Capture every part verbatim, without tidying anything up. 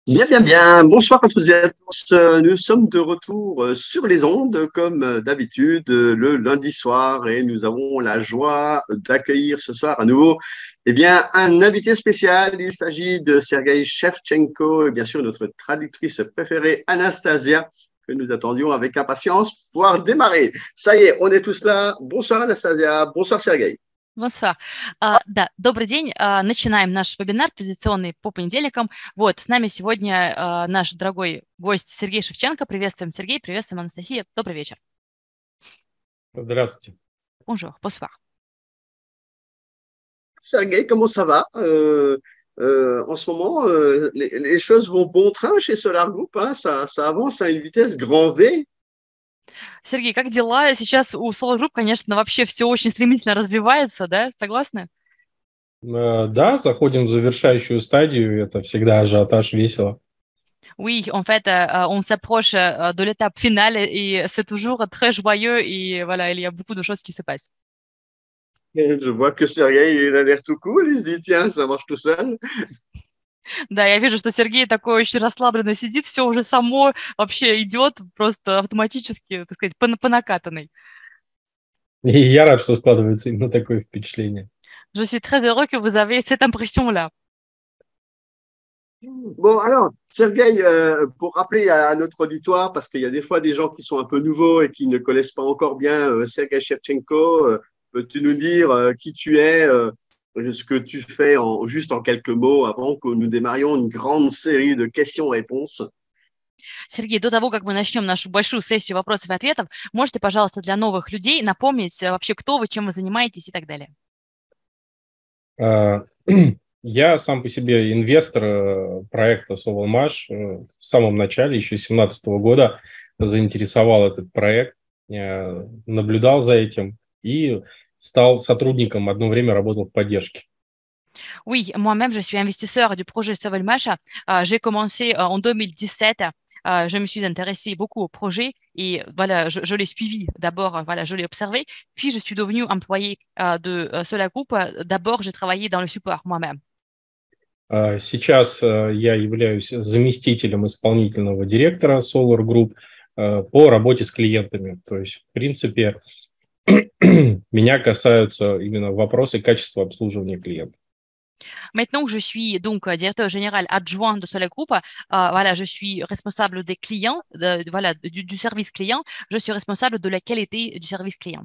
Bien, bien, bien. Bonsoir à toutes et à tous. Euh, Nous sommes de retour euh, sur les ondes, comme euh, d'habitude, euh, le lundi soir, et nous avons la joie d'accueillir ce soir à nouveau, eh bien, un invité spécial. Il s'agit de Sergei Shevchenko et bien sûr notre traductrice préférée, Anastasia, que nous attendions avec impatience pour pouvoir démarrer. Ça y est, on est tous là. Bonsoir Anastasia, bonsoir Sergei. Bonsoir. А, да, добрый день. А, начинаем наш вебинар, традиционный по понедельникам. Вот, с нами сегодня а, наш дорогой гость Сергей Шевченко. Приветствуем, Сергей, приветствуем, Анастасия. Добрый вечер. Здравствуйте. Bonjour, bonsoir. Sergei, comment ça va? Euh, euh, en ce moment, euh, les, les choses vont bon train chez Solar Group, hein, ça, ça avance à une vitesse grand V. Сергей, как дела? Сейчас у Solar Group, конечно, вообще все очень стремительно развивается, да? Согласны? Э, Да, заходим в завершающую стадию. Это всегда ажиотаж, весело. Oui, en fait, euh, on s'approche euh, de l'étape finale et c'est toujours très joyeux et voilà, il y a beaucoup de choses qui se passent. Et je vois que Sergei, il a l'air tout cool, il se dit, tiens, ça marche tout seul. Да, я вижу, что Сергей такой очень расслабленно сидит, все уже само вообще идет просто автоматически, так сказать, по, по накатанной. И я рад, что складывается именно такое впечатление. Je suis très heureux que vous avez cette impression-là. Bon, alors, Sergei, euh, pour rappeler à, à notre auditoire, parce qu'il y a des fois des gens qui sont un peu nouveaux et qui ne connaissent pas encore bien euh, Sergei Shevchenko, euh, peux-tu nous dire euh, qui tu es, euh, ce que tu fais en, juste en quelques mots avant que nous démarrions une grande série de questions-réponses? Сергей, до того, как мы начнем нашу большую сессию вопросов и ответов, можете, пожалуйста, для новых людей напомнить э, вообще, кто вы, чем вы занимаетесь и так далее? А, Я сам по себе инвестор э, проекта Sovelmash. Э, В самом начале, еще с две тысячи семнадцатого года, заинтересовал этот проект, э, наблюдал за этим и стал сотрудником, одно время работал в поддержке. Oui, moi-même, je suis investisseur du projet Sovelmash. Euh, j'ai commencé euh, en deux mille dix-sept. Euh, je me suis intéressée beaucoup au projet et voilà, je, je l'ai suivi. D'abord, euh, voilà, je l'ai observé. Puis, je suis devenue employée euh, de euh, Solar Group. Euh, D'abord, j'ai travaillé dans le support moi-même. А, Сейчас э, я являюсь заместителем исполнительного директора Solar Group э, по работе с клиентами. То есть, в принципе, меня касаются именно вопросы качества обслуживания клиентов. Maintenant, je suis donc euh, directeur général adjoint de Solar Group. Euh, voilà, je suis responsable des clients, de- de- voilà, du, du service client. Je suis responsable de la qualité du service client.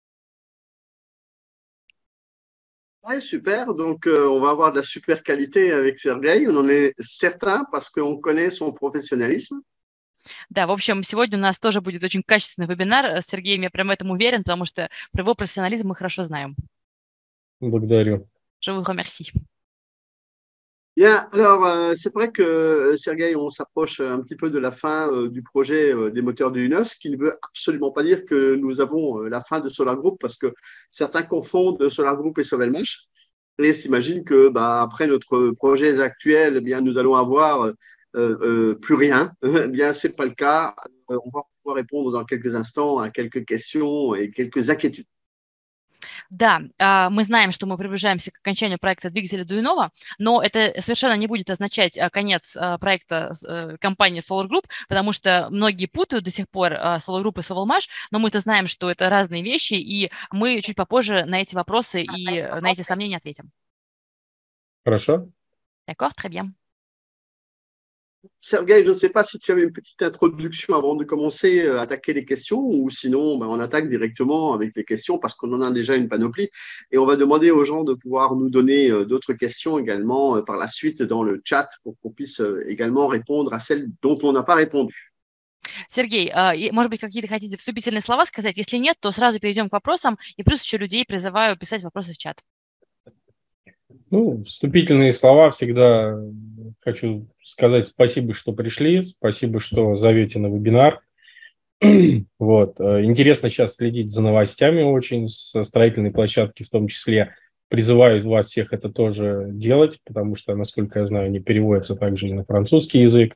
Ouais, super. Donc, euh, on va avoir de la super qualité avec Sergei. On en est certain parce qu'on connaît son professionnalisme. Да, в общем, сегодня у нас тоже будет очень качественный вебинар. Э, с Сергеем я прям в этом уверен, потому что про его профессионализм мы хорошо знаем. Благодарю. Je vous remercie. Bien, alors euh, c'est vrai que euh, Sergei, on s'approche un petit peu de la fin euh, du projet euh, des moteurs du neuf, ce qui ne veut absolument pas dire que nous avons euh, la fin de Solar Group, parce que certains confondent Solar Group et Sovelmash et s'imaginent que bah, après notre projet actuel, eh bien nous allons avoir euh, euh, plus rien. Eh bien, c'est pas le cas. Euh, on va pouvoir répondre dans quelques instants à quelques questions et quelques inquiétudes. Да, а, мы знаем, что мы приближаемся к окончанию проекта двигателя Дуинова, но это совершенно не будет означать а, конец а, проекта с- э, компании Solar Group, потому что многие путают до сих пор а, Solar Group и Sovelmash, но мы-то знаем, что это разные вещи, и мы чуть попозже на эти вопросы и э, на эти сомнения ответим. Хорошо? D'accord, très bien. Sergei, je ne sais pas si tu avais une petite introduction avant de commencer à attaquer les questions ou sinon ben, on attaque directement avec les questions parce qu'on en a déjà une panoplie et on va demander aux gens de pouvoir nous donner euh, d'autres questions également euh, par la suite dans le chat pour qu'on puisse euh, également répondre à celles dont on n'a pas répondu. Сергей, а, и, может быть, какие-то хотите вступительные слова сказать? Если нет, то сразу перейдем к вопросам, и плюс еще людей призываю писать вопросы в чат. Ну, вступительные слова всегда хочу сказать спасибо, что пришли, спасибо, что зовете на вебинар. Вот. э, Интересно сейчас следить за новостями очень со строительной площадки в том числе. Призываю вас всех это тоже делать, потому что, насколько я знаю, они переводятся также и на французский язык.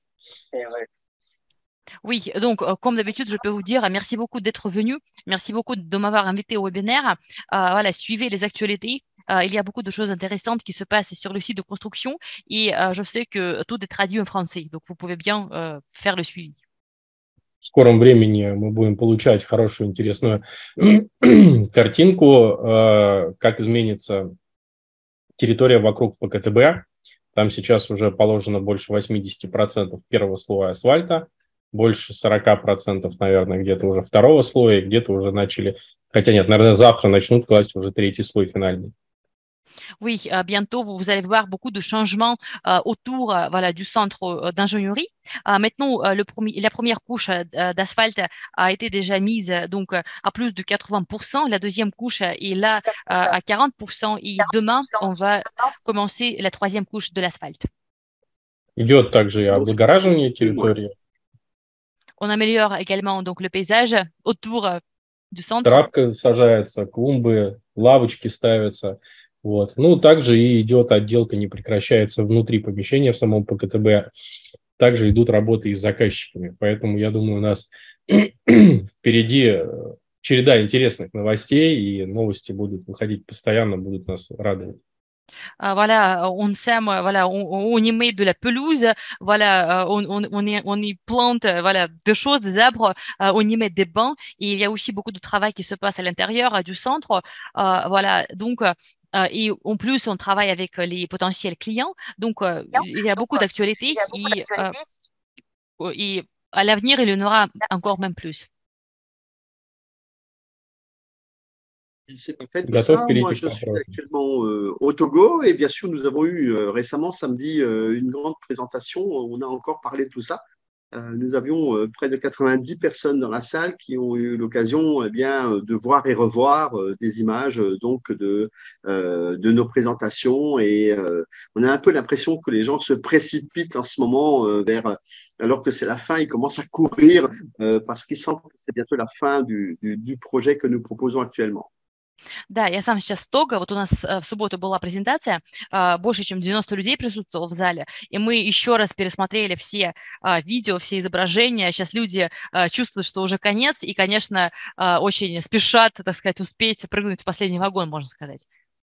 Oui, donc, euh, comme d'habitude, je peux vous dire euh, merci beaucoup d'être venu. Merci beaucoup de m'avoir invité au webinaire. Euh, voilà, suivez les actualités. il y a beaucoup de choses intéressantes qui se passent sur le site de construction et je sais que tout est traduit en français, donc vous pouvez bien faire le suivi. В скором времени мы будем получать хорошую, интересную картинку, как изменится территория вокруг ПКТБ. Там сейчас уже положено больше восемьдесят процентов первого слоя асфальта, больше сорок процентов, наверное, где-то уже второго слоя, где-то уже начали, хотя нет, наверное, завтра начнут класть уже третий слой финальный. Oui, euh, bientôt, vous, vous allez voir beaucoup de changements euh, autour euh, voilà, du centre euh, d'ingénierie. Euh, maintenant, euh, le premier, la première couche euh, d'asphalte a été déjà mise donc, à plus de quatre-vingts pour cent. La deuxième couche est là euh, à quarante pour cent. Et demain, on va commencer la troisième couche de l'asphalte. Идет также и облагораживание территории. On améliore également donc, le paysage autour euh, du centre. Травка сажается, клумбы, лавочки ставятся. Вот. Ну, также и идет отделка, не прекращается внутри помещения в самом ПКТБ. Также идут работы и с заказчиками. Поэтому, я думаю, у нас впереди череда интересных новостей, и новости будут выходить постоянно, будут нас радовать. Uh, voilà, on sème, voilà, on, on y met de la pelouse, voilà, on, on, on, y, on y plante, voilà, des choses, des arbres, uh, on y met des bancs, et il y a aussi beaucoup de travail qui se passe à l'intérieur uh, du centre, uh, voilà, donc, uh, et en plus, on travaille avec les potentiels clients, donc uh, il y a beaucoup d'actualités, et, uh, et à l'avenir, il y en aura encore même plus. C'est pas fait de ça. Moi, je suis actuellement euh, au Togo et bien sûr, nous avons eu euh, récemment, samedi, euh, une grande présentation. On a encore parlé de tout ça. Euh, nous avions euh, près de quatre-vingt-dix personnes dans la salle qui ont eu l'occasion eh bien, de voir et revoir euh, des images euh, donc de, euh, de nos présentations. Et euh, on a un peu l'impression que les gens se précipitent en ce moment euh, vers, alors que c'est la fin, ils commencent à courir euh, parce qu'ils sentent que c'est bientôt la fin du, du, du projet que nous proposons actuellement. Да, я сам сейчас в Того, вот у нас в субботу была презентация, больше чем девяносто людей присутствовало в зале, и мы еще раз пересмотрели все видео, все изображения, сейчас люди чувствуют, что уже конец, и, конечно, очень спешат, так сказать, успеть прыгнуть в последний вагон, можно сказать.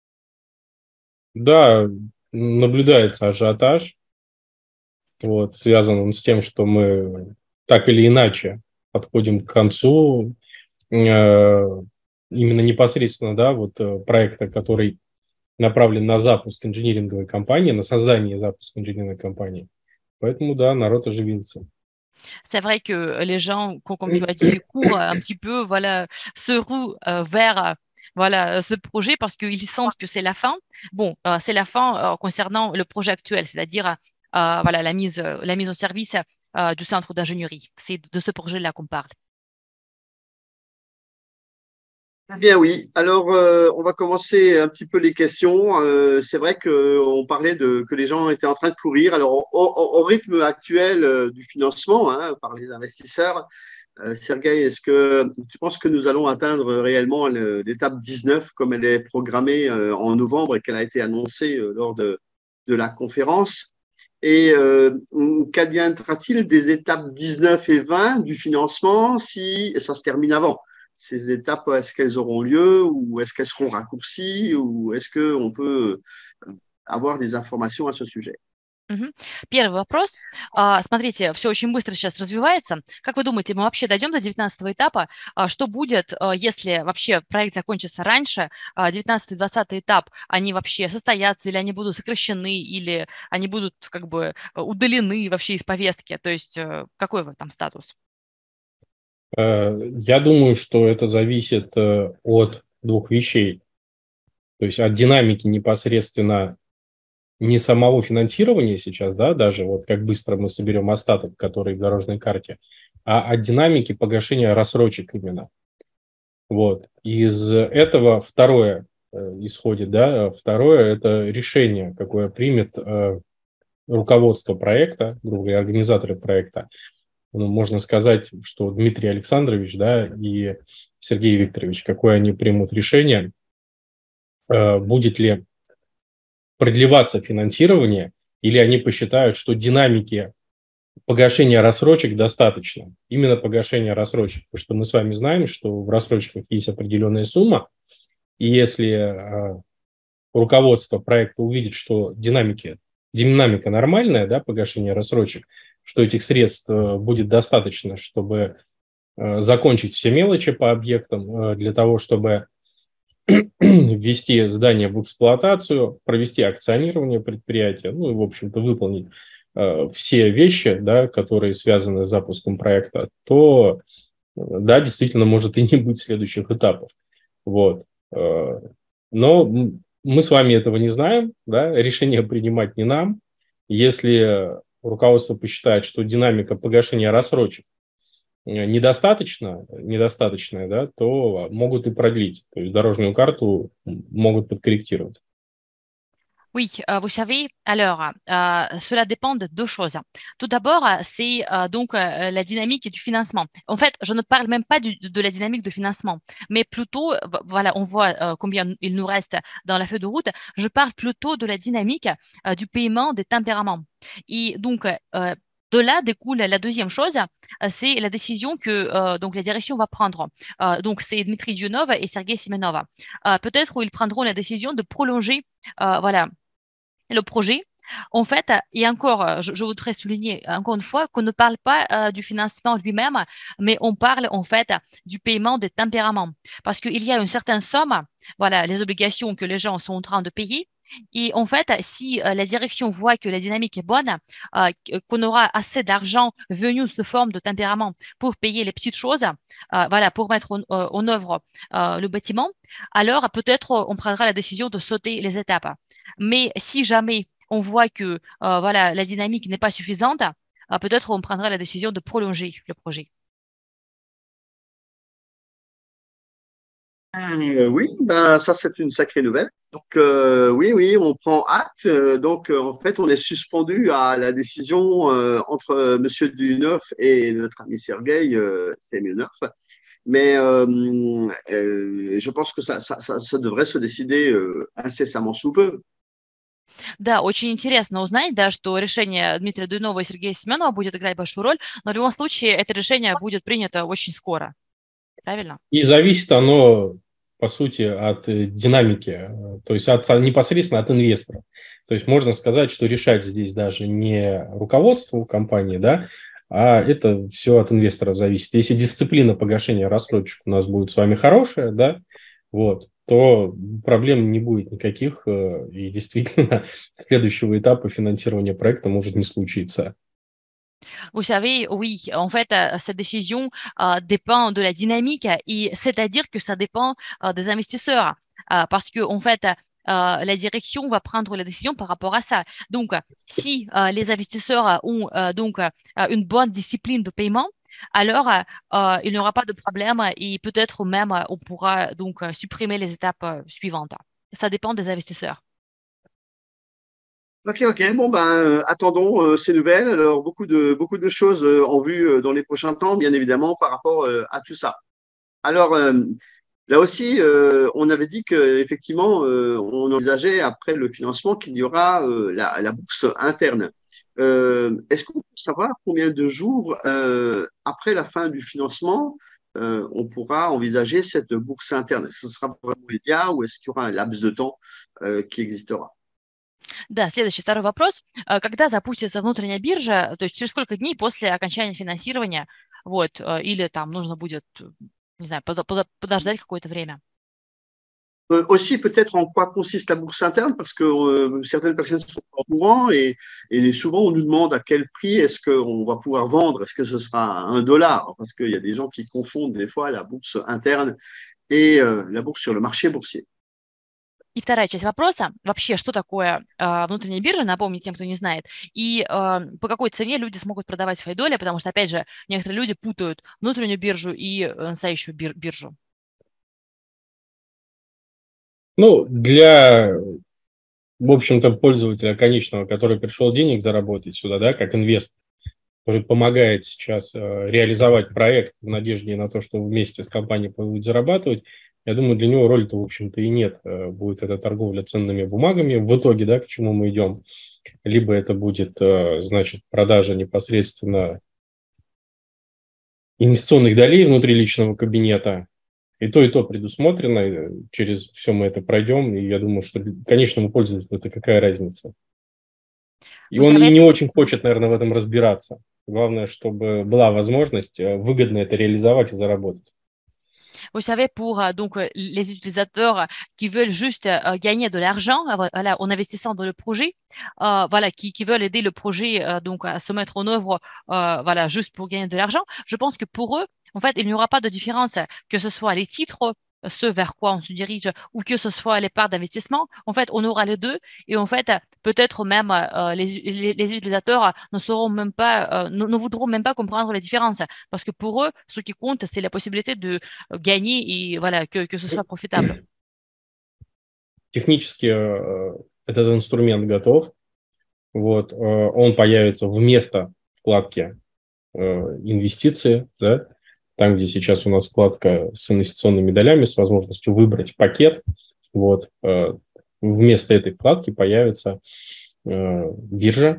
Да, наблюдается ажиотаж, вот, связан он с тем, что мы так или иначе подходим к концу, именно непосредственно, да, вот проекта, который направлен на запуск инжиниринговой компании, на создание и запуск инжиниринговой компании. Поэтому, да, народ оживился. C'est vrai que les gens, comme tu as dit, courent un petit peu, voilà, se rouent euh, vers voilà, ce projet parce qu'ils sentent que c'est la fin. Bon, euh, c'est la fin euh, concernant le projet actuel, c'est-à-dire euh, voilà, la, mise, la mise en service euh, du centre d'ingénierie. C'est de ce projet-là qu'on parle. Eh bien oui, alors euh, on va commencer un petit peu les questions. Euh, c'est vrai qu'on parlait de que les gens étaient en train de courir. Alors au, au, au rythme actuel euh, du financement hein, par les investisseurs, euh, Sergueï, est-ce que tu penses que nous allons atteindre réellement l'étape dix-neuf comme elle est programmée euh, en novembre et qu'elle a été annoncée euh, lors de, de la conférence? Et euh, qu'adviendra-t-il des étapes dix-neuf et vingt du financement si ça se termine avant? Ces étapes, est-ce qu'elles auront lieu ou est-ce qu'elles seront raccourcies ou est-ce qu'on peut avoir des informations à ce sujet? Угу. Первый вопрос. А, смотрите, все очень быстро сейчас развивается. Как вы думаете, мы вообще дойдем до девятнадцатого этапа? А, что будет, а, если вообще проект закончится раньше? А, девятнадцатый двадцатый этап, они вообще состоятся или они будут сокращены, или они будут как бы удалены вообще из повестки? То есть какой там статус? Я думаю, что это зависит от двух вещей. То есть от динамики непосредственно не самого финансирования сейчас, да, даже вот как быстро мы соберем остаток, который в дорожной карте, а от динамики погашения рассрочек именно. Вот. Из этого второе исходит, да, второе – это решение, какое примет руководство проекта, грубо говоря, организаторы проекта. Ну, можно сказать, что Дмитрий Александрович, да, и Сергей Викторович, какое они примут решение, будет ли продлеваться финансирование, или они посчитают, что динамики погашения рассрочек достаточно. Именно погашения рассрочек, потому что мы с вами знаем, что в рассрочках есть определенная сумма, и если руководство проекта увидит, что динамики, динамика нормальная, да, погашение рассрочек, что этих средств будет достаточно, чтобы закончить все мелочи по объектам, для того, чтобы ввести здание в эксплуатацию, провести акционирование предприятия, ну и, в общем-то, выполнить э, все вещи, да, которые связаны с запуском проекта, то, да, действительно, может и не быть следующих этапов. Вот. Но мы с вами этого не знаем, да, решение принимать не нам. Если руководство посчитает, что динамика погашения рассрочек недостаточно, недостаточная, да, то могут и продлить. То есть дорожную карту могут подкорректировать. Oui, euh, vous savez, alors, euh, cela dépend de deux choses. Tout d'abord, c'est euh, donc euh, la dynamique du financement. En fait, je ne parle même pas du, de la dynamique de financement, mais plutôt, voilà, on voit euh, combien il nous reste dans la feuille de route. Je parle plutôt de la dynamique euh, du paiement des tempéraments. Et donc, euh, de là découle la deuxième chose, c'est la décision que euh, donc la direction va prendre. Euh, donc, c'est Dmitry Dionov et Sergei Semenov. Euh, peut-être où ils prendront la décision de prolonger, euh, voilà, le projet. En fait, et encore, je, je voudrais souligner encore une fois qu'on ne parle pas euh, du financement lui-même, mais on parle en fait du paiement des tempéraments. Parce qu'il y a une certaine somme, voilà, les obligations que les gens sont en train de payer. Et en fait, si euh, la direction voit que la dynamique est bonne, euh, qu'on aura assez d'argent venu sous forme de tempérament pour payer les petites choses, euh, voilà, pour mettre en, euh, en œuvre euh, le bâtiment, alors peut-être on prendra la décision de sauter les étapes. Mais si jamais on voit que euh, voilà, la dynamique n'est pas suffisante, euh, peut-être on prendra la décision de prolonger le projet. Euh, oui, ben ça c'est une sacrée nouvelle. Donc euh, oui, oui, on prend acte. Euh, donc euh, en fait, on est suspendu à la décision euh, entre euh, Monsieur Dunov et notre ami Sergueï euh, Semenov. Mais euh, euh, je pense que ça, ça, ça, ça devrait se décider euh, incessamment sous peu. Да, очень интересно узнать, да, что решение Дмитрия Дуйнова и Сергея Семенова будет играть большую роль, но в любом случае это решение будет принято очень скоро. Правильно? И зависит оно, по сути, от динамики, то есть от, непосредственно от инвестора. То есть можно сказать, что решать здесь даже не руководство компании, да, а это все от инвесторов зависит. Если дисциплина погашения рассрочек у нас будет с вами хорошая, да, вот, то проблем не будет никаких, и действительно следующего этапа финансирования проекта может не случиться. Vous savez, oui, en fait, euh, cette décision euh, dépend de la dynamique, et c'est-à-dire que ça dépend euh, des investisseurs, euh, parce que en fait, euh, la direction va prendre la décision par rapport à ça. Donc, si euh, les investisseurs ont euh, donc euh, une bonne discipline de paiement, alors euh, il n'y aura pas de problème et peut-être même on pourra donc supprimer les étapes suivantes. Ça dépend des investisseurs. Ok, ok. Bon, ben, euh, attendons euh, ces nouvelles. Alors, beaucoup de, beaucoup de choses euh, en vue euh, dans les prochains temps, bien évidemment, par rapport euh, à tout ça. Alors, euh, là aussi, euh, on avait dit qu'effectivement, euh, on envisageait, après le financement, qu'il y aura euh, la, la bourse interne. Euh, est-ce qu'on peut savoir combien de jours euh, après la fin du financement, euh, on pourra envisager cette bourse interne? Est-ce que ce sera vraiment immédiat ou est-ce qu'il y aura un laps de temps euh, qui existera? Да, следующий, второй вопрос. Когда запустится внутренняя биржа, то есть через сколько дней после окончания финансирования, вот, или там нужно будет, не знаю, подождать какое-то время? Euh, aussi, peut-être en quoi consiste la bourse interne, parce que euh, certaines personnes sont pas au courant et, et souvent on nous demande à quel prix est-ce qu'on va pouvoir vendre, est-ce que ce sera un dollar, parce qu'il y a des gens qui confondent des fois la bourse interne et euh, la bourse sur le marché boursier. И вторая часть вопроса, вообще, что такое э, внутренняя биржа, напомню тем, кто не знает, и э, по какой цене люди смогут продавать свои доли, потому что, опять же, некоторые люди путают внутреннюю биржу и настоящую бир- биржу. Ну, для, в общем-то, пользователя конечного, который пришел денег заработать сюда, да, как инвестор, который помогает сейчас э, реализовать проект в надежде на то, что вместе с компанией будут зарабатывать, я думаю, для него роли-то, в общем-то, и нет. Будет это торговля ценными бумагами в итоге, да, к чему мы идем. Либо это будет, значит, продажа непосредственно инвестиционных долей внутри личного кабинета. И то, и то предусмотрено. Через все мы это пройдем. И я думаю, что конечному пользователю это какая разница. И Vous он и savez, не очень хочет, наверное, в этом разбираться. Главное, чтобы была возможность выгодно это реализовать и заработать. Vous savez, pour euh, donc euh, les utilisateurs euh, qui veulent juste euh, gagner de l'argent euh, voilà, en investissant dans le projet, euh, voilà, qui, qui veulent aider le projet euh, donc à se mettre en œuvre, euh, voilà, juste pour gagner de l'argent, je pense que pour eux, en fait, il n'y aura pas de différence, que ce soit les titres, ce vers quoi on se dirige, ou que ce soit les parts d'investissement. En fait, on aura les deux, et en fait, peut-être même euh, les, les, les utilisateurs ne sauront même pas, euh, ne, ne voudront même pas comprendre les différences, parce que pour eux, ce qui compte, c'est la possibilité de gagner и voilà, que, que ce soit profitable. Технически э, этот инструмент готов. Вот, э, он появится вместо вкладки э, инвестиции, да, там, где сейчас у нас вкладка с инвестиционными долями, с возможностью выбрать пакет. Вот, э, вместо этой вкладки появится э, биржа.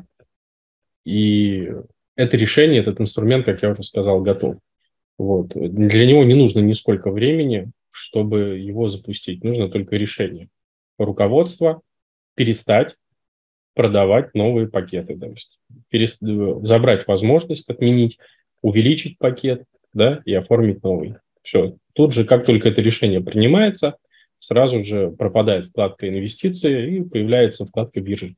И это решение, этот инструмент, как я уже сказал, готов. Вот. Для него не нужно нисколько времени, чтобы его запустить. Нужно только решение руководства перестать продавать новые пакеты. То есть перест... забрать возможность отменить, увеличить пакет, да, и оформить новый. Все. Тут же, как только это решение принимается, сразу же пропадает вкладка инвестиции и появляется вкладка биржи.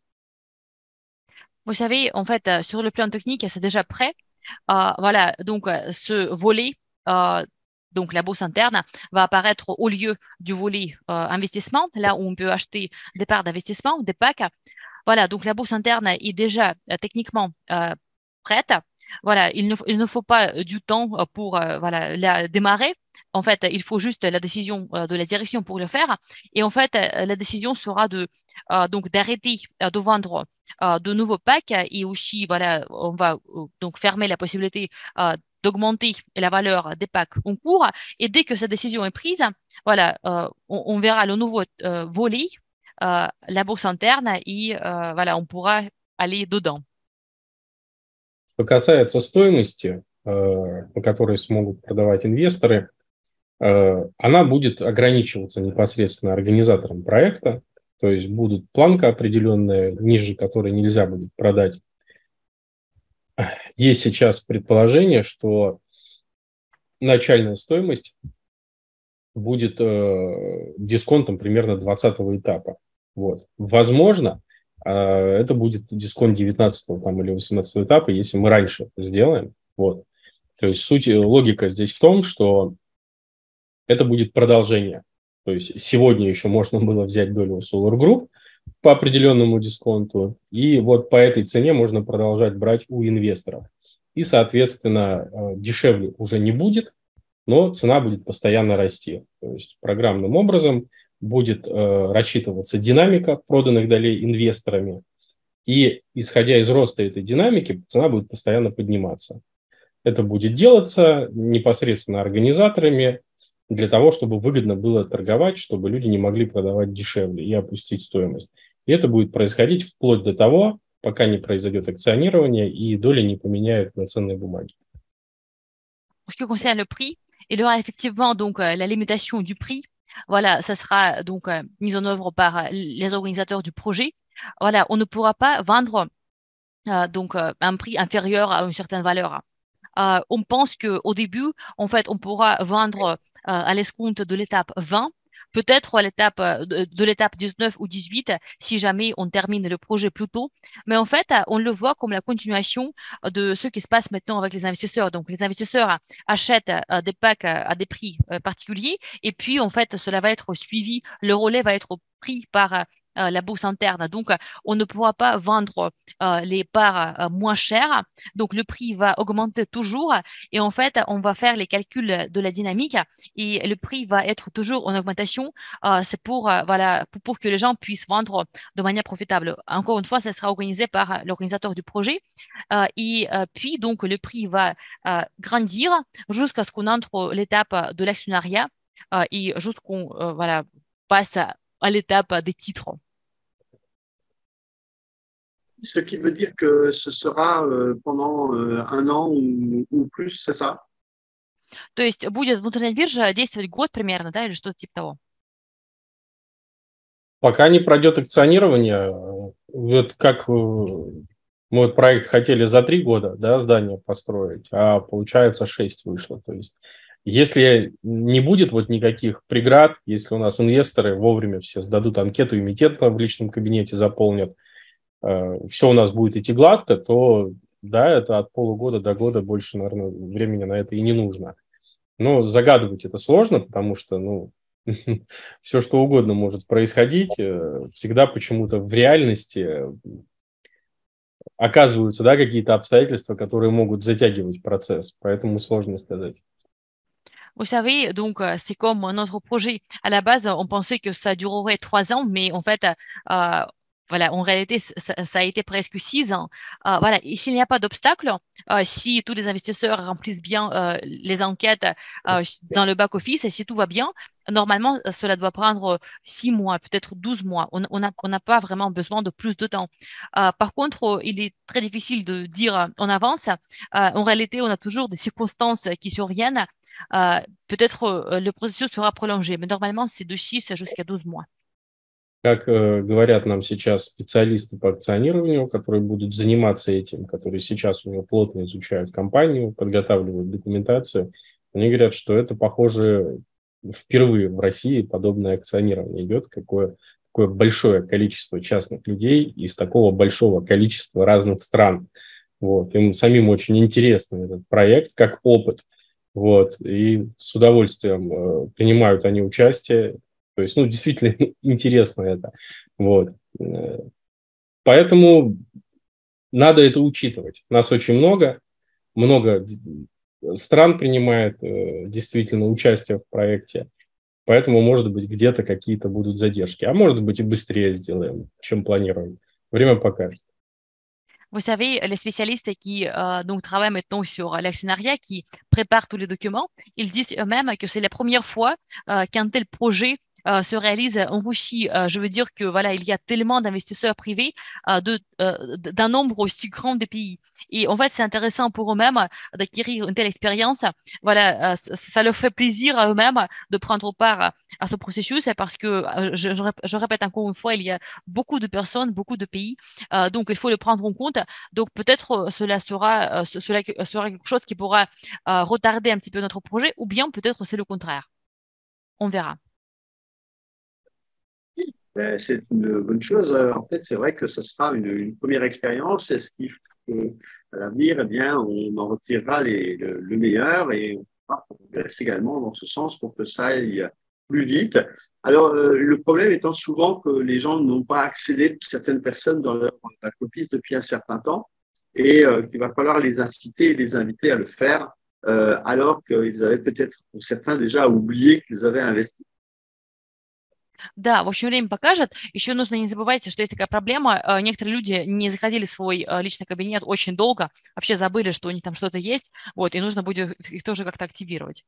Vous savez, en fait, euh, sur le plan technique, c'est déjà prêt. Euh, voilà, donc euh, ce volet, euh, donc la bourse interne, va apparaître au lieu du volet euh, investissement, là où on peut acheter des parts d'investissement, des packs. Voilà, donc la bourse interne est déjà euh, techniquement euh, prête. Voilà, il ne, il ne faut pas euh, du temps euh, pour euh, voilà, la démarrer. En fait, il faut juste la décision euh, de la direction pour le faire. Et en fait, euh, la décision sera de euh, donc d'arrêter euh, de vendre euh, de nouveaux packs et aussi voilà, on va euh, donc fermer la possibilité euh, d'augmenter la valeur des packs en cours. Et dès que cette décision est prise, voilà, euh, on, on verra le nouveau euh, volet, euh, la bourse interne et euh, voilà, on pourra aller dedans. Что касается стоимости, э, по которой смогут продавать инвесторы, э, она будет ограничиваться непосредственно организатором проекта, то есть будет планка определенная, ниже которой нельзя будет продать. Есть сейчас предположение, что начальная стоимость будет э, дисконтом примерно двадцатого этапа. Вот. Возможно, э, это будет дисконт девятнадцатого там, или восемнадцатого этапа, если мы раньше это сделаем. Вот. То есть суть, логика здесь в том, что это будет продолжение. То есть сегодня еще можно было взять долю у Solar Group по определенному дисконту, и вот по этой цене можно продолжать брать у инвесторов. И, соответственно, дешевле уже не будет, но цена будет постоянно расти. То есть программным образом будет э, рассчитываться динамика проданных долей инвесторами, и, исходя из роста этой динамики, цена будет постоянно подниматься. Это будет делаться непосредственно организаторами для того, чтобы выгодно было торговать, чтобы люди не могли продавать дешевле и опустить стоимость. И это будет происходить вплоть до того, пока не произойдет акционирование и доли не поменяют на ценные бумаги. En ce qui concerne le prix, il y aura effectivement donc euh, la limitation du prix. Voilà, ça sera donc euh, mis en œuvre par euh, les organisateurs du projet. Voilà, on ne pourra pas vendre euh, donc euh, un prix inférieur à une certaine valeur. Euh, on pense qu'au début, en fait, on pourra vendre euh, à l'escompte de l'étape vingt, peut-être à l'étape de, de l'étape dix-neuf ou dix-huit, si jamais on termine le projet plus tôt. Mais en fait, on le voit comme la continuation de ce qui se passe maintenant avec les investisseurs. Donc, les investisseurs achètent euh, des packs à des prix euh, particuliers, et puis, en fait, cela va être suivi, le relais va être pris par euh, la bourse interne. Donc, on ne pourra pas vendre euh, les parts euh, moins chères. Donc, le prix va augmenter toujours. Et en fait, on va faire les calculs de la dynamique et le prix va être toujours en augmentation. Euh, c'est pour, euh, voilà, pour, pour que les gens puissent vendre de manière profitable. Encore une fois, ça sera organisé par l'organisateur du projet. Euh, et euh, puis, donc, le prix va euh, grandir jusqu'à ce qu'on entre l'étape de l'actionnariat euh, et jusqu'on euh, voilà, passe à, à l'étape des titres. Ce qui veut dire que ce sera euh, pendant euh, un an ou, ou plus, c'est ça? То есть будет внутренняя биржа действовать год примерно, да, или что-то типа того? Пока не пройдет акционирование, вот как мы вот проект хотели за три года, да, здание построить, а получается шесть вышло. То есть если не будет вот никаких преград, если у нас инвесторы вовремя все сдадут анкету, эмитента в личном кабинете заполнят, все у нас будет идти гладко, то да, это от полугода до года, больше, наверное, времени на это и не нужно. Но загадывать это сложно, потому что, ну, все что угодно может происходить. Всегда почему-то в реальности оказываются, да, какие-то обстоятельства, которые могут затягивать процесс. Поэтому сложно сказать. Vous savez, donc, euh, c'est comme notre projet. À la base, on pensait que ça durerait trois ans, mais en fait, euh, voilà, en réalité, ça, ça a été presque six ans. Euh, voilà, et s'il n'y a pas d'obstacle, euh, si tous les investisseurs remplissent bien euh, les enquêtes euh, dans le back-office et si tout va bien, normalement, cela doit prendre six mois, peut-être douze mois. On on n'a on n'a pas vraiment besoin de plus de temps. Euh, par contre, il est très difficile de dire en avance. Euh, en réalité, on a toujours des circonstances qui surviennent. Euh, peut-être euh, le processus sera prolongé, mais normalement, c'est de six jusqu'à douze mois. Как э, говорят нам сейчас специалисты по акционированию, которые будут заниматься этим, которые сейчас уже плотно изучают компанию, подготавливают документацию, они говорят, что это, похоже, впервые в России подобное акционирование идет, какое, какое большое количество частных людей из такого большого количества разных стран. Вот. Им самим очень интересный этот проект как опыт. Вот. И с удовольствием э, принимают они участие. То есть, ну, действительно интересно это. Вот. Поэтому надо это учитывать. Нас очень много, много стран принимает действительно участие в проекте. Поэтому, может быть, где-то какие-то будут задержки. А может быть, и быстрее сделаем, чем планируем. Время покажет. Vous savez, les spécialistes qui euh, donc travaillent maintenant sur l'actionnariat, qui préparent tous les documents, ils disent eux-mêmes que c'est la première fois euh, qu'un tel projet euh, se réalise en Russie. Euh, je veux dire que voilà, il y a tellement d'investisseurs privés euh, de, euh, d'un nombre aussi grand de pays. Et en fait, c'est intéressant pour eux-mêmes d'acquérir une telle expérience. Voilà, euh, ça leur fait plaisir à eux-mêmes de prendre part à ce processus parce que, euh, je, je, je répète encore une fois, il y a beaucoup de personnes, beaucoup de pays, euh, donc il faut le prendre en compte. Donc peut-être euh, cela sera, euh, cela sera quelque chose qui pourra euh, retarder un petit peu notre projet, ou bien peut-être c'est le contraire. On verra. C'est une bonne chose. En fait, c'est vrai que ce sera une, une première expérience. C'est ce qui fait qu'à l'avenir, eh bien, on en retirera les, le, le meilleur et on va progresser également dans ce sens pour que ça aille plus vite. Alors, euh, le problème étant souvent que les gens n'ont pas accédé, certaines personnes, dans leur back-office depuis un certain temps et euh, qu'il va falloir les inciter et les inviter à le faire euh, alors qu'ils avaient peut-être, pour certains, déjà oublié qu'ils avaient investi. Да, в общем, время покажет. Еще нужно не забывайте, что есть такая проблема. Некоторые люди не заходили в свой личный кабинет очень долго, вообще забыли, что у них там что-то есть, вот, и нужно будет их тоже как-то активировать.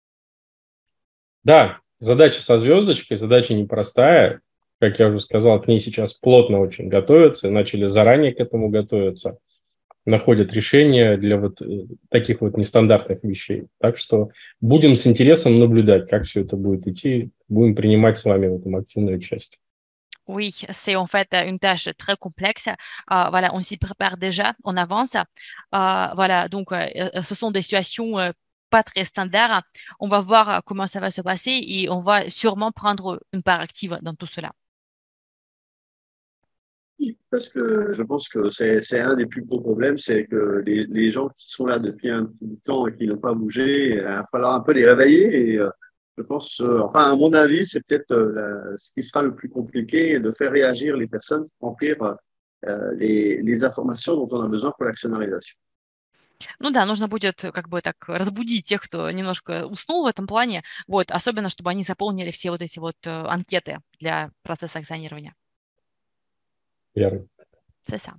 Да, задача со звездочкой, задача непростая. Как я уже сказал, к ней сейчас плотно очень готовятся, начали заранее к этому готовиться, находят решения для вот таких вот nestandартных вещей. Так что будем с интересом наблюдать, как все это будет идти. Будем принимать с вами в этом активное участие. Oui, c'est en fait une tâche très complexe. Euh, voilà, on s'y prépare déjà, on avance. Euh, voilà, donc euh, ce sont des situations euh, pas très standards. On va voir comment ça va se passer et on va sûrement prendre une part active dans tout cela. Parce que je pense que c'est, c'est un des plus gros problèmes, c'est que les, les gens qui sont là depuis un petit bout de temps et qui n'ont pas bougé, il va falloir un peu les réveiller. Et euh, je pense, euh, enfin, à mon avis, c'est peut-être euh, la, ce qui sera le plus compliqué, de faire réagir les personnes pour remplir euh, les, les informations dont on a besoin pour l'actionnariation. Ну да, нужно будет как бы так разбудить тех, кто немножко уснул в этом плане, вот, особенно, чтобы они заполнили все вот эти вот анкеты для процесса акционирования. Верно. C'est ça.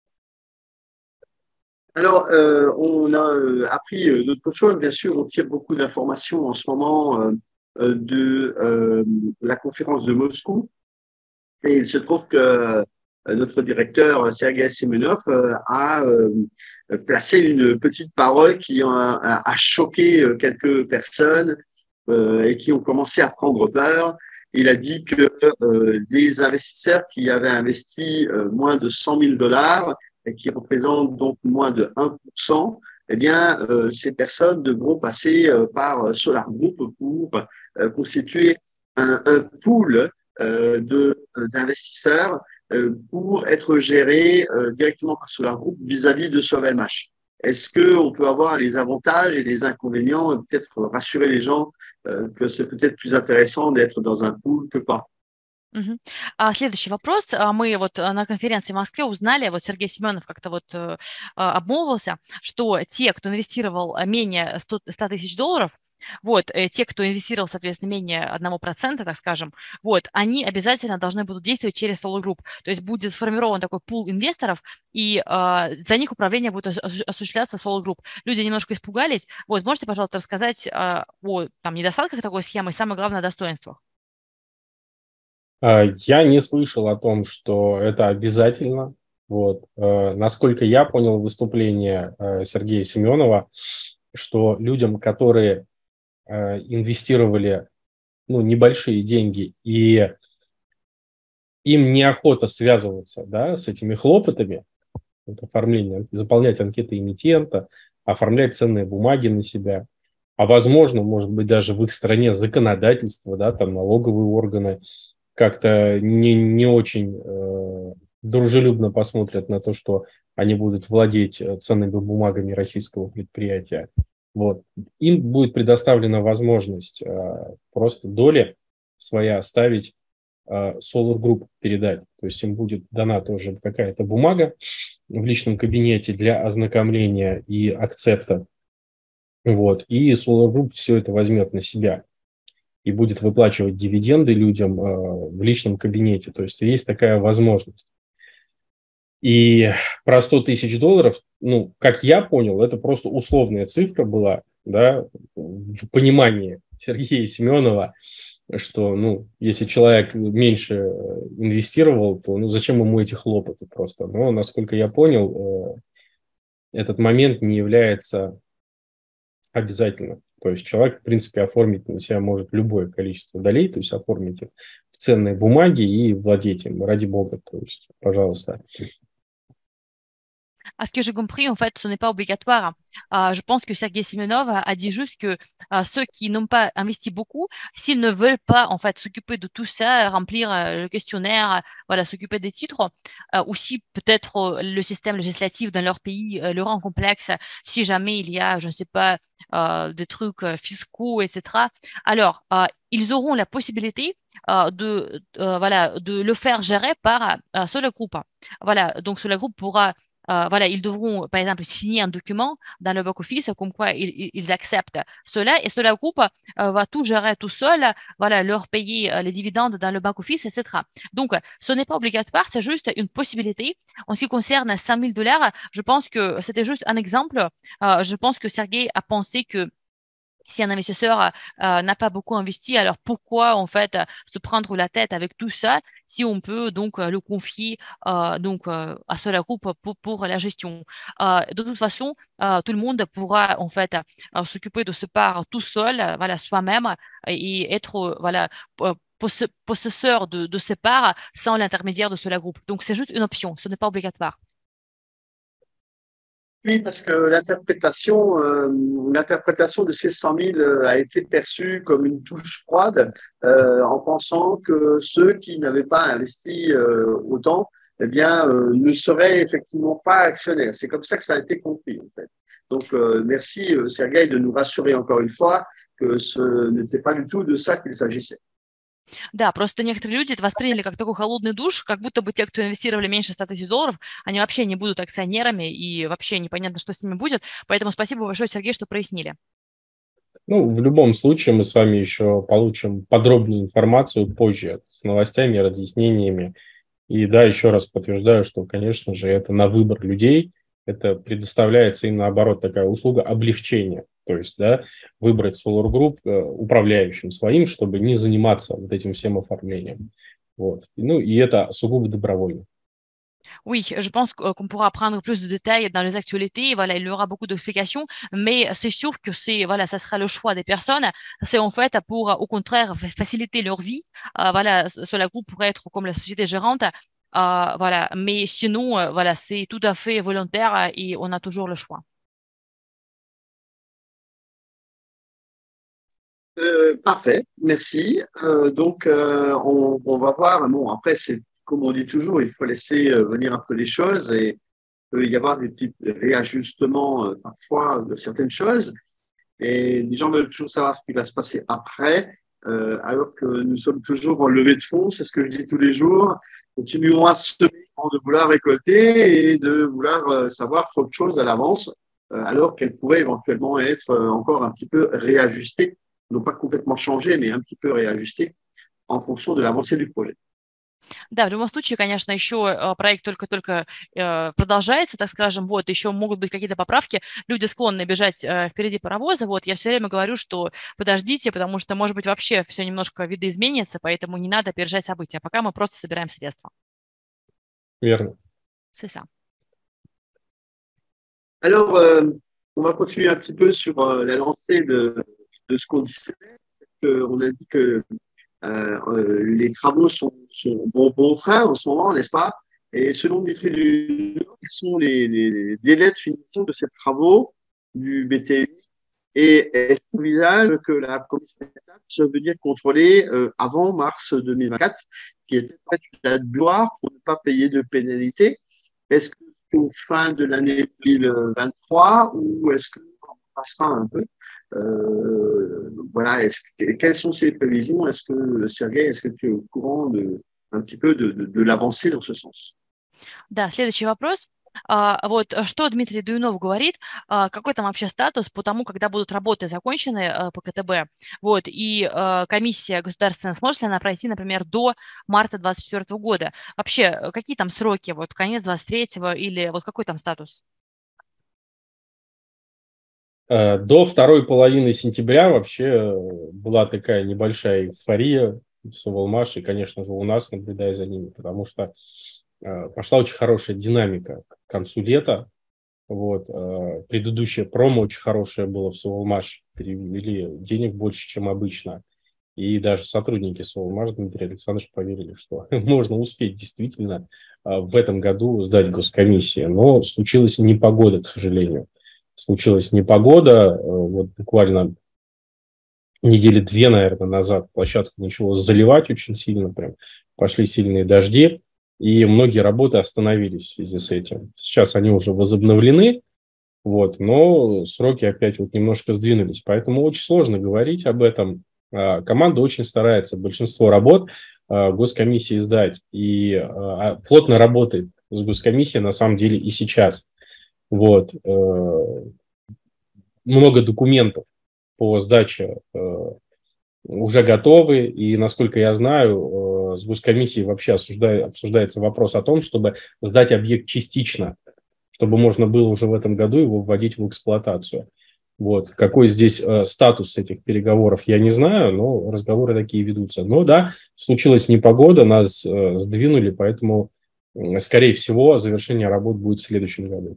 Alors, euh, on a euh, appris euh, d'autres choses. Bien sûr, on tire beaucoup d'informations en ce moment euh, de euh, la conférence de Moscou. Et il se trouve que notre directeur Sergei Semenov a placé une petite parole qui a, a choqué quelques personnes et qui ont commencé à prendre peur. Il a dit que euh, les investisseurs qui avaient investi euh, moins de cent mille dollars et qui représentent donc moins de un pour cent, eh bien, euh, ces personnes devront passer euh, par Solar Group pour euh, constituer un, un pool euh, de, d'investisseurs euh, pour être gérés euh, directement par Solar Group vis-à-vis de Sovelmash. Est-ce qu'on peut avoir les avantages et les inconvénients, peut-être rassurer les gens que c'est peut-être plus intéressant d'être dans un pool que pas. Угу. А, следующий вопрос. Мы вот на конференции в Москве узнали, вот Сергей Семенов как-то вот э, обмолвился, что те, кто инвестировал менее ста тысяч долларов, вот, э, те, кто инвестировал, соответственно, менее одного процента, так скажем, вот, они обязательно должны будут действовать через Solar Group. То есть будет сформирован такой пул инвесторов, и э, за них управление будет осуществляться Solar Group. Люди немножко испугались. Вот, можете, пожалуйста, рассказать э, о там, недостатках такой схемы и, самое главное, о достоинствах? Я не слышал о том, что это обязательно. Вот. Насколько я понял выступление Сергея Семенова, что людям, которые инвестировали ну, небольшие деньги, и им неохота связываться, да, с этими хлопотами, вот, оформление, заполнять анкеты эмитента, оформлять ценные бумаги на себя, а возможно, может быть, даже в их стране законодательство, да, там налоговые органы как-то не, не очень э, дружелюбно посмотрят на то, что они будут владеть ценными бумагами российского предприятия. Вот. Им будет предоставлена возможность э, просто доли своя оставить, э, Solar Group передать. То есть им будет дана тоже какая-то бумага в личном кабинете для ознакомления и акцепта. Вот. И Solar Group все это возьмет на себя и будет выплачивать дивиденды людям э, в личном кабинете. То есть есть такая возможность. И про сто тысяч долларов, ну, как я понял, это просто условная цифра была, да, в понимании Сергея Семенова, что, ну, если человек меньше инвестировал, то, ну, зачем ему эти хлопоты просто? Но, насколько я понял, э, этот момент не является обязательным. То есть человек, в принципе, оформить на себя может любое количество долей, то есть оформить их в ценные бумаги и владеть им, ради бога. То есть, пожалуйста. À ce que j'ai compris, en fait, ce n'est pas obligatoire. Euh, je pense que Sergei Semenov a, a dit juste que euh, ceux qui n'ont pas investi beaucoup, s'ils ne veulent pas en fait s'occuper de tout ça, remplir euh, le questionnaire, euh, voilà, s'occuper des titres, euh, ou si peut-être euh, le système législatif dans leur pays euh, le rend complexe, si jamais il y a, je ne sais pas, euh, des trucs euh, fiscaux, et cetera. Alors, euh, ils auront la possibilité euh, de, euh, voilà, de le faire gérer par euh, Solar Group. Voilà, donc Solar Group pourra Euh, voilà, ils devront, par exemple, signer un document dans le back-office comme quoi ils, ils, acceptent cela et Solar Group euh, va tout gérer tout seul, voilà, leur payer euh, les dividendes dans le back-office, et cetera. Donc, ce n'est pas obligatoire, c'est juste une possibilité. En ce qui concerne cinq mille dollars, je pense que c'était juste un exemple. Euh, je pense que Sergei a pensé que si un investisseur euh, n'a pas beaucoup investi, alors pourquoi en fait se prendre la tête avec tout ça si on peut donc euh, le confier euh, donc euh, à Solar Group pour, pour la gestion. Euh, de toute façon, euh, tout le monde pourra en fait euh, s'occuper de ce part tout seul, euh, voilà, soi-même et être euh, voilà possesseur de, de ces parts sans l'intermédiaire de Solar Group. Donc c'est juste une option, ce n'est pas obligatoire. Oui, parce que l'interprétation, euh, l'interprétation de ces cent mille a été perçue comme une touche froide, euh, en pensant que ceux qui n'avaient pas investi euh, autant, eh bien, euh, ne seraient effectivement pas actionnaires. C'est comme ça que ça a été compris, en fait. Donc, euh, merci, euh, Sergei, de nous rassurer encore une fois que ce n'était pas du tout de ça qu'il s'agissait. Да, просто некоторые люди это восприняли как такой холодный душ, как будто бы те, кто инвестировали меньше ста тысяч долларов, они вообще не будут акционерами и вообще непонятно, что с ними будет. Поэтому спасибо большое, Сергей, что прояснили. Ну, в любом случае мы с вами еще получим подробную информацию позже с новостями, разъяснениями. И да, еще раз подтверждаю, что, конечно же, это на выбор людей. Это предоставляется им, наоборот, такая услуга облегчения. То есть, да, выбрать Solar Group э, управляющим своим, чтобы не заниматься вот этим всем оформлением. Вот. Ну, и это сугубо добровольно. Oui, je pense qu- qu'on pourra prendre plus de détails dans les actualités. Voilà, il y aura beaucoup d'explications, mais c'est sûr que c'est, voilà, ça sera le choix des personnes. C'est en fait pour, au contraire, fa- faciliter leur vie. Euh, voilà, c- cela groupe pourrait être comme la société gérante. Euh, voilà, mais sinon, euh, voilà, c'est tout à fait volontaire euh, et on a toujours le choix. Euh, parfait, merci. Euh, donc, euh, on, on va voir. Bon, après, c'est comme on dit toujours, il faut laisser euh, venir un peu les choses et il peut y avoir des petits réajustements euh, parfois de certaines choses. Et les gens veulent toujours savoir ce qui va se passer après, euh, alors que nous sommes toujours en levée de fonds. C'est ce que je dis tous les jours. Continuons à semer avant de vouloir récolter et de vouloir euh, savoir trop de choses à l'avance, euh, alors qu'elles pourraient éventuellement être euh, encore un petit peu réajustées, non pas complètement changées, mais un petit peu réajustées en fonction de l'avancée du projet. Да, в любом случае, конечно, еще э, проект только-только э, продолжается, так скажем, вот, еще могут быть какие-то поправки, люди склонны бежать э, впереди паровоза, вот, я все время говорю, что подождите, потому что, может быть, вообще все немножко видоизменится, поэтому не надо опережать события, пока мы просто собираем средства. Верно. C'est ça. Alors, euh, on va continuer un petit peu sur euh, la lancée de, de ce qu'on disait. Euh, on a dit que Euh, euh, les travaux sont, sont bon, bon train en ce moment, n'est-ce pas? Et selon Dimitri Duno, quels sont les, les délais de finition de ces travaux du B T U? Et est-ce qu'il envisage que la commission d'État puisse venir contrôler euh, avant mars deux mille vingt-quatre, qui était en fait une date butoir pour ne pas payer de pénalité? Est-ce qu'au fin de l'année deux mille vingt-trois ou est-ce qu'on passera un peu? Euh, voilà, est-ce, quelles sont ces prévisions? Est-ce que, Sergei, est-ce que tu es au courant de, un petit peu de, de, de l'avancée dans ce sens? Да, следующий вопрос. А, вот э, что Дмитрий Дуюнов говорит, а, какой там вообще статус по тому, когда будут работы закончены э, по КТБ, вот, и э, комиссия государственная, сможет ли она пройти, например, до марта двадцать четвёртого года? Вообще, э, какие там сроки, вот, конец двадцать третьего или вот какой там статус? Э, До второй половины сентября вообще э, была такая небольшая эйфория в Савелмаше, и, конечно же, у нас, наблюдая за ними, потому что э, пошла очень хорошая динамика к концу лета. Вот. э, Предыдущее промо очень хорошее было в Савелмаш, перевели денег больше, чем обычно. И даже сотрудники Савелмаш, Дмитрий Александрович, поверили, что можно успеть действительно э, в этом году сдать госкомиссии. Но случилась непогода, к сожалению. Случилась непогода, э, вот буквально недели две, наверное, назад площадку начало заливать очень сильно, прям пошли сильные дожди, и многие работы остановились в связи с этим. Сейчас они уже возобновлены, вот, но сроки опять вот немножко сдвинулись, поэтому очень сложно говорить об этом. А, Команда очень старается большинство работ а, госкомиссии сдать, и а, плотно работает с госкомиссией на самом деле и сейчас. Вот. э, Много документов по сдаче э, уже готовы, и, насколько я знаю, э, с госкомиссией вообще осуждает, обсуждается вопрос о том, чтобы сдать объект частично, чтобы можно было уже в этом году его вводить в эксплуатацию. Вот. Какой здесь э, статус этих переговоров, я не знаю, но разговоры такие ведутся. Но да, случилась непогода, нас э, сдвинули, поэтому, э, скорее всего, завершение работ будет в следующем году.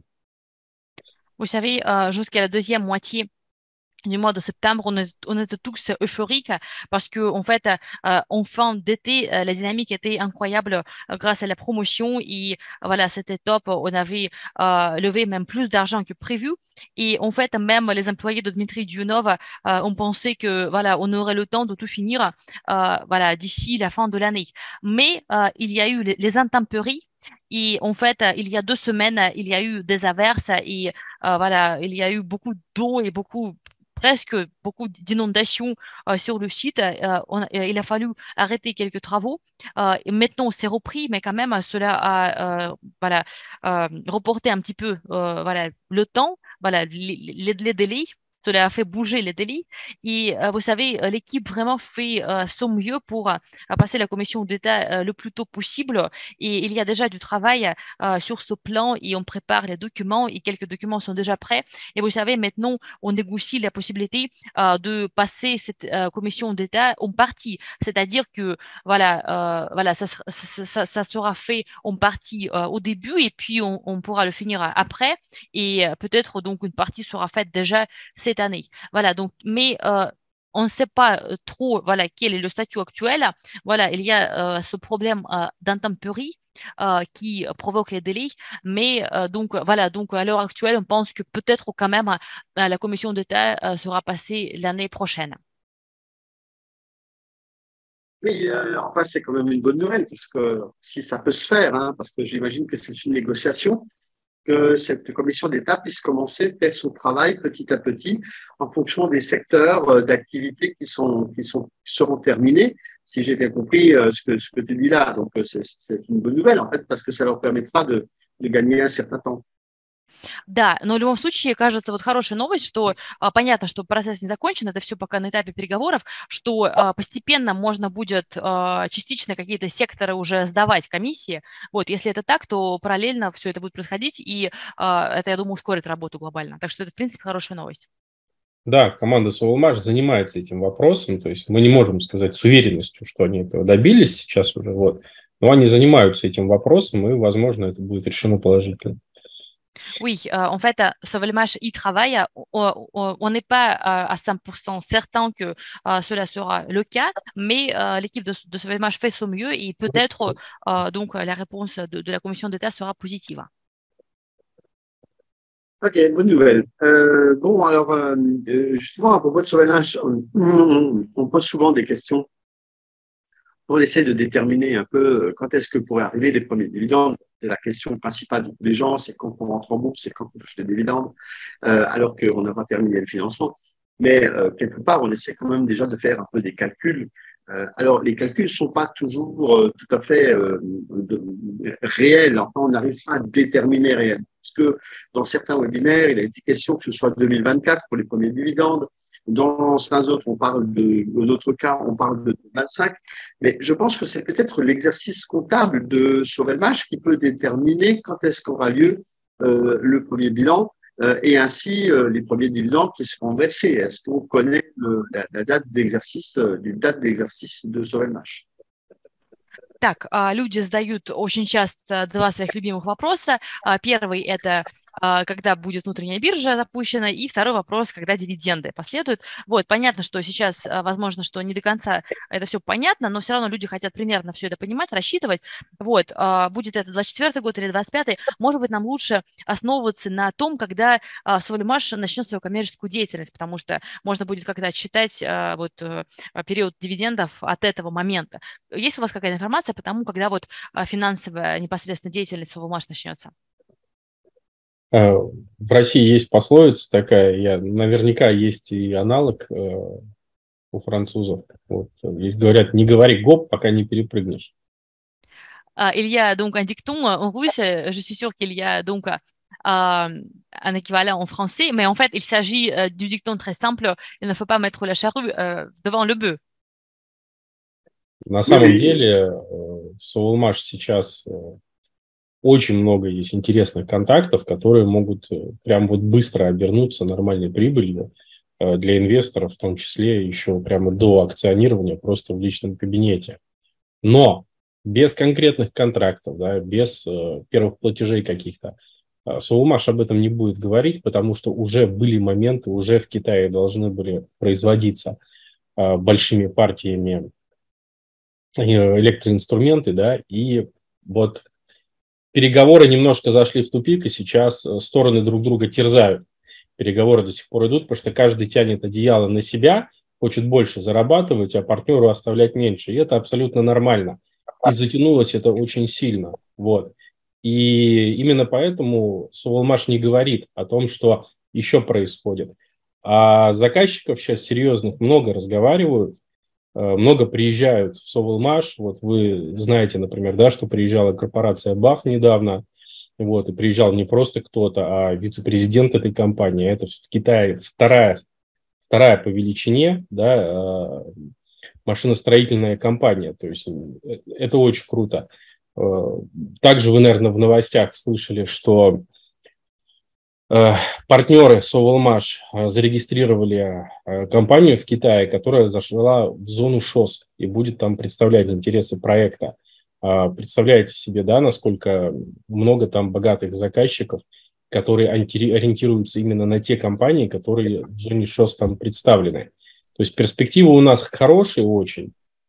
Vous savez, euh, jusqu'à la deuxième moitié du mois de septembre, on, est, on était tous euphoriques parce que en fait, euh, en fin d'été, euh, la dynamique était incroyable euh, grâce à la promotion et euh, voilà, c'était top. On avait euh, levé même plus d'argent que prévu. Et en fait, même les employés de Dmitry Dionov euh, ont pensé que voilà, on aurait le temps de tout finir euh, voilà, d'ici la fin de l'année. Mais euh, il y a eu les, les intempéries. Et en fait, il y a deux semaines, il y a eu des averses et euh, voilà, il y a eu beaucoup d'eau et beaucoup presque beaucoup d'inondations euh, sur le site. Euh, on a- il a fallu arrêter quelques travaux. Euh, et maintenant, c'est repris, mais quand même, cela a euh, voilà, euh, reporté un petit peu euh, voilà, le temps, voilà, les, les- les délais. cela a fait bouger les délits. Et vous savez, l'équipe vraiment fait son mieux pour passer la commission d'État le plus tôt possible. Et il y a déjà du travail sur ce plan et on prépare les documents et quelques documents sont déjà prêts. Et vous savez, maintenant, on négocie la possibilité de passer cette commission d'État en partie. C'est-à-dire que voilà, voilà ça, ça, ça sera fait en partie au début et puis on, on pourra le finir après. Et peut-être donc une partie sera faite déjà cette année. Voilà, donc, mais euh, on ne sait pas trop voilà, quel est le statut actuel. Voilà, il y a euh, ce problème euh, d'intempérie euh, qui provoque les délais. Mais euh, donc, voilà, donc à l'heure actuelle, on pense que peut-être quand même euh, la commission d'État euh, sera passée l'année prochaine. Oui, euh, enfin, c'est quand même une bonne nouvelle, parce que si ça peut se faire, hein, parce que j'imagine que c'est une négociation, que cette commission d'État puisse commencer à faire son travail petit à petit en fonction des secteurs d'activité qui sont, qui sont, qui seront terminés, si j'ai bien compris ce que, ce que tu dis là. Donc, c'est une bonne nouvelle, en fait, parce que ça leur permettra de, de gagner un certain temps. Да, но в любом случае, кажется, вот хорошая новость, что а, понятно, что процесс не закончен, это все пока на этапе переговоров, что а, постепенно можно будет а, частично какие-то секторы уже сдавать комиссии. Вот, если это так, то параллельно все это будет происходить, и а, это, я думаю, ускорит работу глобально. Так что это, в принципе, хорошая новость. Да, команда Sovelmash занимается этим вопросом, то есть мы не можем сказать с уверенностью, что они этого добились сейчас уже, вот, но они занимаются этим вопросом, и, возможно, это будет решено положительно. Oui, euh, en fait, Sovelmash y travaille. On n'est pas à cent pour cent certain que euh, cela sera le cas, mais euh, l'équipe de, de Sovelmash fait son mieux et peut-être euh, donc la réponse de, de la commission d'État sera positive. Ok, bonne nouvelle. Euh, bon, alors, euh, justement, à propos de Sovelmash, on, on, on pose souvent des questions. On essaie de déterminer un peu quand est-ce que pourraient arriver les premiers dividendes. C'est la question principale de tous les gens, c'est quand on rentre en bourse, c'est quand on touche les dividendes, euh, alors qu'on n'a pas terminé le financement. Mais euh, quelque part, on essaie quand même déjà de faire un peu des calculs. Euh, alors, les calculs ne sont pas toujours euh, tout à fait euh, de, réels. Enfin, on n'arrive pas à déterminer réel. Parce que dans certains webinaires, il a été question que ce soit deux mille vingt-quatre pour les premiers dividendes. Dans certains autres, on parle de, dans d'autres cas, on parle de vingt-cinq. Mais je pense que c'est peut-être l'exercice comptable de Sovelmash qui peut déterminer quand est-ce qu'aura lieu euh, le premier bilan euh, et ainsi euh, les premiers dividendes qui seront versés. Est-ce qu'on connaît le, la, la date d'exercice, euh, d'une date d'exercice de Sovelmash? Так, люди задают очень часто два своих любимых вопроса. Первый – это когда будет внутренняя биржа запущена, и второй вопрос, когда дивиденды последуют. Вот, понятно, что сейчас, возможно, что не до конца это все понятно, но все равно люди хотят примерно все это понимать, рассчитывать. Вот, будет это двадцать четвёртый год или двадцать пятый, может быть, нам лучше основываться на том, когда Sovelmash начнет свою коммерческую деятельность, потому что можно будет как-то отсчитать вот период дивидендов от этого момента. Есть у вас какая-то информация по тому, когда вот финансовая непосредственно деятельность Sovelmash начнется? В России есть пословица такая, я, наверняка есть и аналог э, у французов. Вот, здесь говорят, не говори гоп, пока не перепрыгнешь. Il y a donc un dicton en russe, je suis sûre qu'il y a donc euh, un équivalent en français, mais en fait, il s'agit euh, du dicton très simple, il ne faut pas mettre la charrue euh, devant le bœuf. На самом деле, в Sovelmash сейчас очень много есть интересных контактов, которые могут прям вот быстро обернуться нормальной прибылью для инвесторов, в том числе еще прямо до акционирования просто в личном кабинете. Но без конкретных контрактов, да, без первых платежей каких-то, Sovelmash об этом не будет говорить, потому что уже были моменты, уже в Китае должны были производиться большими партиями электроинструменты, да, и вот переговоры немножко зашли в тупик, и сейчас стороны друг друга терзают. Переговоры до сих пор идут, потому что каждый тянет одеяло на себя, хочет больше зарабатывать, а партнеру оставлять меньше. И это абсолютно нормально. И затянулось это очень сильно. Вот. И именно поэтому Sovelmash не говорит о том, что еще происходит. А заказчиков сейчас серьезных много разговаривают, много приезжают в Sovelmash. Вот вы знаете, например, да, что приезжала корпорация бах недавно, вот, и приезжал не просто кто-то, а вице-президент этой компании. Это в Китае вторая вторая по величине, да, машиностроительная компания. То есть это очень круто. Также вы, наверное, в новостях слышали, что партнеры Соволмаш зарегистрировали компанию в Китае, которая зашла в зону ШОС и будет там представлять интересы проекта. Представляете себе, да, насколько много там богатых заказчиков, которые ориентируются именно на те компании, которые в зоне ШОС там представлены. То есть перспективы у нас хорошие очень,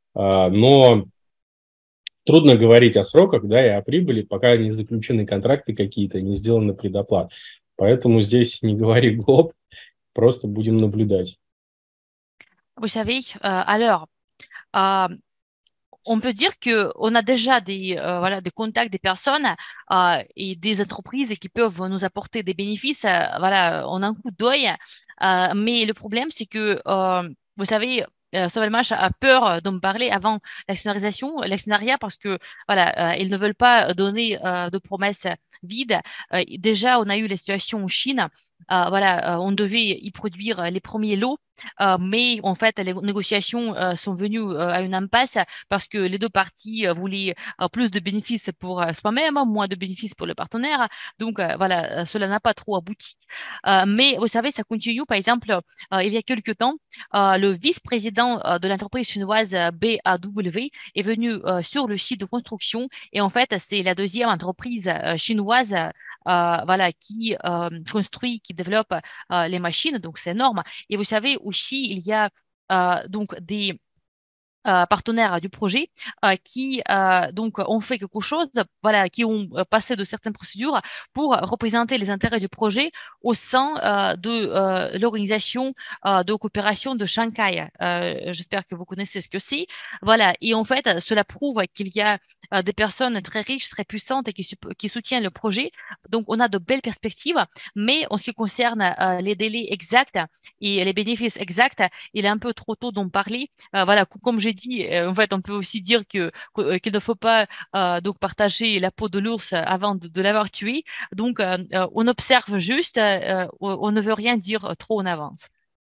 но трудно говорить о сроках, да, и о прибыли, пока не заключены контракты какие-то, не сделаны предоплат. Поэтому здесь не говори гоп, просто будем наблюдать. Vous savez, euh, alors, euh, on peut dire qu'on a déjà des, euh, voilà, des contacts, des personnes euh, et des entreprises qui peuvent nous apporter des bénéfices, euh, voilà, en un coup d'œil. Euh, mais le problème, c'est que, euh, vous savez, euh, Sovelmash a peur d'en parler avant l'actionnariation, l'actionnariat, parce que voilà, euh, ils ne veulent pas donner euh, de promesses vides. Euh, déjà, on a eu la situation en Chine. Euh, voilà, euh, on devait y produire les premiers lots, euh, mais en fait, les négociations euh, sont venues euh, à une impasse parce que les deux parties euh, voulaient euh, plus de bénéfices pour euh, soi-même, moins de bénéfices pour le partenaire. Donc euh, voilà, euh, cela n'a pas trop abouti. Euh, mais vous savez, ça continue. Par exemple, euh, il y a quelques temps, euh, le vice-président euh, de l'entreprise chinoise euh, B A W est venu euh, sur le site de construction et en fait, c'est la deuxième entreprise euh, chinoise euh, voilà, qui euh, construit, qui développe euh, les machines, donc c'est énorme. Et vous savez aussi, il y a euh, donc des euh, partenaires du projet euh, qui euh, donc ont fait quelque chose, voilà, qui ont euh, passé de certaines procédures pour représenter les intérêts du projet au sein euh, de euh, l'organisation euh, de coopération de Shanghai. Euh, j'espère que vous connaissez ce que c'est. Voilà, et en fait, cela prouve qu'il y a euh, des personnes très riches, très puissantes et qui, qui soutiennent le projet. Donc, on a de belles perspectives, mais en ce qui concerne euh, les délais exacts et les bénéfices exacts, il est un peu trop tôt d'en parler. Euh, voilà, comme j'ai dit, euh, en fait, on peut aussi dire que que- qu'il ne faut pas euh, donc partager la peau de l'ours avant de, de l'avoir tué. Donc, euh, euh, on observe juste, euh, on, on ne veut rien dire trop en avance.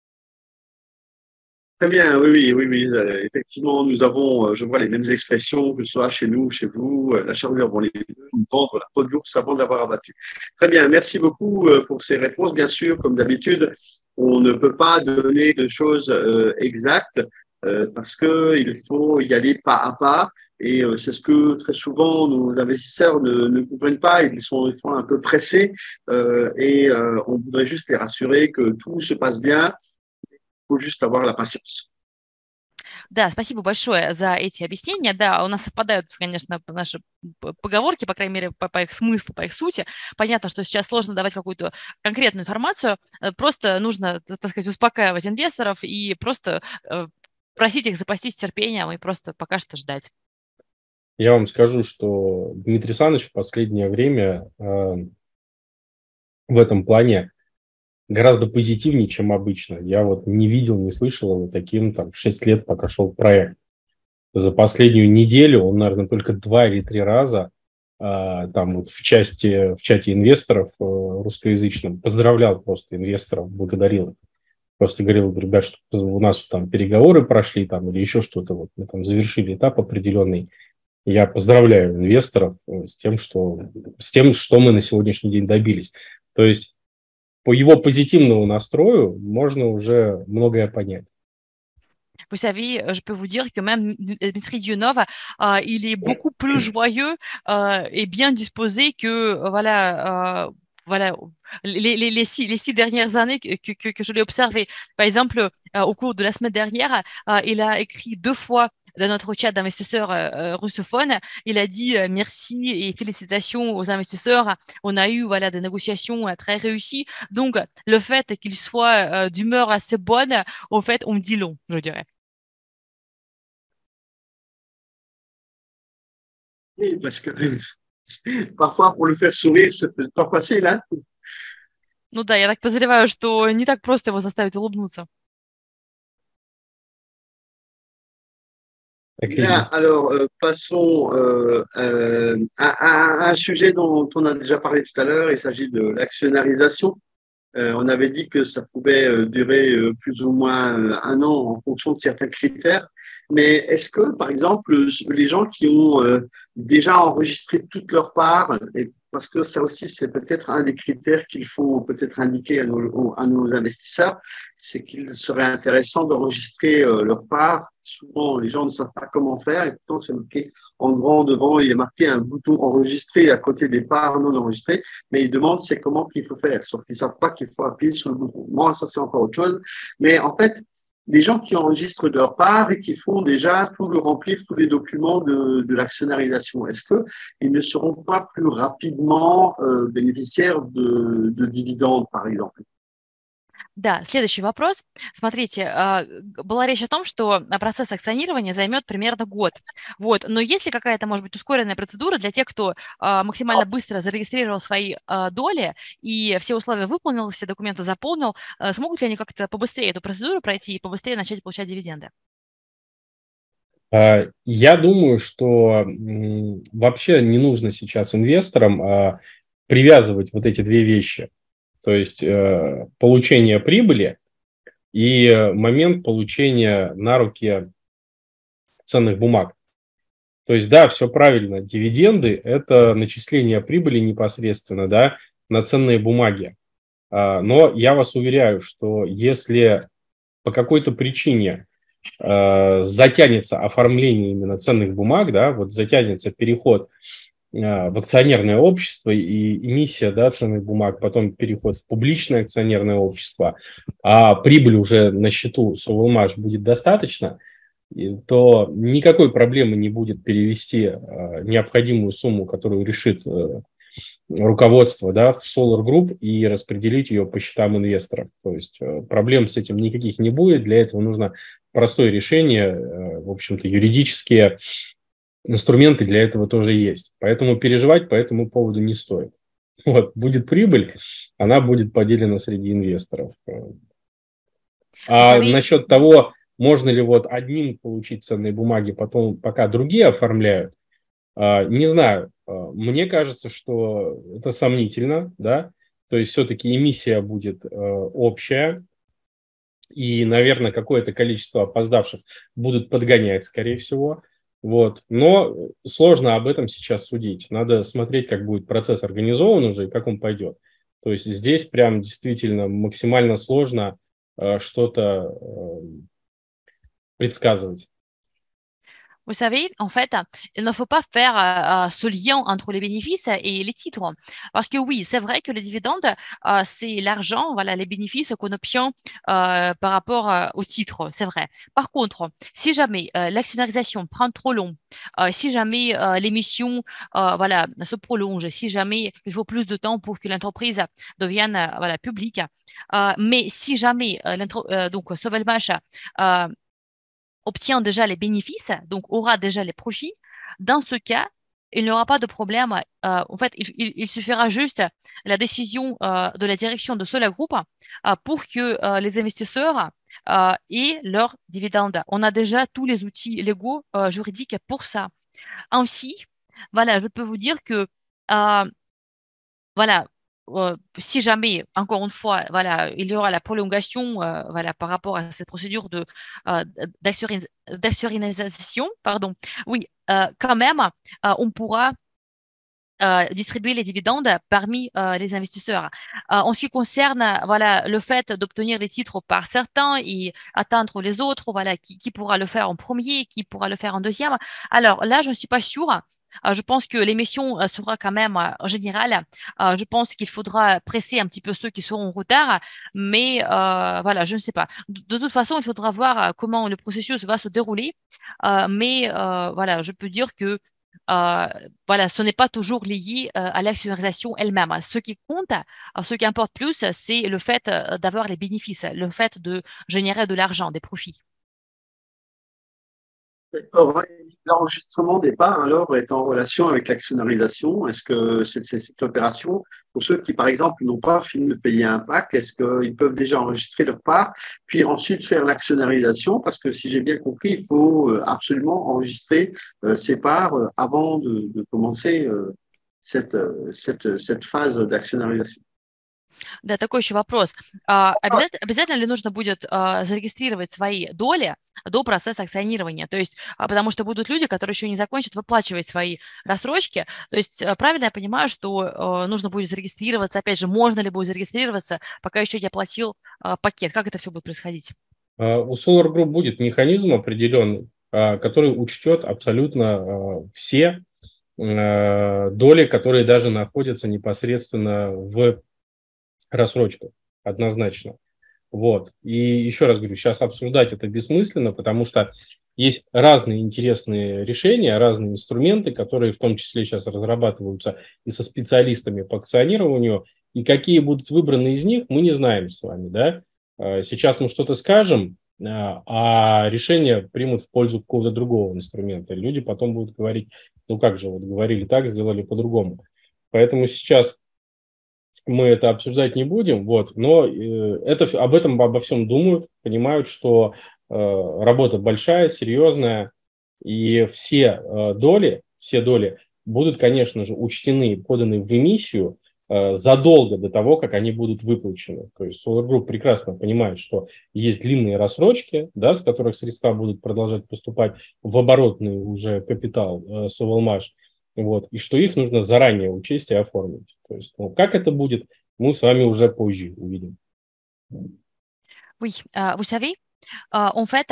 Très bien, oui, oui, oui, oui. Euh, effectivement, nous avons, euh, je vois les mêmes expressions, que ce soit chez nous, chez vous, euh, la charrue avant les deux, nous vendre la peau de l'ours avant d'avoir abattu. Très bien, merci beaucoup euh, pour ces réponses. Bien sûr, comme d'habitude, on ne peut pas donner de choses euh, exactes euh, parce qu'il faut y aller pas à pas. Et euh, c'est ce que très souvent nos investisseurs ne, ne comprennent pas. Ils sont des fois un peu pressés euh, et euh, on voudrait juste les rassurer que tout se passe bien. Il faut juste avoir la patience. Да, спасибо большое за эти объяснения. Да, у нас совпадают, конечно, наши поговорки, по крайней мере, по, по их смыслу, по их сути. Понятно, что сейчас сложно давать какую-то конкретную информацию. Просто нужно, так сказать, успокаивать инвесторов и просто просить их запастись терпением и просто пока что ждать. Я вам скажу, что Дмитрий Саныч в последнее время э, в этом плане гораздо позитивнее, чем обычно. Я вот не видел, не слышал его таким, там, шесть лет, пока шел проект. За последнюю неделю он, наверное, только два или три раза э, там вот в, части, в чате инвесторов э, русскоязычном поздравлял просто инвесторов, благодарил их. Просто говорил, ребят, что у нас там переговоры прошли там, или еще что-то, вот мы там завершили этап определенный. Я поздравляю инвесторов с тем, что, с тем, что мы на сегодняшний день добились. То есть по его позитивному настрою можно уже многое понять. Vous savez, je peux vous dire que même Dmitry Dionov, euh, il est beaucoup plus joyeux euh, et bien disposé que, euh, voilà, euh, voilà, les, les, les, six, les six dernières années que, que, que je l'ai observé. Par exemple, euh, au cours de la semaine dernière, euh, il a écrit deux fois dans notre chat d'investisseurs euh, russophones, il a dit euh, merci et félicitations aux investisseurs. On a eu voilà, des négociations euh, très réussies. Donc, le fait qu'il soit euh, d'humeur assez bonne, en fait, on dit long, je dirais. Oui, parce que parfois, pour le faire sourire, c'est pas facile, hein? Ну да, я так подозреваю, что не так просто его заставить улыбнуться. Bien, alors euh, passons euh, euh, à, à, à un sujet dont on a déjà parlé tout à l'heure. Il s'agit de l'actionnariation. Euh, on avait dit que ça pouvait euh, durer euh, plus ou moins euh, un an en fonction de certains critères. Mais est-ce que, par exemple, les gens qui ont euh, déjà enregistré toutes leurs parts, et parce que ça aussi, c'est peut-être un des critères qu'il faut peut-être indiquer à nos, à nos investisseurs, c'est qu'il serait intéressant d'enregistrer euh, leurs parts. Souvent, les gens ne savent pas comment faire, et pourtant, c'est marqué en grand devant, il est marqué un bouton enregistré à côté des parts non enregistrées, mais ils demandent c'est comment qu'il faut faire, sauf qu'ils ne savent pas qu'il faut appuyer sur le bouton. Moi, ça, c'est encore autre chose. Mais en fait, des gens qui enregistrent de leur part et qui font déjà tout le remplir, tous les documents de, de l'actionnarialisation. Est-ce qu'ils ne seront pas plus rapidement euh, bénéficiaires de, de dividendes, par exemple? Да, следующий вопрос. Смотрите, а, г- была речь о том, что а, процесс акционирования займет примерно год. Вот. Но есть ли какая-то, может быть, ускоренная процедура для тех, кто а, максимально быстро зарегистрировал свои а, доли и все условия выполнил, все документы заполнил, а, смогут ли они как-то побыстрее эту процедуру пройти и побыстрее начать получать дивиденды? А, Я думаю, что м, вообще не нужно сейчас инвесторам а, привязывать вот эти две вещи. То есть э, получение прибыли и э, момент получения на руки ценных бумаг. То есть, да, все правильно, дивиденды – это начисление прибыли непосредственно, да, на ценные бумаги. А, Но я вас уверяю, что если по какой-то причине э, затянется оформление именно ценных бумаг, да, вот затянется переход э, в акционерное общество и эмиссия, да, ценных бумаг, потом переход в публичное акционерное общество, а прибыль уже на счету Sovelmash будет достаточно, и- то никакой проблемы не будет перевести э, необходимую сумму, которую решит э, руководство, да, в Solar Group и распределить ее по счетам инвесторов. То есть э, проблем с этим никаких не будет. Для этого нужно простое решение. э, В общем-то, юридические инструменты для этого тоже есть. Поэтому переживать по этому поводу не стоит. Вот, будет прибыль, она будет поделена среди инвесторов. Vous А savez, насчет того, можно ли вот одним получить ценные бумаги, потом пока другие оформляют, а, не знаю. А, Мне кажется, что это сомнительно, да. То есть все-таки эмиссия будет э, общая, и, наверное, какое-то количество опоздавших будут подгонять, скорее всего. Вот. Но сложно об этом сейчас судить. Надо смотреть, как будет процесс организован уже и как он пойдет. То есть здесь прям действительно максимально сложно э, что-то э, предсказывать. Vous savez, en fait, il ne faut pas faire euh, euh, ce lien entre les bénéfices et les titres. Parce que oui, c'est vrai que les dividendes, euh, c'est l'argent, voilà, les bénéfices qu'on obtient euh, par rapport euh, aux titres, c'est vrai. Par contre, si jamais euh, l'actionnarialisation prend trop long, euh, si jamais euh, l'émission euh, voilà, se prolonge, si jamais il faut plus de temps pour que l'entreprise devienne euh, voilà, publique, euh, mais si jamais euh, l'intro- euh, donc Sovelmash euh, obtient déjà les bénéfices, donc aura déjà les profits, dans ce cas, il n'y aura pas de problème. Euh, en fait, il, il- il suffira juste la décision euh, de la direction de Solar Group euh, pour que euh, les investisseurs euh, aient leurs dividendes. On a déjà tous les outils légaux, euh, juridiques pour ça. Ainsi, voilà, je peux vous dire que euh, voilà, euh, si jamais, encore une fois, voilà, il y aura la prolongation, euh, voilà, par rapport à cette procédure de euh, d'assurin- d'assurisation, pardon, oui, euh, quand même, euh, on pourra euh, distribuer les dividendes parmi euh, les investisseurs. Euh, en ce qui concerne, euh, voilà, le fait d'obtenir les titres par certains et atteindre les autres, voilà, qui, qui pourra le faire en premier, qui pourra le faire en deuxième. Alors là, je ne suis pas sûre. Euh, je pense que l'émission euh, sera quand même euh, en général. Euh, je pense qu'il faudra presser un petit peu ceux qui seront en retard, mais euh, voilà, je ne sais pas. De, de toute façon, il faudra voir euh, comment le processus va se dérouler. Euh, mais euh, voilà, je peux dire que euh, voilà, ce n'est pas toujours lié euh, à l'actionnarialisation elle-même. Ce qui compte, euh, ce qui importe plus, c'est le fait euh, d'avoir les bénéfices, le fait de générer de l'argent, des profits. D'accord. L'enregistrement des parts, alors, est en relation avec l'actionnarialisation. Est-ce que c'est c'est cette opération, pour ceux qui, par exemple, n'ont pas fini de payer un pack, est-ce qu'ils peuvent déjà enregistrer leurs parts, puis ensuite faire l'actionnarialisation? Parce que si j'ai bien compris, il faut euh, absolument enregistrer euh, ces parts euh, avant de, de commencer euh, cette, euh, cette, cette phase d'actionnarialisation. Да, такой еще вопрос. А, обязательно, обязательно ли нужно будет а, зарегистрировать свои доли до процесса акционирования? То есть, а, потому что будут люди, которые еще не закончат выплачивать свои рассрочки. То есть, а, правильно я понимаю, что а, нужно будет зарегистрироваться? Опять же, можно ли будет зарегистрироваться, пока еще не оплатил а, пакет? Как это все будет происходить? А, у Solar Group будет механизм определенный, а, который учтет абсолютно а, все а, доли, которые даже находятся непосредственно в рассрочках, однозначно. Вот. И еще раз говорю, сейчас обсуждать это бессмысленно, потому что есть разные интересные решения, разные инструменты, которые в том числе сейчас разрабатываются и со специалистами по акционированию, и какие будут выбраны из них, мы не знаем с вами, да. Сейчас мы что-то скажем, а решение примут в пользу какого-то другого инструмента. Люди потом будут говорить, ну как же, вот говорили так, сделали по-другому. Поэтому сейчас мы это обсуждать не будем, вот, но э, это, об этом обо всем думают, понимают, что э, работа большая, серьезная, и все э, доли, все доли будут, конечно же, учтены, поданы в эмиссию э, задолго до того, как они будут выплачены. То есть Solar Group прекрасно понимает, что есть длинные рассрочки, да, с которых средства будут продолжать поступать в оборотный уже капитал э, Sovelmash. Вот, и что их нужно заранее учесть и оформить. То есть, ну, как это будет, мы с вами уже позже увидим. Oui, euh, vous savez, euh, en fait,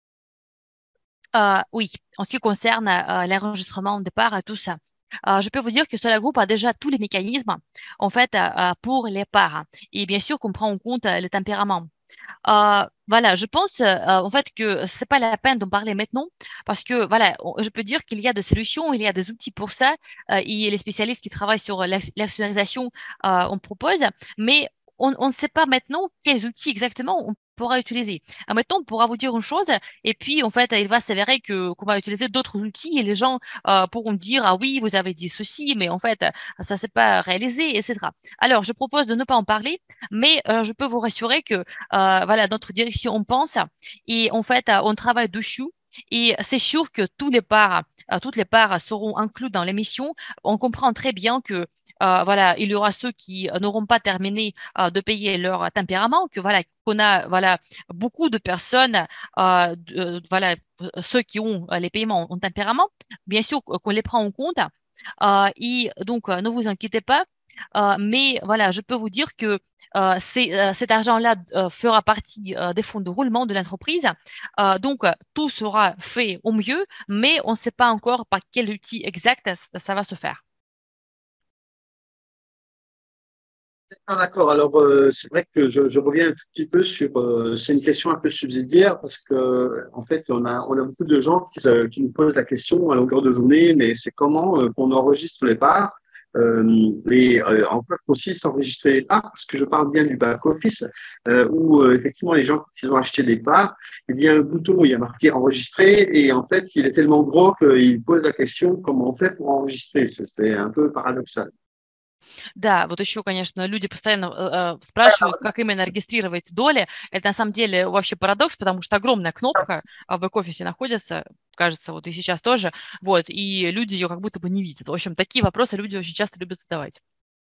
euh, oui, en ce qui concerne euh, l'enregistrement de départ et tout ça, euh, je peux vous dire que Solar Group a déjà tous les mécanismes, en fait, euh, pour les parts. Et bien sûr qu'on prend en compte euh, le tempérament. Euh, voilà, je pense euh, en fait que c'est pas la peine d'en parler maintenant parce que voilà, on- je peux dire qu'il y a des solutions, il y a des outils pour ça, euh, et les spécialistes qui travaillent sur l'ex- l'actionnalisation euh, on propose, mais on, on ne sait pas maintenant quels outils exactement on pourra utiliser. Euh, maintenant, on pourra vous dire une chose et puis en fait, il va s'avérer que qu'on va utiliser d'autres outils et les gens euh, pourront dire ah oui, vous avez dit ceci, mais en fait, ça s'est pas réalisé, et cetera. Alors, je propose de ne pas en parler, mais euh, je peux vous rassurer que euh, voilà, notre direction, on pense et en fait, euh, on travaille dessus. Et c'est sûr que tous les parts, euh, toutes les parts seront incluses dans l'émission. On comprend très bien que euh, voilà, il y aura ceux qui euh, n'auront pas terminé euh, de payer leur tempérament, que voilà, qu'on a voilà beaucoup de personnes, euh, de- euh, voilà, euh, ceux qui ont euh, les paiements en tempérament, bien sûr qu'on les prend en compte. Euh, et donc, euh, ne vous inquiétez pas. Euh, mais voilà, je peux vous dire que euh, c'est- euh, cet argent-là euh, fera partie euh, des fonds de roulement de l'entreprise. Euh, donc, euh, tout sera fait au mieux, mais on ne sait pas encore par quel outil exact ça, ça va se faire. Ah, d'accord. Alors, euh, c'est vrai que je, je reviens un tout petit peu sur. Euh, c'est une question un peu subsidiaire parce que, en fait, on a, on a beaucoup de gens qui, se- qui nous posent la question à longueur de journée, mais c'est comment euh, qu'on enregistre les parts euh, et euh, en quoi consiste enregistrer les parts, parce que je parle bien du back-office euh, où, euh, effectivement, les gens, quand ils ont acheté des parts, il y a un bouton où il y a marqué enregistrer et, en fait, il est tellement gros qu'ils posent la question comment on fait pour enregistrer. C'est c'est un peu paradoxal. Да, вот еще, конечно, люди постоянно э, э, спрашивают, как именно регистрировать доли. Это на самом деле вообще парадокс, потому что огромная кнопка а, в бэк-офисе находится, кажется, вот и сейчас тоже, вот, и люди ее как будто бы не видят. В общем, такие вопросы люди очень часто любят задавать.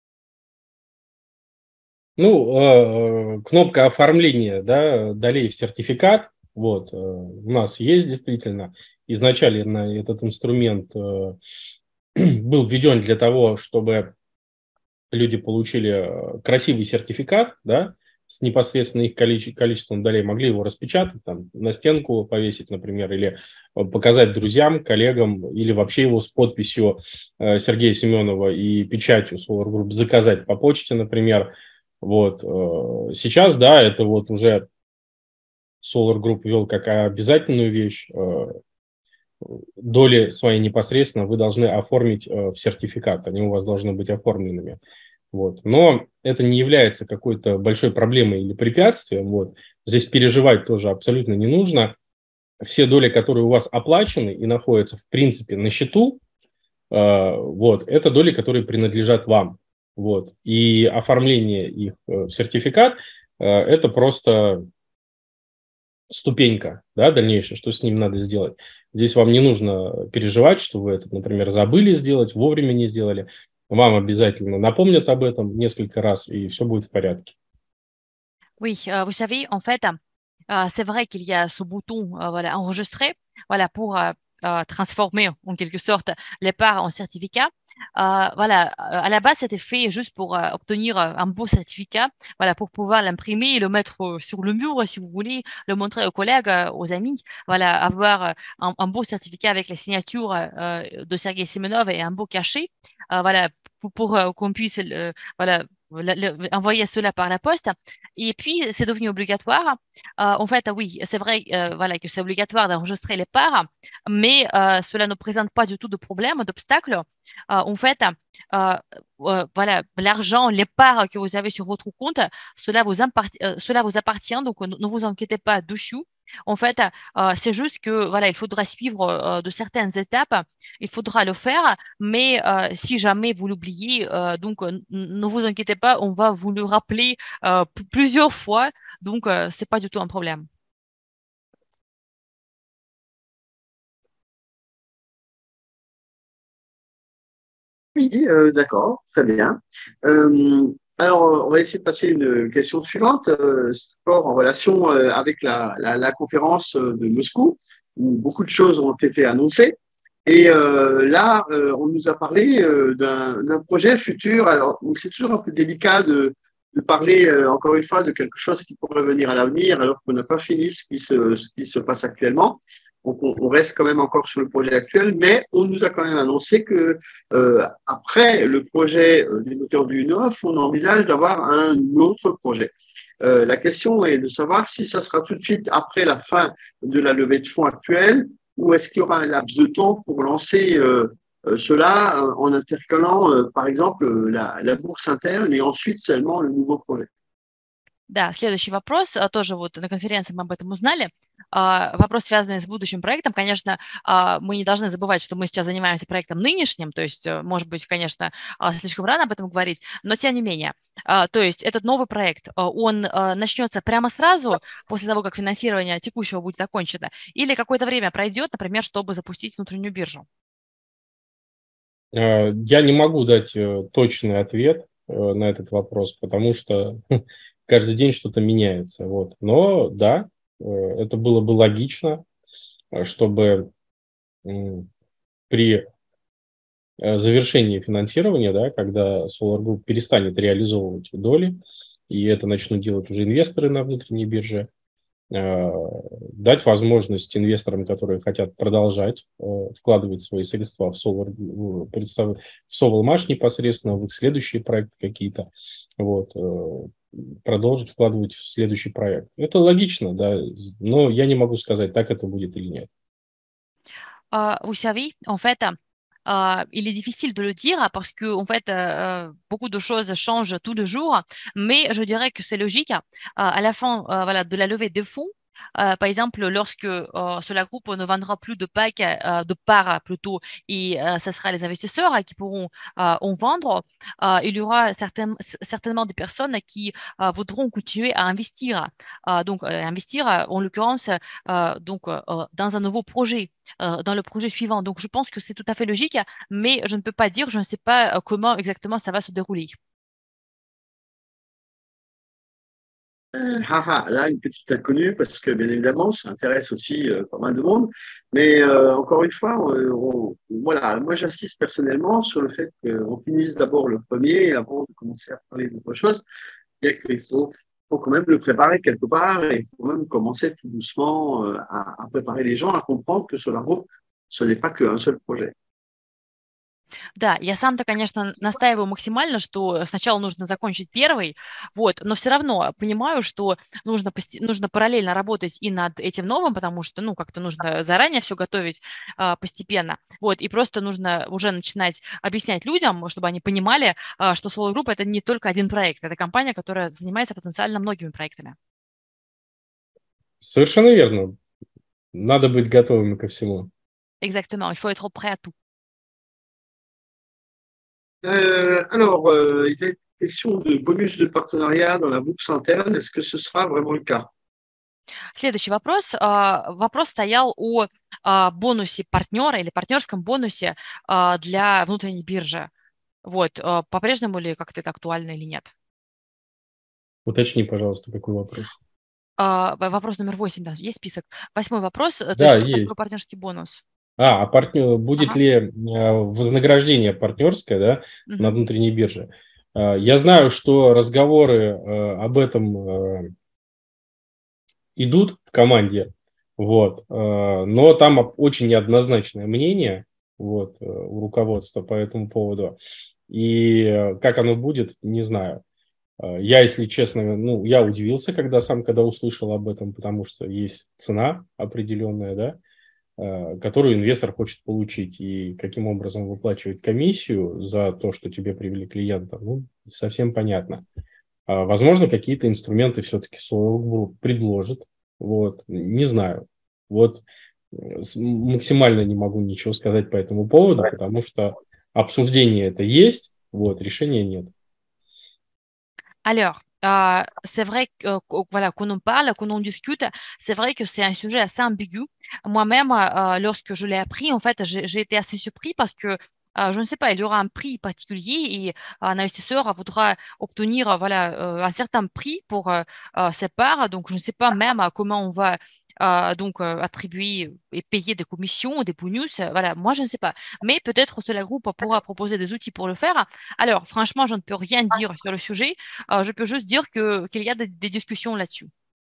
Ну, э, кнопка оформления, да, долей в сертификат, вот, э, у нас есть действительно. Изначально этот инструмент э, был введен для того, чтобы люди получили э, красивый сертификат, да, с непосредственно их количе- количеством долей, могли его распечатать, там, на стенку повесить, например, или э, показать друзьям, коллегам, или вообще его с подписью э, Сергея Семенова и печатью Solar Group заказать по почте, например. Вот. э, Сейчас, да, это вот уже Solar Group ввел как обязательную вещь. э, Доли свои непосредственно вы должны оформить э, в сертификат, они у вас должны быть оформленными. Вот. Но это не является какой-то большой проблемой или препятствием. Вот. Здесь переживать тоже абсолютно не нужно. Все доли, которые у вас оплачены и находятся, в принципе, на счету, э, вот, это доли, которые принадлежат вам. Вот. И оформление их э, в сертификат э, это просто ступенька, да, дальнейшая, что с ним надо сделать. Здесь вам не нужно переживать, что вы это, например, забыли сделать, вовремя не сделали. вам обязательно напомнят об этом несколько раз, и все будет в порядке. Oui, euh, vous savez, en fait, euh, c'est vrai qu'il y a ce bouton, euh, voilà, enregistrer, voilà, pour euh, euh, transformer en quelque sorte les parts en certificat. Euh, voilà, euh, à la base, c'était fait juste pour euh, obtenir euh, un beau certificat, voilà, pour pouvoir l'imprimer et le mettre euh, sur le mur, si vous voulez, le montrer aux collègues, euh, aux amis, voilà, avoir euh, un, un beau certificat avec la signature euh, de Sergei Simonov et un beau cachet, euh, voilà, pour, pour euh, qu'on puisse, euh, voilà, le- le- envoyer cela par la poste. Et puis, c'est devenu obligatoire. Euh, en fait, oui, c'est vrai, euh, voilà, que c'est obligatoire d'enregistrer les parts, mais euh, cela ne présente pas du tout de problème, d'obstacle. Euh, en fait, euh, euh, voilà, l'argent, les parts que vous avez sur votre compte, cela vous, impart- euh, cela vous appartient, donc ne ne vous inquiétez pas dessus. En fait, euh, c'est juste que voilà, il faudra suivre euh, de certaines étapes, il faudra le faire, mais euh, si jamais vous l'oubliez, euh, donc euh, ne vous inquiétez pas, on va vous le rappeler euh, p- plusieurs fois, donc euh, c'est pas du tout un problème. Oui, euh, d'accord, très bien. Euh, alors, on va essayer de passer une question suivante. Euh, c'est encore en relation euh, avec la, la, la conférence de Moscou, où beaucoup de choses ont été annoncées. Et euh, là, euh, on nous a parlé euh, d'un d'un projet futur. Alors, donc c'est toujours un peu délicat de, de parler, euh, encore une fois, de quelque chose qui pourrait venir à l'avenir, alors qu'on n'a pas fini ce qui se, ce qui se passe actuellement. Donc, on, on reste quand même encore sur le projet actuel, mais on nous a quand même annoncé que euh, après le projet euh, des moteurs du neuf, on envisage d'avoir un autre projet. Euh, la question est de savoir si ça sera tout de suite après la fin de la levée de fonds actuelle ou est-ce qu'il y aura un laps de temps pour lancer euh, euh, cela euh, en intercalant, euh, par exemple, la, la bourse interne et ensuite seulement le nouveau projet. Да, следующий вопрос, а, тоже вот на конференции мы об этом узнали. А, Вопрос, связанный с будущим проектом. Конечно, а, мы не должны забывать, что мы сейчас занимаемся проектом нынешним, то есть, э, может быть, конечно, а, слишком рано об этом говорить, но тем не менее. А, То есть этот новый проект, а, он а, начнется прямо сразу после того, как финансирование текущего будет окончено, или какое-то время пройдет, например, чтобы запустить внутреннюю биржу? Э, Я не могу дать э, точный ответ э, на этот вопрос, потому что каждый день что-то меняется. Вот. Но да, э, это было бы логично, э, чтобы м, при э, завершении финансирования, да, когда Solar Group перестанет реализовывать доли, и это начнут делать уже инвесторы на внутренней бирже, э, дать возможность инвесторам, которые хотят продолжать э, вкладывать свои средства в Solar, в представ- в Sovelmash непосредственно, в их следующие проекты какие-то, вот, э, продолжить вкладывать в следующий проект. Это логично, да, но я не могу сказать, так это будет или нет. Euh, vous savez, en fait, euh, il est difficile de le dire parce que, en fait, euh, beaucoup de choses changent tous les jours, mais je dirais que c'est logique. Euh, à la fin, euh, voilà, de la levée des fonds, euh, par exemple, lorsque euh, Solar Group ne vendra plus de packs, euh, de parts plutôt, et euh, ce sera les investisseurs qui pourront euh, en vendre, euh, il y aura certain- certainement des personnes qui euh, voudront continuer à investir. Euh, donc, euh, investir, euh, en l'occurrence, euh, donc, euh, dans un nouveau projet euh, dans le projet suivant. Donc, je pense que c'est tout à fait logique, mais je ne peux pas dire, je ne sais pas euh, comment exactement ça va se dérouler. Euh, ah, ah, là, une petite inconnue, parce que bien évidemment, ça intéresse aussi euh, pas mal de monde. Mais euh, encore une fois, on- on- voilà, moi j'insiste personnellement sur le fait qu'on finisse d'abord le premier avant de commencer à parler d'autre chose. Bien qu'il faut, faut quand même le préparer quelque part et il faut quand même commencer tout doucement euh, à, à préparer les gens à comprendre que Solar Group, ce n'est pas qu'un seul projet. Да, я сам-то, конечно, настаиваю максимально, что сначала нужно закончить первый, вот, но все равно понимаю, что нужно, пости- нужно параллельно работать и над этим новым, потому что, ну, как-то нужно заранее все готовить а, постепенно, вот, и просто нужно уже начинать объяснять людям, чтобы они понимали, а, что Solar Group — это не только один проект, это компания, которая занимается потенциально многими проектами. Совершенно верно. Надо быть готовым ко всему. Exactement, il faut être prêt à tout. Euh, alors, euh, il y a une question de bonus de partenariat dans la bourse interne. Est-ce que ce sera vraiment le cas? Следующий вопрос. А, Вопрос стоял о а, бонусе партнера или партнерском бонусе а, для внутренней биржи. Вот, э, по-прежнему ли как-то это актуально или нет? Уточни, пожалуйста, какой вопрос. А, в вопрос номер восемь, да, есть список. Восьмой вопрос, э, то есть Да, что такое есть. партнерский бонус? А, а партнер, будет Ага. ли э, вознаграждение партнерское, да, на Мгм. внутренней бирже? Э, Я знаю, что разговоры э, об этом э, идут в команде, вот, э, но там об- очень неоднозначное мнение, вот, э, у руководства по этому поводу. И э, как оно будет, не знаю. Э, Я, если честно, ну, я удивился, когда сам, когда услышал об этом, потому что есть цена определенная, да, э, которую инвестор хочет получить, и каким образом выплачивать комиссию за то, что тебе привели клиента, ну, не совсем понятно. А, Возможно, какие-то инструменты все-таки Solar Group предложит, вот, не знаю. Вот э, с- максимально не могу ничего сказать по этому поводу, потому что обсуждение это есть, вот, решения нет. Alors, euh, c'est vrai que, euh, qu- voilà, qu'on en parle, qu'on en discute, c'est vrai que c'est un sujet assez ambigu. Moi-même, euh, lorsque je l'ai appris, en fait, j'ai j'ai été assez surpris parce que, euh, je ne sais pas, il y aura un prix particulier et un investisseur voudra obtenir, euh, voilà, euh, un certain prix pour euh, euh, ses parts. Donc, je ne sais pas même euh, comment on va euh, donc euh, attribuer et payer des commissions, des bonus. euh, Voilà, moi, je ne sais pas. Mais peut-être que le groupe pourra proposer des outils pour le faire. Alors, franchement, je ne peux rien dire sur le sujet. Euh, je peux juste dire que, qu'il y a des, des discussions là-dessus.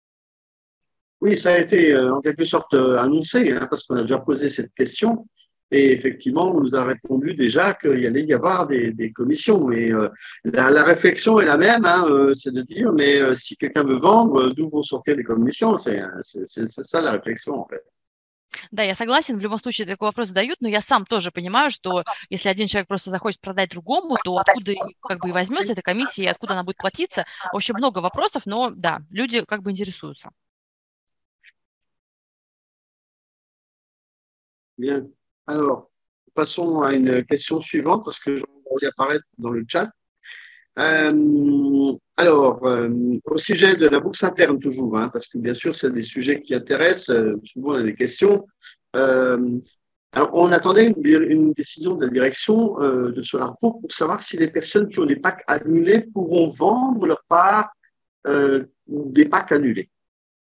Oui, ça a été euh, en quelque sorte euh, annoncé, hein, parce qu'on a déjà posé cette question. Et effectivement, on nous a répondu déjà qu'il y allait y avoir des, des commissions. Et euh, la, la réflexion est la même, hein, euh, c'est de dire, mais euh, si quelqu'un veut vendre, euh, d'où vont sortir les commissions? C'est c'est- c'est- c'est ça la réflexion, en fait. Да, я согласен, в любом случае такой вопрос задают, но я сам тоже понимаю, что если один человек просто захочет продать другому, то откуда и как бы и возьмется эта комиссия, и откуда она будет платиться. В общем, много вопросов, но да, люди как бы интересуются. Bien. Alors, passons à une question suivante, parce que je vais apparaître dans le chat. Euh, alors, euh, au sujet de la bourse interne toujours, hein, parce que bien sûr, c'est des sujets qui intéressent, euh, souvent on a des questions. Euh, alors, on attendait une, une décision de la direction euh, de Solarpro pour savoir si les personnes qui ont des packs annulés pourront vendre leur part euh, des packs annulés.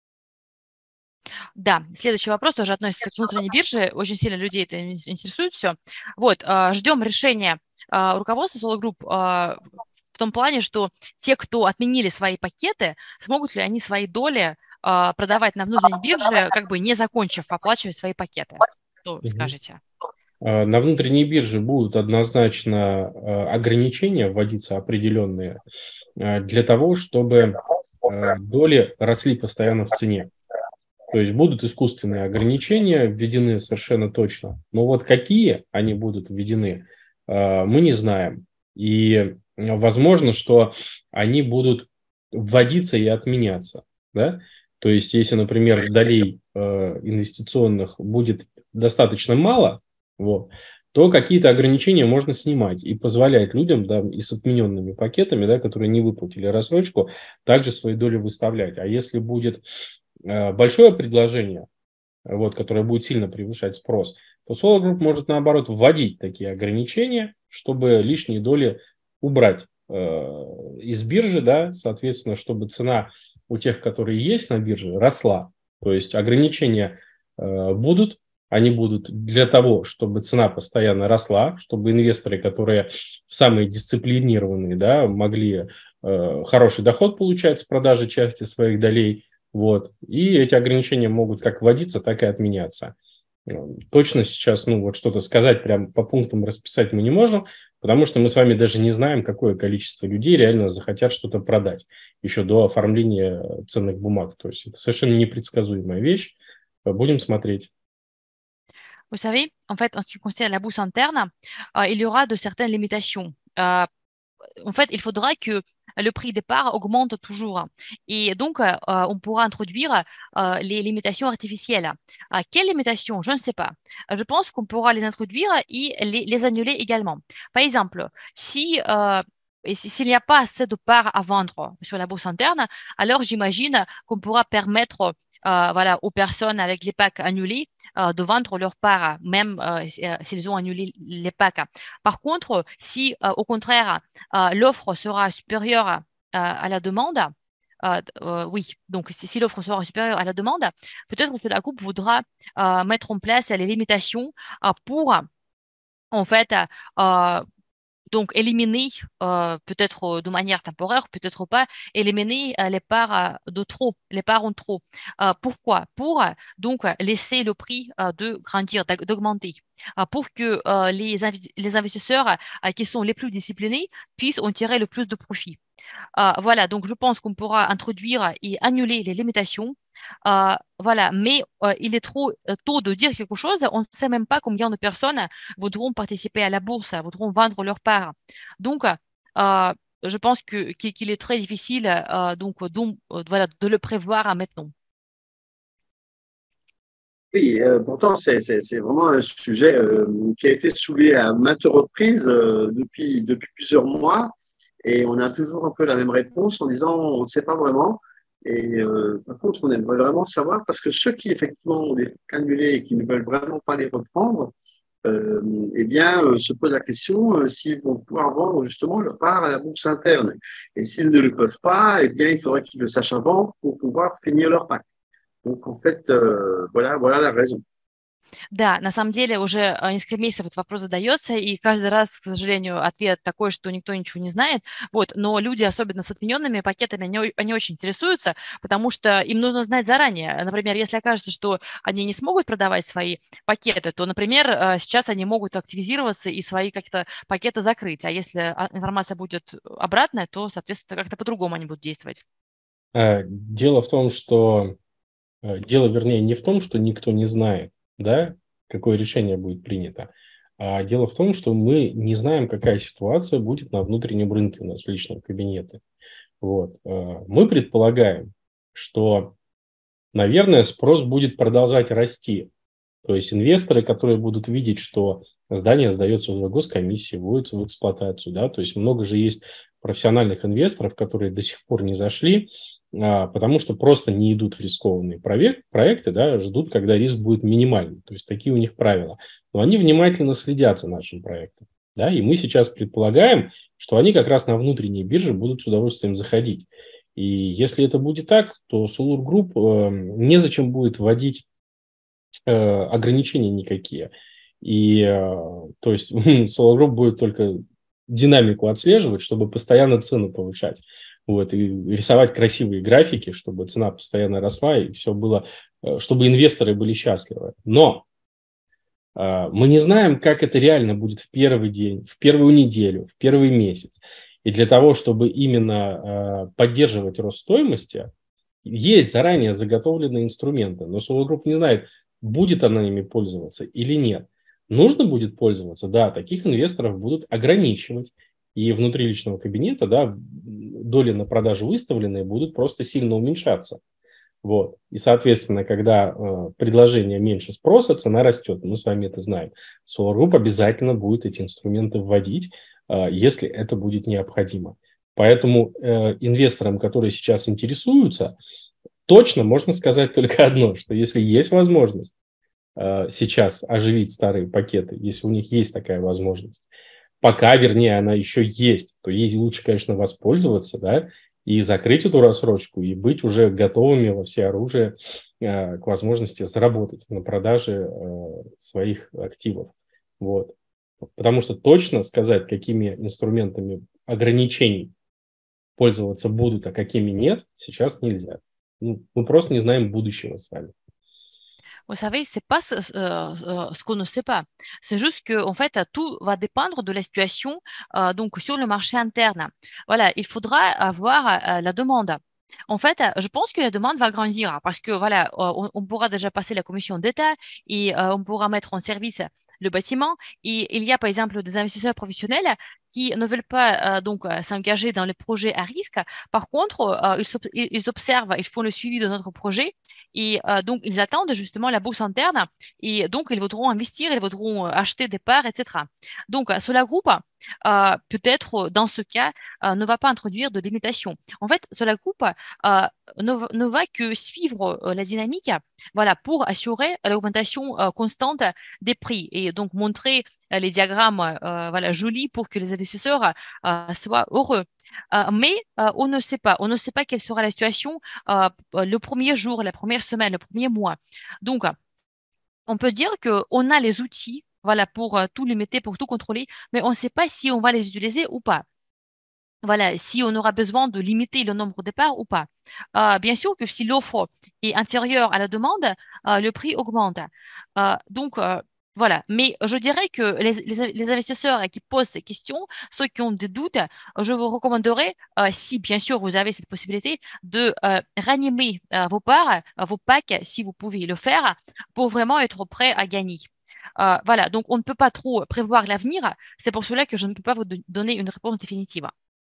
Да, следующий вопрос тоже относится к внутренней бирже. Очень сильно людей это интересует все. Вот, а, ждем решения а, руководства Solar Group а, в том плане, что те, кто отменили свои пакеты, смогут ли они свои доли а, продавать на внутренней бирже, как бы не закончив оплачивать свои пакеты. Что Мгм. скажете? А, На внутренней бирже будут однозначно а, ограничения вводиться определенные а, для того, чтобы а, доли росли постоянно в цене. То есть будут искусственные ограничения введены совершенно точно. Но вот какие они будут введены, а, мы не знаем. И а, возможно, что они будут вводиться и отменяться. Да? То есть, если, например, долей э, инвестиционных будет достаточно мало, вот, то какие-то ограничения можно снимать и позволять людям, да, и с отмененными пакетами, да, которые не выплатили рассрочку, также свои доли выставлять. А если будет э, большое предложение, вот, которое будет сильно превышать спрос, то Solar Group может, наоборот, вводить такие ограничения, чтобы лишние доли убрать э, из биржи, да, соответственно, чтобы цена у тех, которые есть на бирже, росла. То есть ограничения э, будут, они будут для того, чтобы цена постоянно росла, чтобы инвесторы, которые самые дисциплинированные, да, могли э, хороший доход получать с продажи части своих долей. Вот. И эти ограничения могут как вводиться, так и отменяться. Точно сейчас, ну, вот что-то сказать, прям по пунктам расписать мы не можем, потому что мы с вами даже не знаем, какое количество людей реально захотят что-то продать еще до оформления ценных бумаг. То есть это совершенно непредсказуемая вещь. Будем смотреть. Vous savez, en fait, en ce qui concerne la bourse interne, euh, il y aura de certaines limitations. Euh, en fait, il faudra que le prix des parts augmente toujours. Et donc, euh, on pourra introduire euh, les limitations artificielles. Euh, quelles limitations? Je ne sais pas. Je pense qu'on pourra les introduire et les, les annuler également. Par exemple, si... euh, et si- s'il n'y a pas assez de parts à vendre sur la bourse interne, alors j'imagine qu'on pourra permettre euh, voilà, aux personnes avec les packs annulés euh, de vendre leur part, même euh, s'ils ont annulé les packs. Par contre, si euh, au contraire euh, l'offre sera supérieure euh, à la demande, euh, euh, oui, donc si, si l'offre sera supérieure à la demande, peut-être que la groupe voudra euh, mettre en place les limitations euh, pour en fait euh, donc éliminer, euh, peut-être euh, de manière temporaire, peut-être pas, éliminer euh, les parts euh, de trop, les parts en trop. Euh, pourquoi? Pour euh, donc euh, laisser le prix euh, de grandir, d'aug- d'augmenter, euh, pour que euh, les, invi- les investisseurs euh, qui sont les plus disciplinés puissent en tirer le plus de profit. Euh, voilà, donc je pense qu'on pourra introduire et annuler les limitations. Euh, voilà, mais euh, il est trop euh, tôt de dire quelque chose. On ne sait même pas combien de personnes voudront participer à la bourse, voudront vendre leur part. Donc, euh, je pense que, qu'il qu'il est très difficile euh, donc, donc, euh, voilà, de le prévoir à maintenant. Oui, euh, pourtant, c'est c'est- c'est vraiment un sujet euh, qui a été soulevé à maintes reprises euh, depuis, depuis plusieurs mois et on a toujours un peu la même réponse en disant on ne sait pas vraiment. Et euh, par contre, on aimerait vraiment savoir parce que ceux qui effectivement ont des trucs annulés et qui ne veulent vraiment pas les reprendre, euh, eh bien, euh, se posent la question euh, s'ils vont pouvoir vendre justement leur part à la bourse interne. Et s'ils ne le peuvent pas, eh bien, il faudrait qu'ils le sachent avant pour pouvoir finir leur pack. Donc, en fait, euh, voilà, voilà la raison. Да, на самом деле уже э, несколько месяцев этот вопрос задается, и каждый раз, к сожалению, ответ такой, что никто ничего не знает. Вот, но люди, особенно с отмененными пакетами, они, о- они очень интересуются, потому что им нужно знать заранее. Например, если окажется, что они не смогут продавать свои пакеты, то, например, э, сейчас они могут активизироваться и свои как-то пакеты закрыть. А если а, информация будет обратная, то, соответственно, как-то по-другому они будут действовать. Э, Дело в том, что э, дело, вернее, не в том, что никто не знает, да, какое решение будет принято, а дело в том, что мы не знаем, какая ситуация будет на внутреннем рынке у нас в личном кабинете. Вот. Э, Мы предполагаем, что, наверное, спрос будет продолжать расти. То есть инвесторы, которые будут видеть, что здание сдается уже госкомиссии, вводится в эксплуатацию, да, то есть много же есть профессиональных инвесторов, которые до сих пор не зашли, а, потому что просто не идут в рискованные проект, проекты, да, ждут, когда риск будет минимальный. То есть такие у них правила. Но они внимательно следят за нашим проектом. Да, и мы сейчас предполагаем, что они как раз на внутренней бирже будут с удовольствием заходить. И если это будет так, то Solar Group э, незачем будет вводить э, ограничений никакие. И, э, то есть, Solar Group будет только динамику отслеживать, чтобы постоянно цену повышать. Вот, и рисовать красивые графики, чтобы цена постоянно росла, и все было, э, чтобы инвесторы были счастливы. Но э, мы не знаем, как это реально будет в первый день, в первую неделю, в первый месяц. И для того, чтобы именно э, поддерживать рост стоимости, есть заранее заготовленные инструменты, но Solar Group не знает, будет она ими пользоваться или нет. Нужно будет пользоваться, да, таких инвесторов будут ограничивать. И внутри личного кабинета, да, доли на продажу выставленные будут просто сильно уменьшаться. Вот. И, соответственно, когда э, предложение меньше спроса, цена растет. Мы с вами это знаем. Solar Group обязательно будет эти инструменты вводить, э, если это будет необходимо. Поэтому э, инвесторам, которые сейчас интересуются, точно можно сказать только одно, что если есть возможность э, сейчас оживить старые пакеты, если у них есть такая возможность, пока, вернее, она еще есть, то ей лучше, конечно, воспользоваться, да, и закрыть эту рассрочку, и быть уже готовыми во всеоружие э, к возможности заработать на продаже э, своих активов. Вот. Потому что точно сказать, какими инструментами ограничений пользоваться будут, а какими нет, сейчас нельзя. Ну, мы просто не знаем будущего с вами. Vous savez, c'est pas ce, ce- euh, ce qu'on ne sait pas. C'est juste que, en fait, tout va dépendre de la situation euh, donc sur le marché interne. Voilà, il faudra avoir euh, la demande. En fait, euh, je pense que la demande va grandir hein, parce que voilà, euh, on, on pourra déjà passer la commission d'État et euh, on pourra mettre en service le bâtiment. Et il y a par exemple des investisseurs professionnels qui ne veulent pas euh, donc euh, s'engager dans les projets à risque. Par contre, euh, ils, ils observent, ils font le suivi de notre projet et euh, donc ils attendent justement la bourse interne et donc ils voudront investir, ils voudront acheter des parts, et cetera. Donc, Solar Group, euh, peut-être dans ce cas, euh, ne va pas introduire de limitation. En fait, Solar Group euh, ne, ne va que suivre euh, la dynamique, voilà, pour assurer l'augmentation euh, constante des prix et donc montrer euh, les diagrammes euh, voilà, jolis pour que les investisseurs euh, soient heureux. Euh, mais euh, on ne sait pas, on ne sait pas quelle sera la situation euh, le premier jour, la première semaine, le premier mois. Donc, on peut dire qu'on a les outils, voilà, pour euh, tout limiter, pour tout contrôler, mais on ne sait pas si on va les utiliser ou pas. Voilà, si on aura besoin de limiter le nombre de parts ou pas. Euh, bien sûr que si l'offre est inférieure à la demande, euh, le prix augmente. Euh, donc, euh, voilà. Mais je dirais que les, les- les investisseurs qui posent ces questions, ceux qui ont des doutes, je vous recommanderais, euh, si bien sûr vous avez cette possibilité, de euh, ranimer euh, vos parts, euh, vos packs, si vous pouvez le faire, pour vraiment être prêt à gagner. Euh, voilà, donc on ne peut pas trop prévoir l'avenir. C'est pour cela que je ne peux pas vous don- donner une réponse définitive.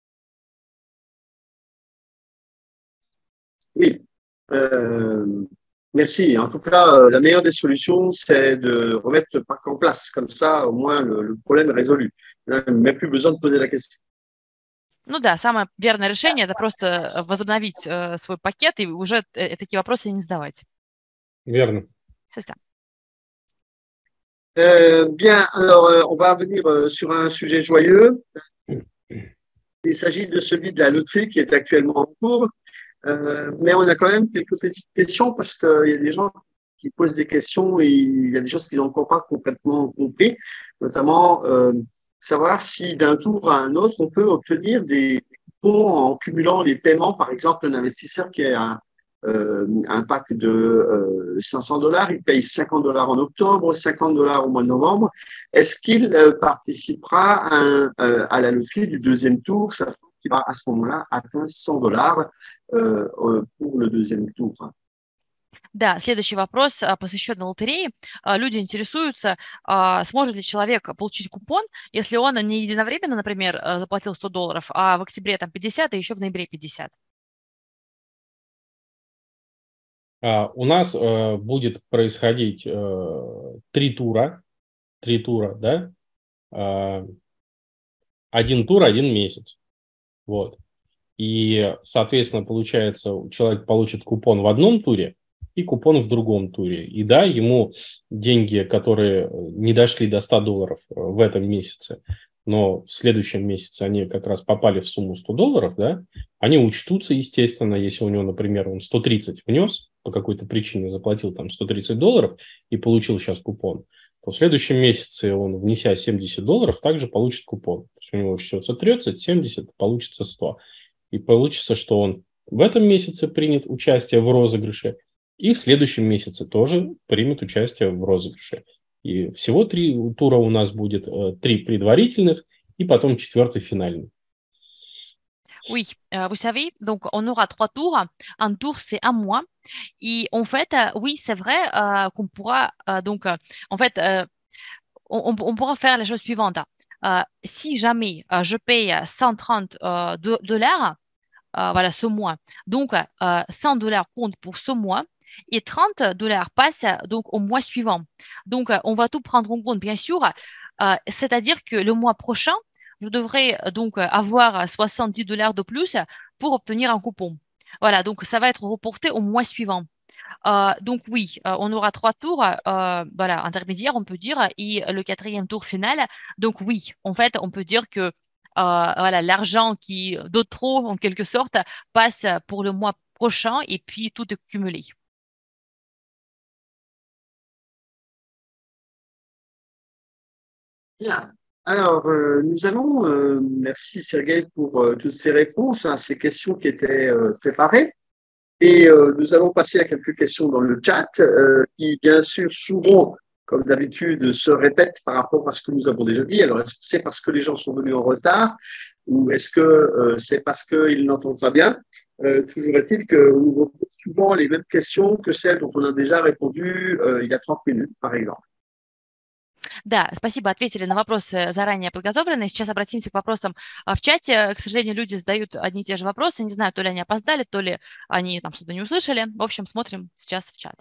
Oui. Euh, merci. En tout cas, euh, la meilleure des solutions, c'est de remettre le parc en place. Comme ça, au moins, le, le problème est résolu. Là, il n'y a même plus besoin de poser la question. Ну да, самое верное решение – это просто э, возобновить э, свой пакет и уже э, такие вопросы не задавать. Верно. C'est ça. Euh, bien, alors, euh, on va venir euh, sur un sujet joyeux. Il s'agit de celui de la loterie qui est actuellement en cours. Euh, mais on a quand même quelques petites questions parce qu'il y a des gens qui posent des questions et il y a des choses qu'ils n'ont encore pas complètement compris, notamment euh, savoir si d'un tour à un autre, on peut obtenir des coupons en cumulant les paiements. Par exemple, un investisseur qui a un, euh, un pack de euh, cinq cents dollars, il paye cinquante dollars en octobre, cinquante dollars au mois de novembre. Est-ce qu'il euh, participera à, un, euh, à la loterie du deuxième tour, sachant qu'il va à ce moment-là atteindre cent dollars euh, pour le deuxième tour? Да, следующий вопрос а, посвящен лотерее. А, Люди интересуются, а, сможет ли человек получить купон, если он не единовременно, например, а, заплатил сто долларов, а в октябре там пятьдесят, и еще в ноябре пятьдесят. А, у нас э, будет происходить э, три тура, три тура, да? А, один тур, один месяц. Вот. И, соответственно, получается, человек получит купон в одном туре и купон в другом туре. И да, ему деньги, которые не дошли до ста долларов в этом месяце, но в следующем месяце они как раз попали в сумму сто долларов, да, они учтутся, естественно, если у него, например, он сто тридцать внес, по какой-то причине заплатил там сто тридцать долларов и получил сейчас купон, то в следующем месяце он, внеся семьдесят долларов, также получит купон. То есть у него учтется тридцать, семьдесят, получится сто. И получится, что он в этом месяце примет участие в розыгрыше, и в следующем месяце тоже примет участие в розыгрыше. И всего три тура у нас будет, э, три предварительных, и потом четвертый финальный. Oui, euh, vous savez, donc on aura trois tours. Un tour, c'est un mois. Et en fait, euh, oui, c'est vrai euh, qu'on pourra, euh, donc, euh, en fait, euh, on, on pourra faire la chose suivante. Euh, si jamais euh, je paye cent trente euh, do- dollars, euh, voilà, ce mois, donc euh, cent dollars comptent pour ce mois et trente dollars passent donc au mois suivant. Donc, euh, on va tout prendre en compte, bien sûr. Euh, c'est-à-dire que le mois prochain, je devrais euh, donc avoir soixante-dix dollars de plus pour obtenir un coupon. Voilà, donc ça va être reporté au mois suivant. Euh, donc oui, euh, on aura trois tours, euh, voilà, intermédiaires, on peut dire, et le quatrième tour final. Donc oui, en fait, on peut dire que euh, voilà, l'argent qui de trop, en quelque sorte, passe pour le mois prochain et puis tout est cumulé. Bien. Alors, euh, nous allons, euh, merci Sergueï pour euh, toutes ces réponses à ces questions qui étaient euh, préparées. Et euh, nous allons passer à quelques questions dans le chat euh, qui, bien sûr, souvent, comme d'habitude, se répètent par rapport à ce que nous avons déjà dit. Alors, est-ce que c'est parce que les gens sont venus en retard ou est-ce que euh, c'est parce qu'ils n'entendent pas bien? Euh, toujours est-il que nous retrouvons souvent les mêmes questions que celles dont on a déjà répondu euh, il y a trente minutes, par exemple. Да, спасибо, ответили на вопросы заранее подготовленные. Сейчас обратимся к вопросам в чате. К сожалению, люди задают одни и те же вопросы. Не знаю, то ли они опоздали, то ли они там что-то не услышали. В общем, смотрим сейчас в чат.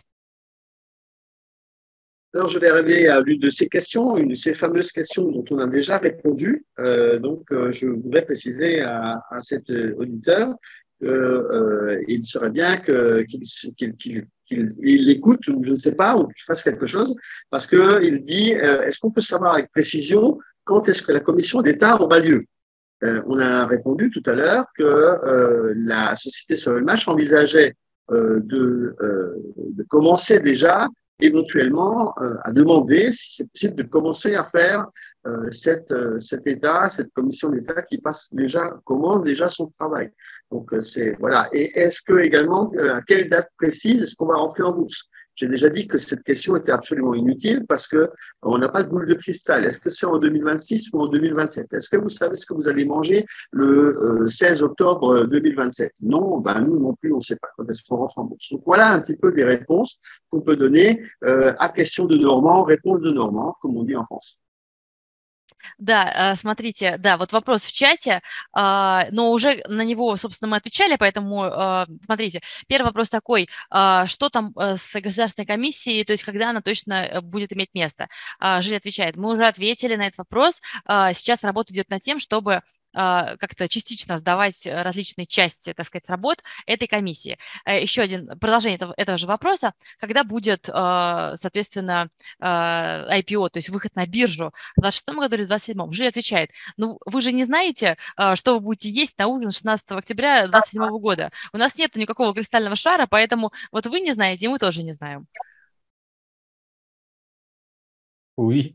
Alors, je vais arriver à l'une de ces questions, une de ces fameuses questions dont on a déjà répondu. Euh, donc, euh, je voudrais préciser à, à cet auditeur qu'il euh, serait bien que, qu'il, qu'il, qu'il, qu'il il écoute, ou je ne sais pas, ou qu'il fasse quelque chose, parce qu'il dit, euh, est-ce qu'on peut savoir avec précision quand est-ce que la commission d'État aura lieu? Euh, on a répondu tout à l'heure que euh, la société Solmatch envisageait euh, de, euh, de commencer déjà éventuellement euh, à demander si c'est possible de commencer à faire euh, cette, euh, cet État, cette commission d'État qui passe déjà, commande déjà son travail. Donc c'est voilà. Et est-ce que également euh, à quelle date précise est-ce qu'on va rentrer en bourse? J'ai déjà dit que cette question était absolument inutile parce que on n'a pas de boule de cristal. Est-ce que c'est en deux mille vingt-six ou en deux mille vingt-sept? Est-ce que vous savez ce que vous allez manger le euh, seize octobre deux mille vingt-sept? Non, ben nous non plus, on ne sait pas quand est-ce qu'on rentre en bourse. Donc voilà un petit peu les réponses qu'on peut donner euh, à question de Normand, réponse de Normand, comme on dit en France. Да, смотрите, да, вот вопрос в чате, но уже на него, собственно, мы отвечали, поэтому смотрите, первый вопрос такой, что там с государственной комиссией, то есть когда она точно будет иметь место? Жиль отвечает, мы уже ответили на этот вопрос, сейчас работа идет над тем, чтобы как-то частично сдавать различные части, так сказать, работ этой комиссии. Еще один, продолжение этого, этого же вопроса, когда будет, соответственно, ай пи о, то есть выход на биржу в двадцать шестом году или в двадцать седьмом? Жиль отвечает, ну вы же не знаете, что вы будете есть на ужин шестнадцатого октября двадцать седьмого года. У нас нет никакого кристального шара, поэтому вот вы не знаете, и мы тоже не знаем. Oui.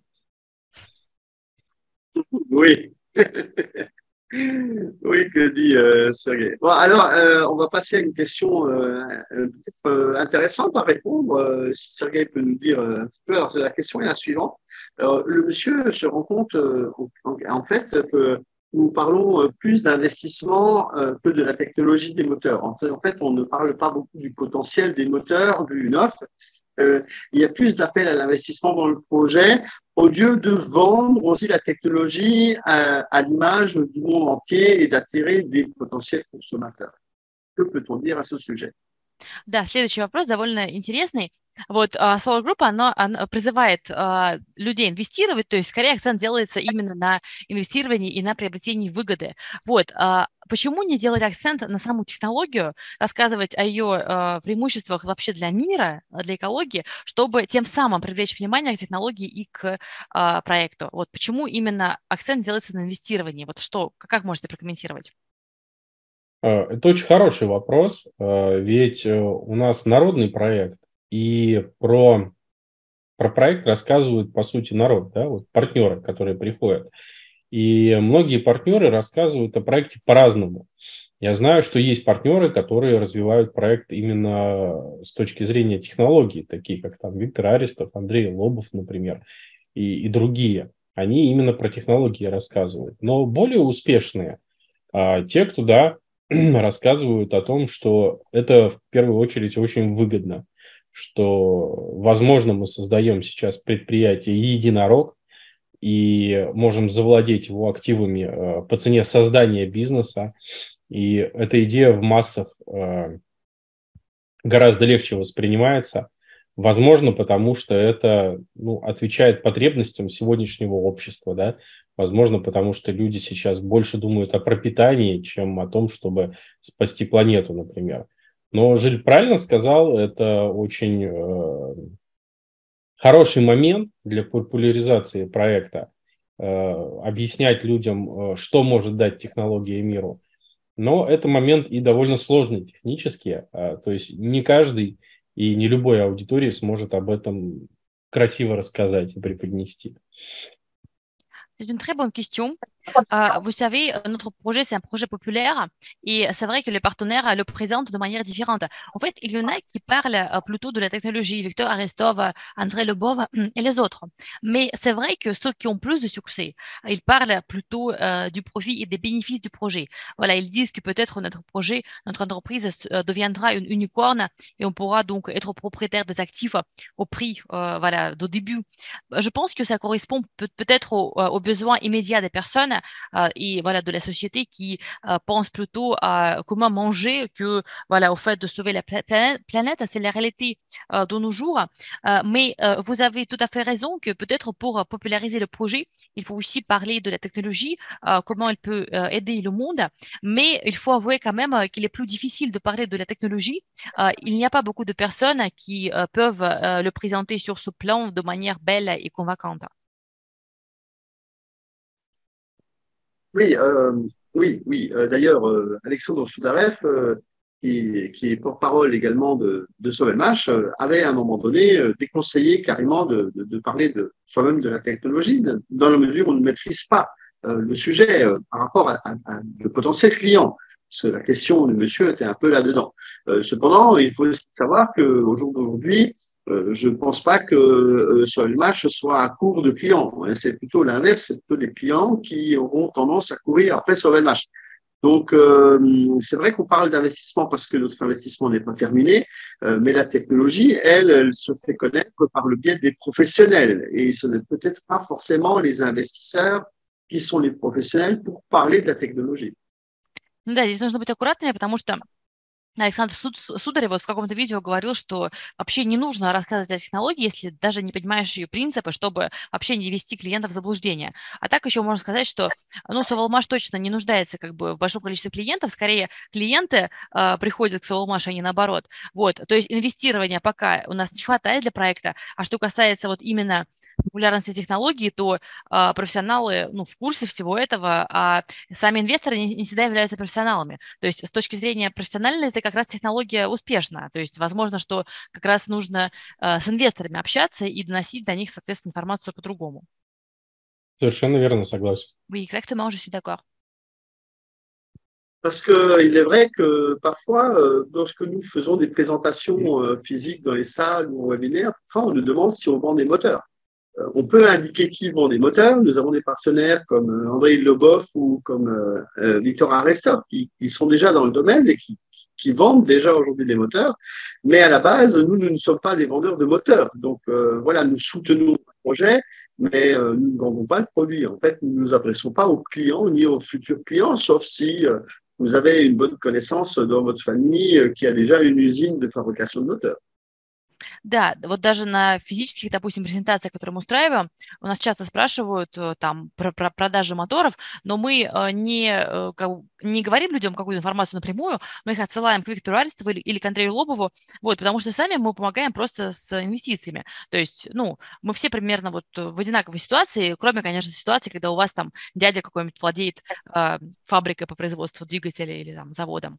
Oui. Oui, que dit euh, Sergei. Bon, alors, euh, on va passer à une question euh, peut-être euh, intéressante à répondre. Euh, si Sergei peut nous dire euh, un petit peu. Alors, la question est la suivante. Alors, le monsieur se rend compte, euh, en, en fait, que nous parlons plus d'investissement euh, que de la technologie des moteurs. En fait, en fait, on ne parle pas beaucoup du potentiel des moteurs du neuf. Euh, il y a plus d'appel à l'investissement dans le projet au lieu de vendre aussi la technologie à, à l'image du monde entier et d'attirer des potentiels consommateurs. Que peut-on dire à ce sujet? Да, следующий вопрос довольно интересный. Вот uh, Solar Group, она, она призывает uh, людей инвестировать, то есть скорее акцент делается именно на инвестировании и на приобретении выгоды. Вот, uh, почему не делать акцент на саму технологию, рассказывать о ее uh, преимуществах вообще для мира, для экологии, чтобы тем самым привлечь внимание к технологии и к uh, проекту? Вот почему именно акцент делается на инвестировании? Вот что, как можете прокомментировать? Это очень хороший вопрос, ведь у нас народный проект, и про, про проект рассказывают, по сути, народ, да, вот партнеры, которые приходят. И многие партнеры рассказывают о проекте по-разному. Я знаю, что есть партнеры, которые развивают проект именно с точки зрения технологий, такие как там Виктор Аристов, Андрей Лобов, например, и, и другие. Они именно про технологии рассказывают. Но более успешные а, те, кто, да, рассказывают о том, что это в первую очередь очень выгодно, что, возможно, мы создаем сейчас предприятие единорог и можем завладеть его активами по цене создания бизнеса. И эта идея в массах гораздо легче воспринимается, возможно, потому что это, ну, отвечает потребностям сегодняшнего общества, да? Возможно, потому что люди сейчас больше думают о пропитании, чем о том, чтобы спасти планету, например. Но Жиль правильно сказал, это очень э, хороший момент для популяризации проекта, э, объяснять людям, э, что может дать технология миру. Но это момент и довольно сложный технически, э, то есть не каждый и не любой аудитории сможет об этом красиво рассказать и преподнести. C'est une très bonne question. Euh, vous savez, notre projet, c'est un projet populaire et c'est vrai que les partenaires le présentent de manière différente. En fait, il y en a qui parlent euh, plutôt de la technologie, Victor Arestov, euh, André Lebov euh, et les autres. Mais c'est vrai que ceux qui ont plus de succès, ils parlent plutôt euh, du profit et des bénéfices du projet. Voilà, ils disent que peut-être notre projet, notre entreprise euh, deviendra une unicorne et on pourra donc être propriétaire des actifs au prix euh, voilà, d'au début. Je pense que ça correspond peut- peut-être aux, aux besoins immédiats des personnes euh, et voilà, de la société qui euh, pense plutôt à comment manger que voilà, au fait de sauver la pla- planète. planète. C'est la réalité euh, de nos jours. Euh, mais euh, vous avez tout à fait raison que peut-être pour euh, populariser le projet, il faut aussi parler de la technologie, euh, comment elle peut euh, aider le monde. Mais il faut avouer quand même euh, qu'il est plus difficile de parler de la technologie. Euh, il n'y a pas beaucoup de personnes qui euh, peuvent euh, le présenter sur ce plan de manière belle et convaincante. Oui, euh, oui, oui. Euh, D'ailleurs, euh, Alexandre Soudarev, euh, qui, qui est porte-parole également de, de Sovelmash, euh, avait à un moment donné euh, déconseillé carrément de, de, de parler de soi-même de la technologie, de- dans la mesure où on ne maîtrise pas euh, le sujet euh, par rapport à, à, à de potentiels clients. Parce que la question du monsieur était un peu là-dedans. Euh, cependant, il faut aussi savoir qu'au jour d'aujourd'hui, euh, je ne pense pas que euh, Sovelmash soit à court de clients. C'est plutôt l'inverse, c'est plutôt des clients qui auront tendance à courir après Sovelmash. Donc, euh, c'est vrai qu'on parle d'investissement parce que notre investissement n'est pas terminé, euh, mais la technologie, elle, elle se fait connaître par le biais des professionnels. Et ce n'est peut-être pas forcément les investisseurs qui sont les professionnels pour parler de la technologie. Ну да, здесь нужно быть аккуратными, потому что Александр Суд- Сударев вот в каком-то видео говорил, что вообще не нужно рассказывать о технологии, если даже не понимаешь ее принципы, чтобы вообще не ввести клиента в заблуждение. А так еще можно сказать, что ну, Совалмаш точно не нуждается как бы в большом количестве клиентов, скорее клиенты э, приходят к Совалмаш, а не наоборот. Вот, то есть инвестирования пока у нас не хватает для проекта, а что касается вот именно популярности технологий, то э, профессионалы ну, в курсе всего этого, а сами инвесторы не, не всегда являются профессионалами. То есть с точки зрения профессиональной это как раз технология успешна. То есть возможно, что как раз нужно э, с инвесторами общаться и доносить до них, соответственно, информацию по-другому. Совершенно верно, согласен. Oui, exactement, je suis d'accord. Parce qu'il est vrai que parfois, euh, lorsque nous faisons des présentations euh, physiques dans les salles ou en webinaire, parfois on nous demande si on vend des moteurs. Euh, on peut indiquer qui vend des moteurs. Nous avons des partenaires comme euh, André Lobov ou comme euh, euh, Victor Arestov qui, qui sont déjà dans le domaine et qui, qui vendent déjà aujourd'hui des moteurs. Mais à la base, nous, nous ne sommes pas des vendeurs de moteurs. Donc euh, voilà, nous soutenons le projet, mais euh, nous ne vendons pas le produit. En fait, nous ne nous adressons pas aux clients ni aux futurs clients, sauf si euh, vous avez une bonne connaissance dans votre famille euh, qui a déjà une usine de fabrication de moteurs. Да, вот даже на физических, допустим, презентациях, которые мы устраиваем, у нас часто спрашивают э, там про, про продажи моторов, но мы э, не, э, как бы не говорим людям какую-то информацию напрямую, мы их отсылаем к Виктору Арестову или, или к Андрею Лобову, вот, потому что сами мы помогаем просто с инвестициями. То есть, ну, мы все примерно вот в одинаковой ситуации, кроме, конечно, ситуации, когда у вас там дядя какой-нибудь владеет э, фабрикой по производству двигателей или там заводом.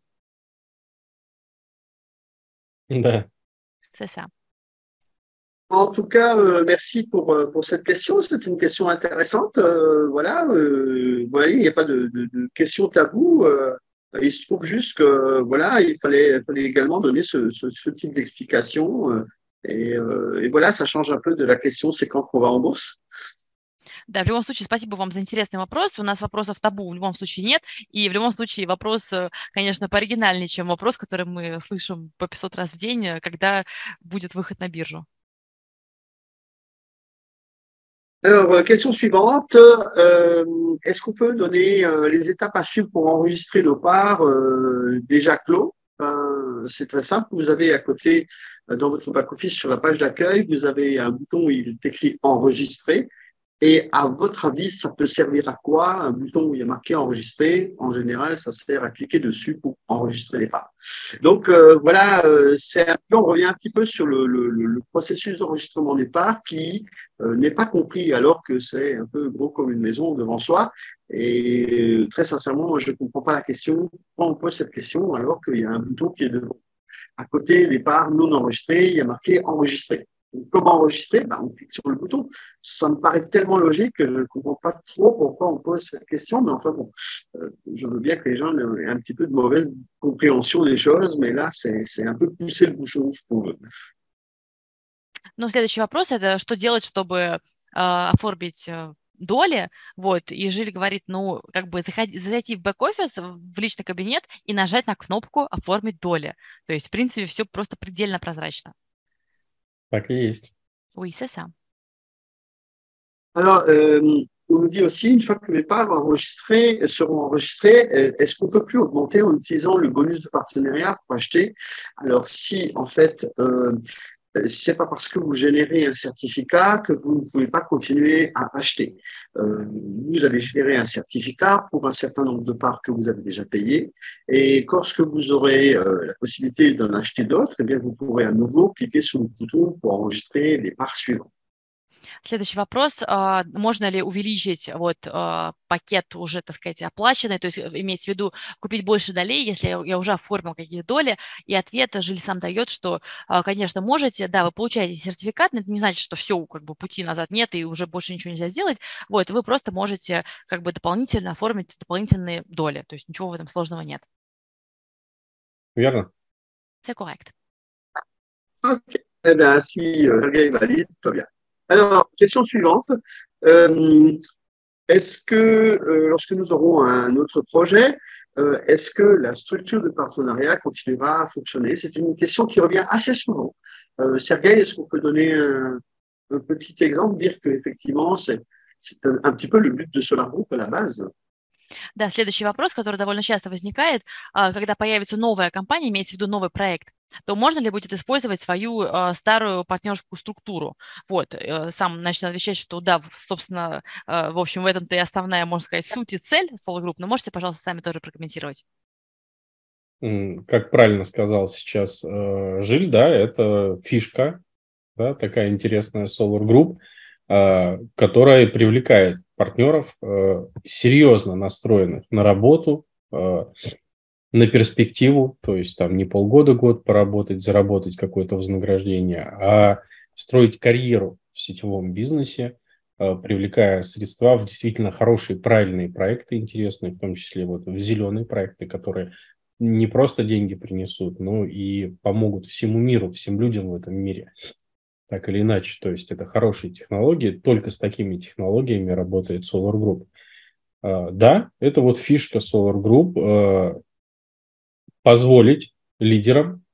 Да. C'est ça. En tout cas, euh, merci pour, euh, pour cette question. C'est une question intéressante. Euh, voilà, euh, vous voyez, il n'y a pas de, de, de question tabou. Euh, il se trouve juste que voilà, il fallait, il fallait également donner ce, ce, ce type d'explication. Euh, et, euh, et voilà, ça change un peu de la question c'est quand qu'on va en bourse. Да, в любом случае, спасибо вам за интересный вопрос. У нас вопросов табу в любом случае нет. И в любом случае вопрос, э, конечно, пооригинальнее, чем вопрос, который мы слышим по пятьсот раз в день, э, когда будет выход на биржу. Alors, euh, question suivante. Euh, est-ce qu'on peut donner euh, les étapes à suivre pour enregistrer nos parts euh, déjà clos? Euh, c'est très simple. Vous avez à côté, euh, dans votre back-office, sur la page d'accueil, vous avez un bouton où il est écrit enregistrer. Et à votre avis, ça peut servir à quoi? Un bouton où il y a marqué enregistrer, en général, ça sert à cliquer dessus pour enregistrer les parts. Donc euh, voilà, euh, c'est un peu, on revient un petit peu sur le, le, le processus d'enregistrement des parts qui euh, n'est pas compris alors que c'est un peu gros comme une maison devant soi. Et euh, très sincèrement, moi, je ne comprends pas la question. Pourquoi on pose cette question alors qu'il y a un bouton qui est devant? À côté des parts non enregistrées, il y a marqué enregistrer. comment enregistrer? Ben, on clique sur le bouton. Ça me paraît tellement logique que je ne comprends pas trop pourquoi on pose cette question, mais enfin bon, euh, je veux bien que les gens aient un petit peu de mauvaise compréhension des choses, mais là, c'est un peu pousser le bouchon, je trouve. Ну, следующий вопрос – это что делать, чтобы э, оформить э, доли, вот, и Жиль говорит, ну, как бы заходи, зайти в бэк-офис, в личный кабинет и нажать на кнопку «Оформить доли». То есть, в принципе, все просто предельно прозрачно. Так и есть. Oui, c'est ça. Alors, euh, on nous dit aussi, une fois que les parts enregistrées seront enregistrées, est-ce qu'on ne peut plus augmenter en utilisant le bonus de partenariat pour acheter? Alors, si, en fait, euh, ce n'est pas parce que vous générez un certificat que vous ne pouvez pas continuer à acheter. Euh, vous allez générer un certificat pour un certain nombre de parts que vous avez déjà payées. Et lorsque vous aurez euh, la possibilité d'en acheter d'autres, eh bien, vous pourrez à nouveau cliquer sur le bouton pour enregistrer les parts suivantes. Следующий вопрос. а, Можно ли увеличить вот а, пакет уже, так сказать, оплаченный, то есть э, имеется в виду купить больше долей, если я я уже оформил какие-то доли? И ответ Жиль сам дает, что, а, конечно, можете, да, вы получаете сертификат, но это не значит, что все, как бы пути назад нет и уже больше ничего нельзя сделать. Вот, вы просто можете как бы дополнительно оформить дополнительные доли, то есть ничего в этом сложного нет. Верно? C'est correct. Ok. Eh bien, si euh, Sergueï valide, tout va bien. Alors, question suivante. Euh, est-ce que euh, lorsque nous aurons un autre projet, euh, est-ce que la structure de partenariat continuera à fonctionner? C'est une question qui revient assez souvent. Euh, Sergueï, est-ce qu'on peut donner un, un petit exemple, dire qu'effectivement, c'est un, un petit peu le but de Solar Group à la base? Да, следующий вопрос, который довольно часто возникает, а, когда появится новая компания, имеется в виду новый проект, то можно ли будет использовать свою а, старую партнерскую структуру? Вот, э, сам начну отвечать, что да, в- собственно, а, в общем, в этом-то и основная, можно сказать, суть и цель Solar Group, но можете, пожалуйста, сами тоже прокомментировать. М, Как правильно сказал сейчас э, Жиль, да, это фишка, да, такая интересная Solar Group, э, которая привлекает партнеров, э, серьезно настроенных на работу, э, на перспективу, то есть там не полгода-год поработать, заработать какое-то вознаграждение, а строить карьеру в сетевом бизнесе, э, привлекая средства в действительно хорошие, правильные проекты, интересные, в том числе вот в зеленые проекты, которые не просто деньги принесут, но и помогут всему миру, всем людям в этом мире, так или иначе. То есть это хорошие технологии, только с такими технологиями работает Solar Group. Э, Да, это вот фишка Solar Group, э, позволить лидерам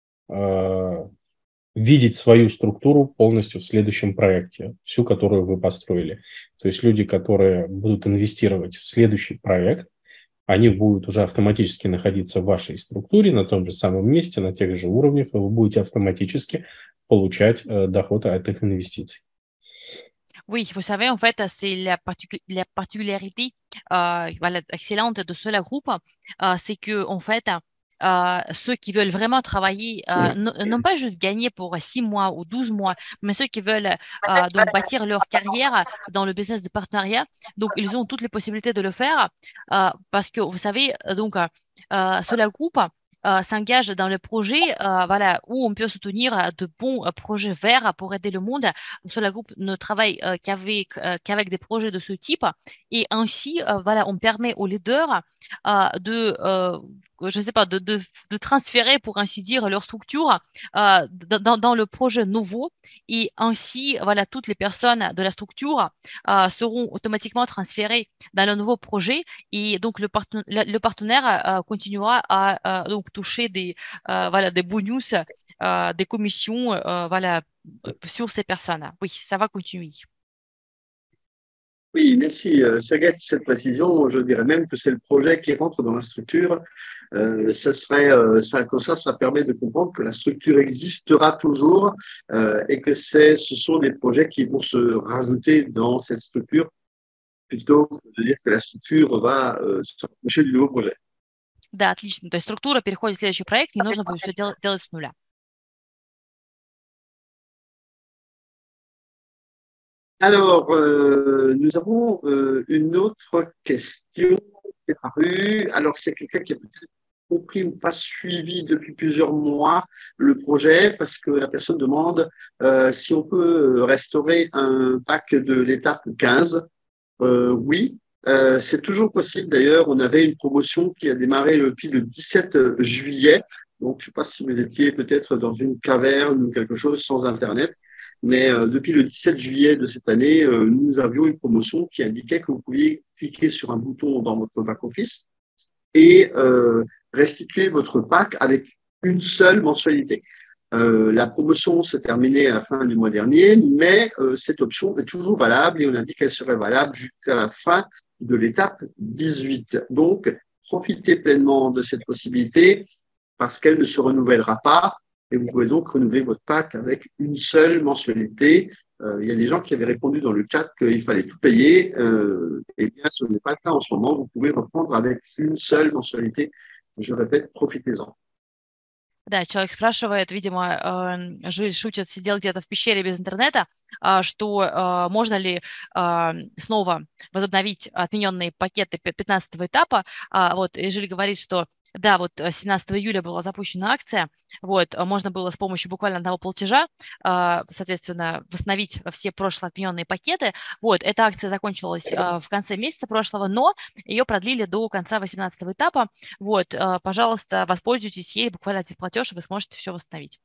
э, видеть свою структуру полностью в следующем проекте, всю, которую вы построили. То есть люди, которые будут инвестировать в следующий проект, они будут уже автоматически находиться в вашей структуре на том же самом месте, на тех же уровнях, и вы будете автоматически получать э, доход от этих инвестиций. Oui, vous savez, en fait, c'est la, particu- la particularité euh, voilà, excellente de Solar Group, euh, c'est que, en fait, euh, ceux qui veulent vraiment travailler, euh, non, non pas juste gagner pour six mois ou douze mois, mais ceux qui veulent euh, donc bâtir leur carrière dans le business de partenariat, donc ils ont toutes les possibilités de le faire euh, parce que, vous savez, donc, euh, Solar Group euh, s'engage dans le projet euh, voilà, où on peut soutenir euh, de bons euh, projets verts pour aider le monde. Solar Group ne travaille euh, qu'avec, euh, qu'avec des projets de ce type et ainsi, euh, voilà, on permet aux leaders euh, de, euh, je sais pas, de, de, de transférer, pour ainsi dire, leur structure euh, dans, dans le projet nouveau et ainsi, voilà, toutes les personnes de la structure euh, seront automatiquement transférées dans le nouveau projet et donc le, parten- le, le partenaire euh, continuera à euh, donc toucher des, euh, voilà, des bonus, euh, des commissions, euh, voilà, sur ces personnes. Oui, ça va continuer. Oui, merci euh, Sergueï pour cette précision. Je dirais même que c'est le projet qui rentre dans la structure. Euh, ça serait, euh, ça, comme ça, ça permet de comprendre que la structure existera toujours euh, et que c'est, ce sont des projets qui vont se rajouter dans cette structure plutôt que de dire que la structure va euh, se rapprocher du nouveau projet. Да, отлично. То есть структура переходит в следующий проект, не нужно будет все делать, делать с нуля. Alors, euh, nous avons euh, une autre question qui est apparue. Alors, c'est quelqu'un qui est peut-être compris ou pas suivi depuis plusieurs mois le projet parce que la personne demande euh, si on peut restaurer un pack de l'étape quinze. Euh, oui, euh, c'est toujours possible. D'ailleurs, on avait une promotion qui a démarré depuis le dix-sept juillet. Donc, je ne sais pas si vous étiez peut-être dans une caverne ou quelque chose sans Internet. Mais euh, depuis le dix-sept juillet de cette année, euh, nous avions une promotion qui indiquait que vous pouviez cliquer sur un bouton dans votre back-office et euh, restituer votre pack avec une seule mensualité. Euh, la promotion s'est terminée à la fin du mois dernier, mais euh, cette option est toujours valable et on a dit qu'elle serait valable jusqu'à la fin de l'étape dix-huit. Donc, profitez pleinement de cette possibilité parce qu'elle ne se renouvellera pas et vous pouvez donc renouveler votre pack avec une seule mensualité. Euh, il y a des gens qui avaient répondu dans le chat qu'il fallait tout payer. Euh, eh bien, ce n'est pas le cas en ce moment. Vous pouvez reprendre avec une seule mensualité. Je répète, profitez-en. Да, человек спрашивает, видимо, э, Жиль шутит, сидел где-то в пещере без интернета, а, что э, можно ли э, снова возобновить отмененные пакеты пи- пятнадцатого этапа. А, вот, и Жиль говорит, что да, вот э, семнадцатого июля была запущена акция, вот, э, можно было с помощью буквально одного платежа, э, соответственно, восстановить все прошлые отмененные пакеты. Вот, эта акция закончилась э, в конце месяца прошлого, но ее продлили до конца восемнадцатого этапа. Вот, э, пожалуйста, воспользуйтесь ей, буквально один платеж, и вы сможете все восстановить.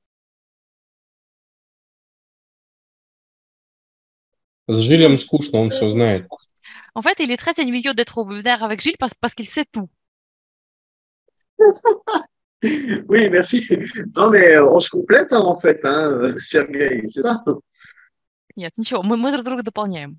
С Жилем скучно, он все знает. En fait, il est très ennuyeux d'être au webinaire avec Gilles parce, parce qu'il sait tout. Oui, merci. Non, mais on se complète, hein, en fait, hein, Sergueï, c'est ça? Нет, ничего, мы, мы друг друга дополняем.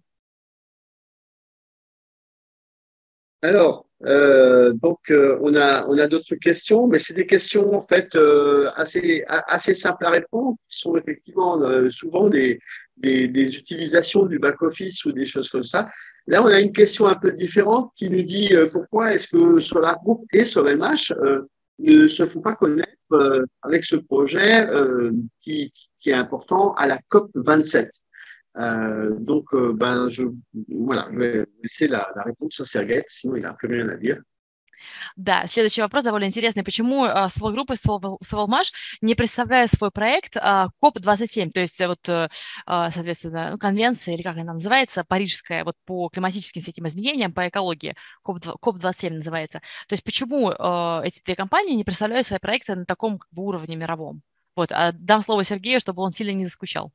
Alors, euh, donc, euh, on a, on a d'autres questions, mais c'est des questions, en fait, euh, assez, assez simples à répondre, qui sont effectivement euh, souvent des, des, des utilisations du back-office ou des choses comme ça. Là, on a une question un peu différente qui nous dit euh, pourquoi est-ce que Solar Group et SolMH euh, ne se font pas connaître euh, avec ce projet euh, qui, qui est important à la COP vingt-sept. Euh, donc, euh, ben, je, voilà, je vais laisser la, la réponse à Sergueï, sinon il n'a plus rien à dire. Да, следующий вопрос довольно интересный. Почему uh, Solar-группа Sovalmash не представляет свой проект uh, коп двадцать семь, то есть вот, uh, соответственно, ну, конвенция, или как она называется, парижская, вот по климатическим всяким изменениям, по экологии, коп двадцать семь называется. То есть почему uh, эти две компании не представляют свои проекты на таком как бы, уровне мировом? Вот, а дам слово Сергею, чтобы он сильно не заскучал.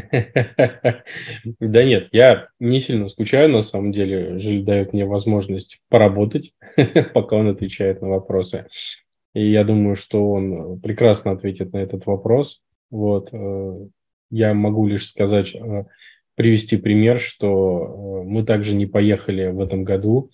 Да нет, я не сильно скучаю, на самом деле. Жиль дает мне возможность поработать, пока он отвечает на вопросы. И я думаю, что он прекрасно ответит на этот вопрос. Вот. Я могу лишь сказать, привести пример, что мы также не поехали в этом году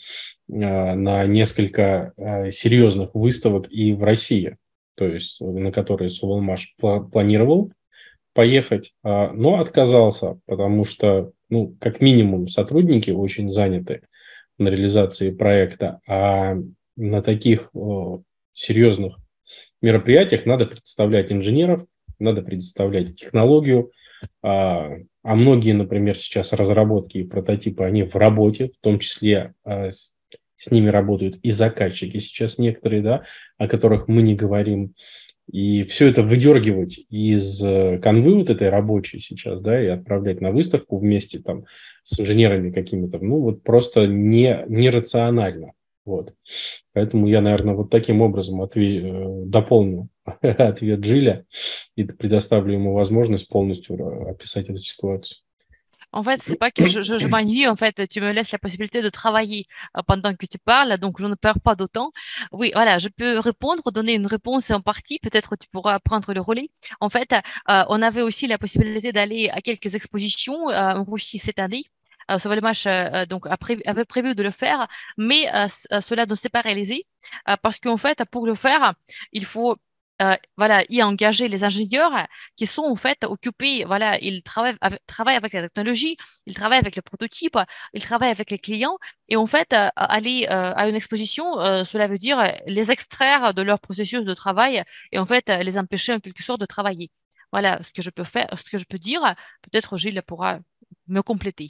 на несколько серьезных выставок и в России, то есть на которые Sovalmash планировал поехать, но отказался, потому что, ну, как минимум, сотрудники очень заняты на реализации проекта, а на таких о, серьезных мероприятиях надо представлять инженеров, надо представлять технологию, а, а многие, например, сейчас разработки и прототипы, они в работе, в том числе а, с, с ними работают и заказчики сейчас некоторые, да, о которых мы не говорим. И все это выдергивать из канвы вот этой рабочей сейчас, да, и отправлять на выставку вместе там с инженерами какими-то, ну, вот просто не, нерационально. Вот. Поэтому я, наверное, вот таким образом отве- дополню ответ Джиля и предоставлю ему возможность полностью описать эту ситуацию. En fait, c'est pas que je, je, je m'ennuie, en fait, tu me laisses la possibilité de travailler euh, pendant que tu parles, donc je ne perds pas d'autant. Oui, voilà, je peux répondre, donner une réponse en partie, peut-être tu pourras prendre le relais. En fait, euh, on avait aussi la possibilité d'aller à quelques expositions euh, en Russie cette année. Euh, Sovalmash euh, donc, a prévu, avait prévu de le faire, mais euh, cela ne s'est pas réalisé euh, parce qu'en fait, pour le faire, il faut euh, voilà, y engager les ingénieurs qui sont en fait occupés, voilà, ils travaillent avec, travaillent avec la technologie, ils travaillent avec le prototype, ils travaillent avec les clients et en fait, euh, aller euh, à une exposition, euh, cela veut dire les extraire de leur processus de travail et en fait les empêcher en quelque sorte de travailler. Voilà ce que je peux faire, ce que je peux dire. Peut-être Gilles pourra me compléter.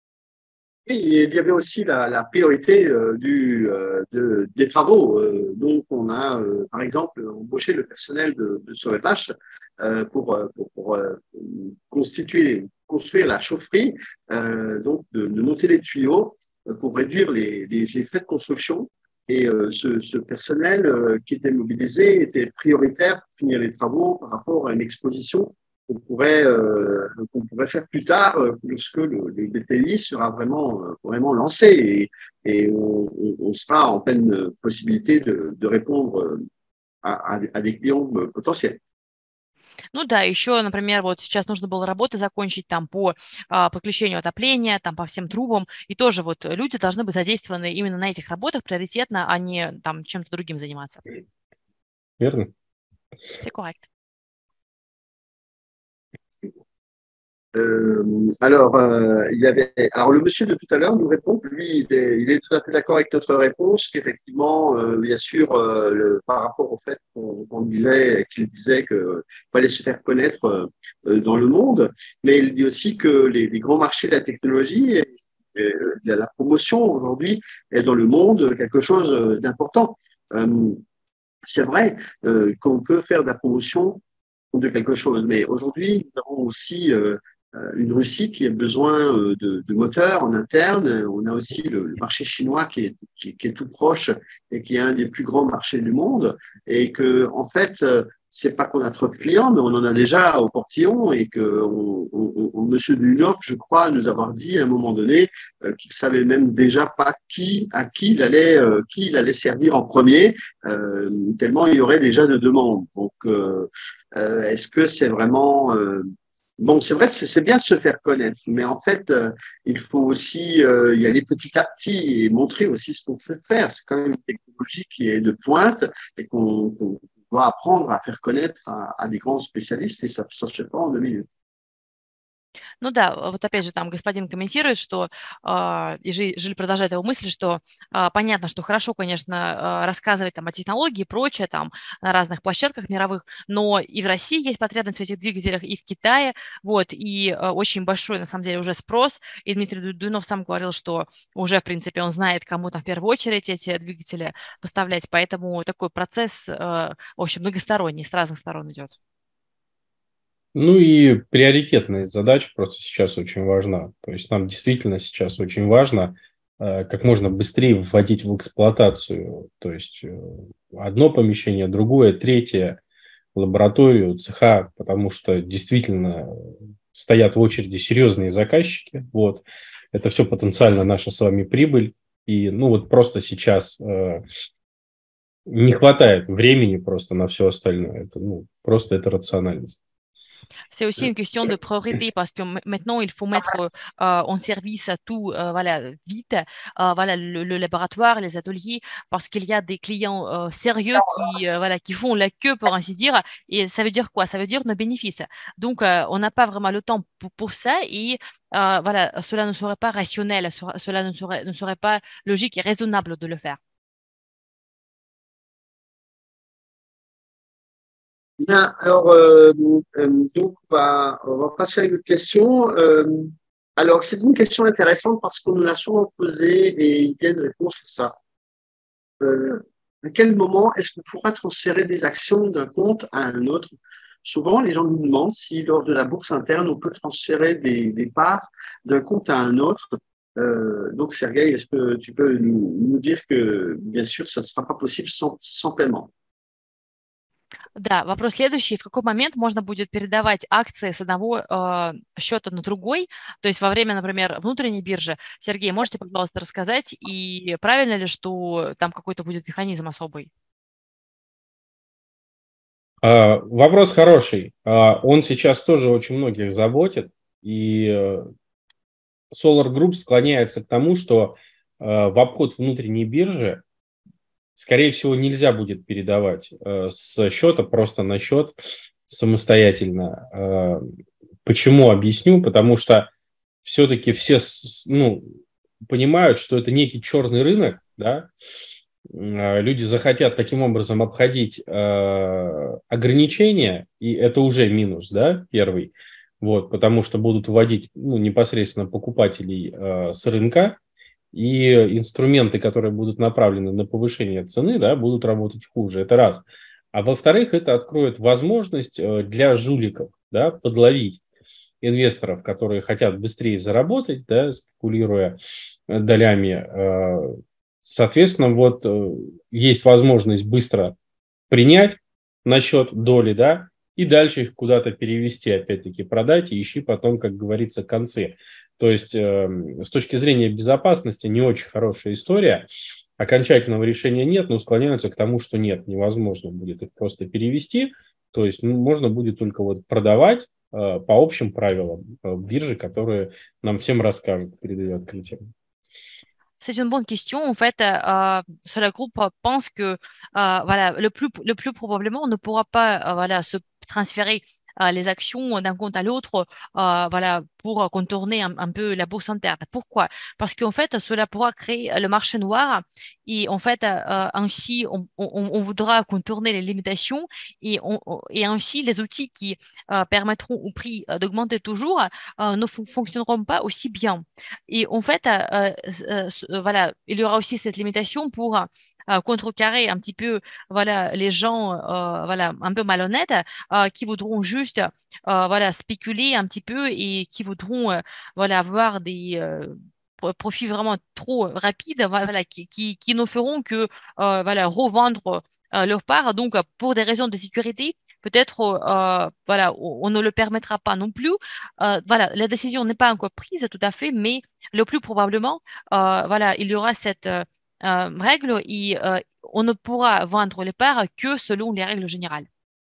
Et il y avait aussi la, la priorité euh, du, euh, de, des travaux euh, dont donc, on a, euh, par exemple, embauché le personnel de, de Sorevache euh, pour, pour, pour euh, constituer, construire la chaufferie, euh, donc de, de monter les tuyaux euh, pour réduire les, les, les frais de construction. Et euh, ce, ce personnel euh, qui était mobilisé était prioritaire pour finir les travaux par rapport à une exposition qu'on pourrait, euh, qu'on pourrait faire plus tard euh, lorsque le, le B T I sera vraiment, euh, vraiment lancé et, et on, on sera en pleine possibilité de, de répondre à, à, à des clients potentiels. Ну да, еще, например, вот сейчас нужно было работы закончить там по а, подключению отопления, там по всем трубам, и тоже вот люди должны быть задействованы именно на этих работах приоритетно, а не там чем-то другим заниматься. Верно. C'est correct. Euh, alors, euh, il y avait, alors le monsieur de tout à l'heure nous répond que lui, il est, il est tout à fait d'accord avec notre réponse, qu'effectivement, euh, bien sûr, euh, le, par rapport au fait qu'on, qu'on disait, qu'il disait qu'il fallait se faire connaître euh, dans le monde, mais il dit aussi que les, les grands marchés de la technologie, et, et, la promotion aujourd'hui est dans le monde quelque chose d'important. Euh, c'est vrai euh, qu'on peut faire de la promotion de quelque chose, mais aujourd'hui, nous avons aussi euh, une Russie qui a besoin de, de moteurs en interne. On a aussi le, le marché chinois qui est, qui, qui est tout proche et qui est un des plus grands marchés du monde. Et que, en fait, c'est pas qu'on a trop de clients, mais on en a déjà au portillon et que on, on, on, Monsieur Dunov, je crois, nous avoir dit à un moment donné euh, qu'il savait même déjà pas qui à qui il allait euh, qui il allait servir en premier, euh, tellement il y aurait déjà de demandes. Donc, euh, euh, est-ce que c'est vraiment euh, Bon, c'est vrai, c'est bien de se faire connaître, mais en fait, euh, il faut aussi euh, y aller petit à petit et montrer aussi ce qu'on peut faire. C'est quand même une technologie qui est de pointe et qu'on qu'on doit apprendre à faire connaître à, à des grands spécialistes et ça ne se fait pas en deux minutes. Ну да, вот опять же там господин комментирует, что, э, и Жиль продолжает его мысль, что э, понятно, что хорошо, конечно, э, рассказывать там о технологии и прочее там на разных площадках мировых, но и в России есть потребность в этих двигателях, и в Китае, вот, и э, очень большой, на самом деле, уже спрос, и Дмитрий Дуйнов сам говорил, что уже, в принципе, он знает, кому там в первую очередь эти двигатели поставлять, поэтому такой процесс, э, в общем, многосторонний, с разных сторон идет. Ну и приоритетность задач просто сейчас очень важна. То есть нам действительно сейчас очень важно э, как можно быстрее вводить в эксплуатацию. То есть э, одно помещение, другое, третье, лабораторию, цеха, потому что действительно стоят в очереди серьезные заказчики. Вот. Это все потенциально наша с вами прибыль. И ну вот просто сейчас э, не хватает времени просто на все остальное. Это, ну, просто это рациональность. C'est aussi une question de priorité parce que maintenant, il faut mettre euh, en service tout euh, voilà, vite euh, voilà, le, le laboratoire, les ateliers, parce qu'il y a des clients euh, sérieux qui, euh, voilà, qui font la queue, pour ainsi dire. Et ça veut dire quoi? Ça veut dire nos bénéfices. Donc, euh, on n'a pas vraiment le temps pour, pour ça et euh, voilà, cela ne serait pas rationnel, cela ne serait, ne serait pas logique et raisonnable de le faire. Bien, alors, euh, euh, donc, on va, on va passer à une question. Euh, alors, c'est une question intéressante parce qu'on nous l'a souvent posée et il y a une réponse à ça. Euh, à quel moment est-ce qu'on pourra transférer des actions d'un compte à un autre? Souvent, les gens nous demandent si, lors de la bourse interne, on peut transférer des, des parts d'un compte à un autre. Euh, donc, Sergueï, est-ce que tu peux nous, nous dire que, bien sûr, ça ne sera pas possible sans, sans paiement? Да, вопрос следующий. В какой момент можно будет передавать акции с одного э, счета на другой? То есть во время, например, внутренней биржи. Сергей, можете, пожалуйста, рассказать, и правильно ли, что там какой-то будет механизм особый? А, вопрос хороший. А, он сейчас тоже очень многих заботит. И Solar Group склоняется к тому, что а, в обход внутренней биржи скорее всего, нельзя будет передавать э, с счета просто на счет самостоятельно. Э, почему? Объясню. Потому что все-таки все ну, понимают, что это некий черный рынок, да? Э, люди захотят таким образом обходить э, ограничения, и это уже минус, да, первый. Вот, потому что будут вводить ну, непосредственно покупателей э, с рынка. и инструменты, которые будут направлены на повышение цены, да, будут работать хуже. Это раз. А во-вторых, это откроет возможность для жуликов, да, подловить инвесторов, которые хотят быстрее заработать, да, спекулируя долями. Соответственно, вот есть возможность быстро принять на счет доли, да, и дальше их куда-то перевести, опять-таки, продать и ищи потом, как говорится, концы. То есть э, с точки зрения безопасности не очень хорошая история. Окончательного решения нет, но склоняются к тому, что нет, невозможно будет их просто перевести. То есть ну, можно будет только вот продавать э, по общим правилам э, биржи, которые нам всем расскажут перед ее открытием. C'est une bonne question. En fait, euh, Solar Group pense que euh, voilà, le plus, le plus probablement, on ne pourra pas euh, voilà, se transférer euh, les actions d'un compte à l'autre euh, voilà, pour contourner un, un peu la bourse interne. Pourquoi? Parce qu'en fait, cela pourra créer le marché noir et en fait, euh, ainsi, on, on, on voudra contourner les limitations et, on, et ainsi, les outils qui euh, permettront au prix euh, d'augmenter toujours euh, ne fon- fonctionneront pas aussi bien. Et en fait, euh, euh, euh, voilà, il y aura aussi cette limitation pour euh, contrecarrer un petit peu voilà, les gens euh, voilà, un peu malhonnêtes euh, qui voudront juste euh, voilà, spéculer un petit peu et qui voudront euh, voilà, avoir des euh, pro- profits vraiment trop rapides voilà, qui, qui, qui ne feront que euh, voilà, revendre euh, leur part. Donc, euh, pour des raisons de sécurité, peut-être euh, voilà, on, on ne le permettra pas non plus. Euh, voilà, la décision n'est pas encore prise tout à fait, mais le plus probablement, euh, voilà, il y aura cette euh, euh, règle et euh, on ne pourra vendre les parts que selon les règles générales.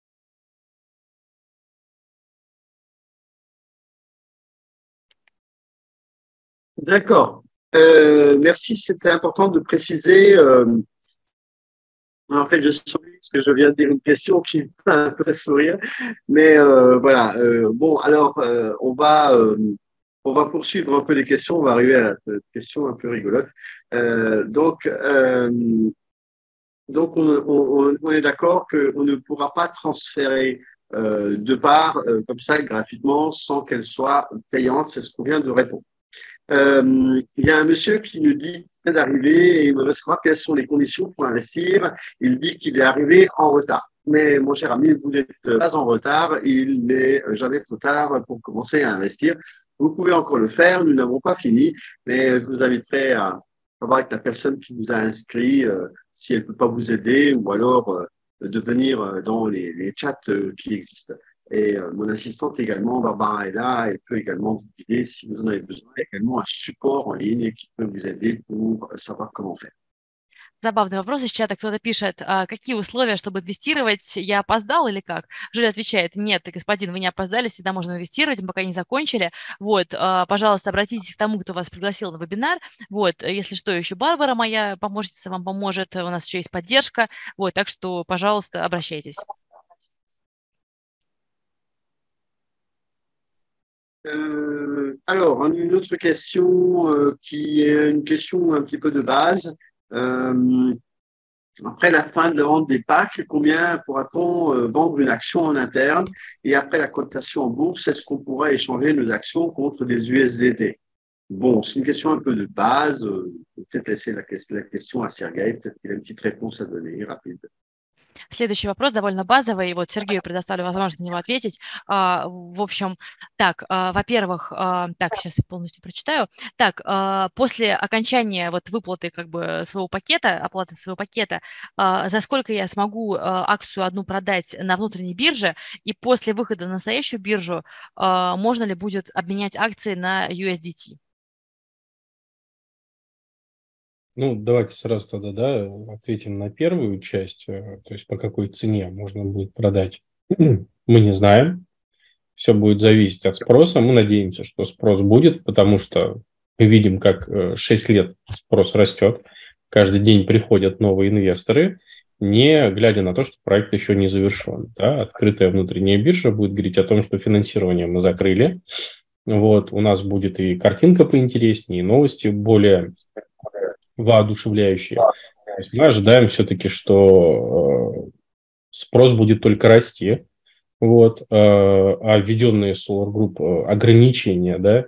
D'accord. Euh, merci, c'était important de préciser. Euh, en fait, je souris parce que je viens de dire une question qui me fait un peu sourire. Mais euh, voilà. Euh, bon, alors, euh, on va, euh, on va poursuivre un peu les questions. On va arriver à la question un peu rigolote. Euh, donc, euh, donc on, on, on est d'accord qu'on ne pourra pas transférer euh, de part euh, comme ça gratuitement sans qu'elle soit payante. C'est ce qu'on vient de répondre. Euh, il y a un monsieur qui nous dit qu'il vient d'arriver et il voudrait savoir quelles sont les conditions pour investir. Il dit qu'il est arrivé en retard. Mais mon cher ami, vous n'êtes pas en retard. Il n'est jamais trop tard pour commencer à investir. Vous pouvez encore le faire. Nous n'avons pas fini, mais je vous inviterai à voir avec la personne qui vous a inscrit euh, si elle ne peut pas vous aider ou alors euh, de venir dans les, les chats euh, qui existent. Et euh, mon assistante également, Barbara, est là. Elle peut également vous guider si vous en avez besoin. Il y a également un support en ligne qui peut vous aider pour savoir comment faire. Забавный вопрос из чата. Кто-то пишет, а, какие условия, чтобы инвестировать? Я опоздал или как? Жиля отвечает, нет, господин, вы не опоздали, всегда можно инвестировать, мы пока не закончили. Вот, а, пожалуйста, обратитесь к тому, кто вас пригласил на вебинар. Вот, если что, еще Барбара, моя помощница, вам поможет. У нас еще есть поддержка. Вот, так что, пожалуйста, обращайтесь. Euh, alors, une autre question euh, qui est une question un petit peu de base. Euh, après la fin de la vente des packs, combien pourra-t-on euh, vendre une action en interne? Et après la cotation en bourse, est-ce qu'on pourra échanger nos actions contre des U S D T? Bon, c'est une question un peu de base. Euh, peut-être laisser la, la question à Sergei. Peut-être qu'il a une petite réponse à donner rapide. Следующий вопрос довольно базовый. Вот Сергею предоставлю возможность на него ответить. А, в общем, так, а, во-первых, а, так, сейчас я полностью прочитаю. Так, а, после окончания вот выплаты как бы своего пакета, оплаты своего пакета, а, за сколько я смогу а, акцию одну продать на внутренней бирже, и после выхода на настоящую биржу а, можно ли будет обменять акции на ю эс ди ти? Ну, давайте сразу тогда, да, ответим на первую часть, то есть по какой цене можно будет продать. Мы не знаем, все будет зависеть от спроса. Мы надеемся, что спрос будет, потому что мы видим, как шесть лет спрос растет, каждый день приходят новые инвесторы, не глядя на то, что проект еще не завершен. Да? Открытая внутренняя биржа будет говорить о том, что финансирование мы закрыли. Вот, у нас будет и картинка поинтереснее, и новости более воодушевляющие. Мы ожидаем все-таки, что э, спрос будет только расти. Вот, э, а введенные Solar Group ограничения, да,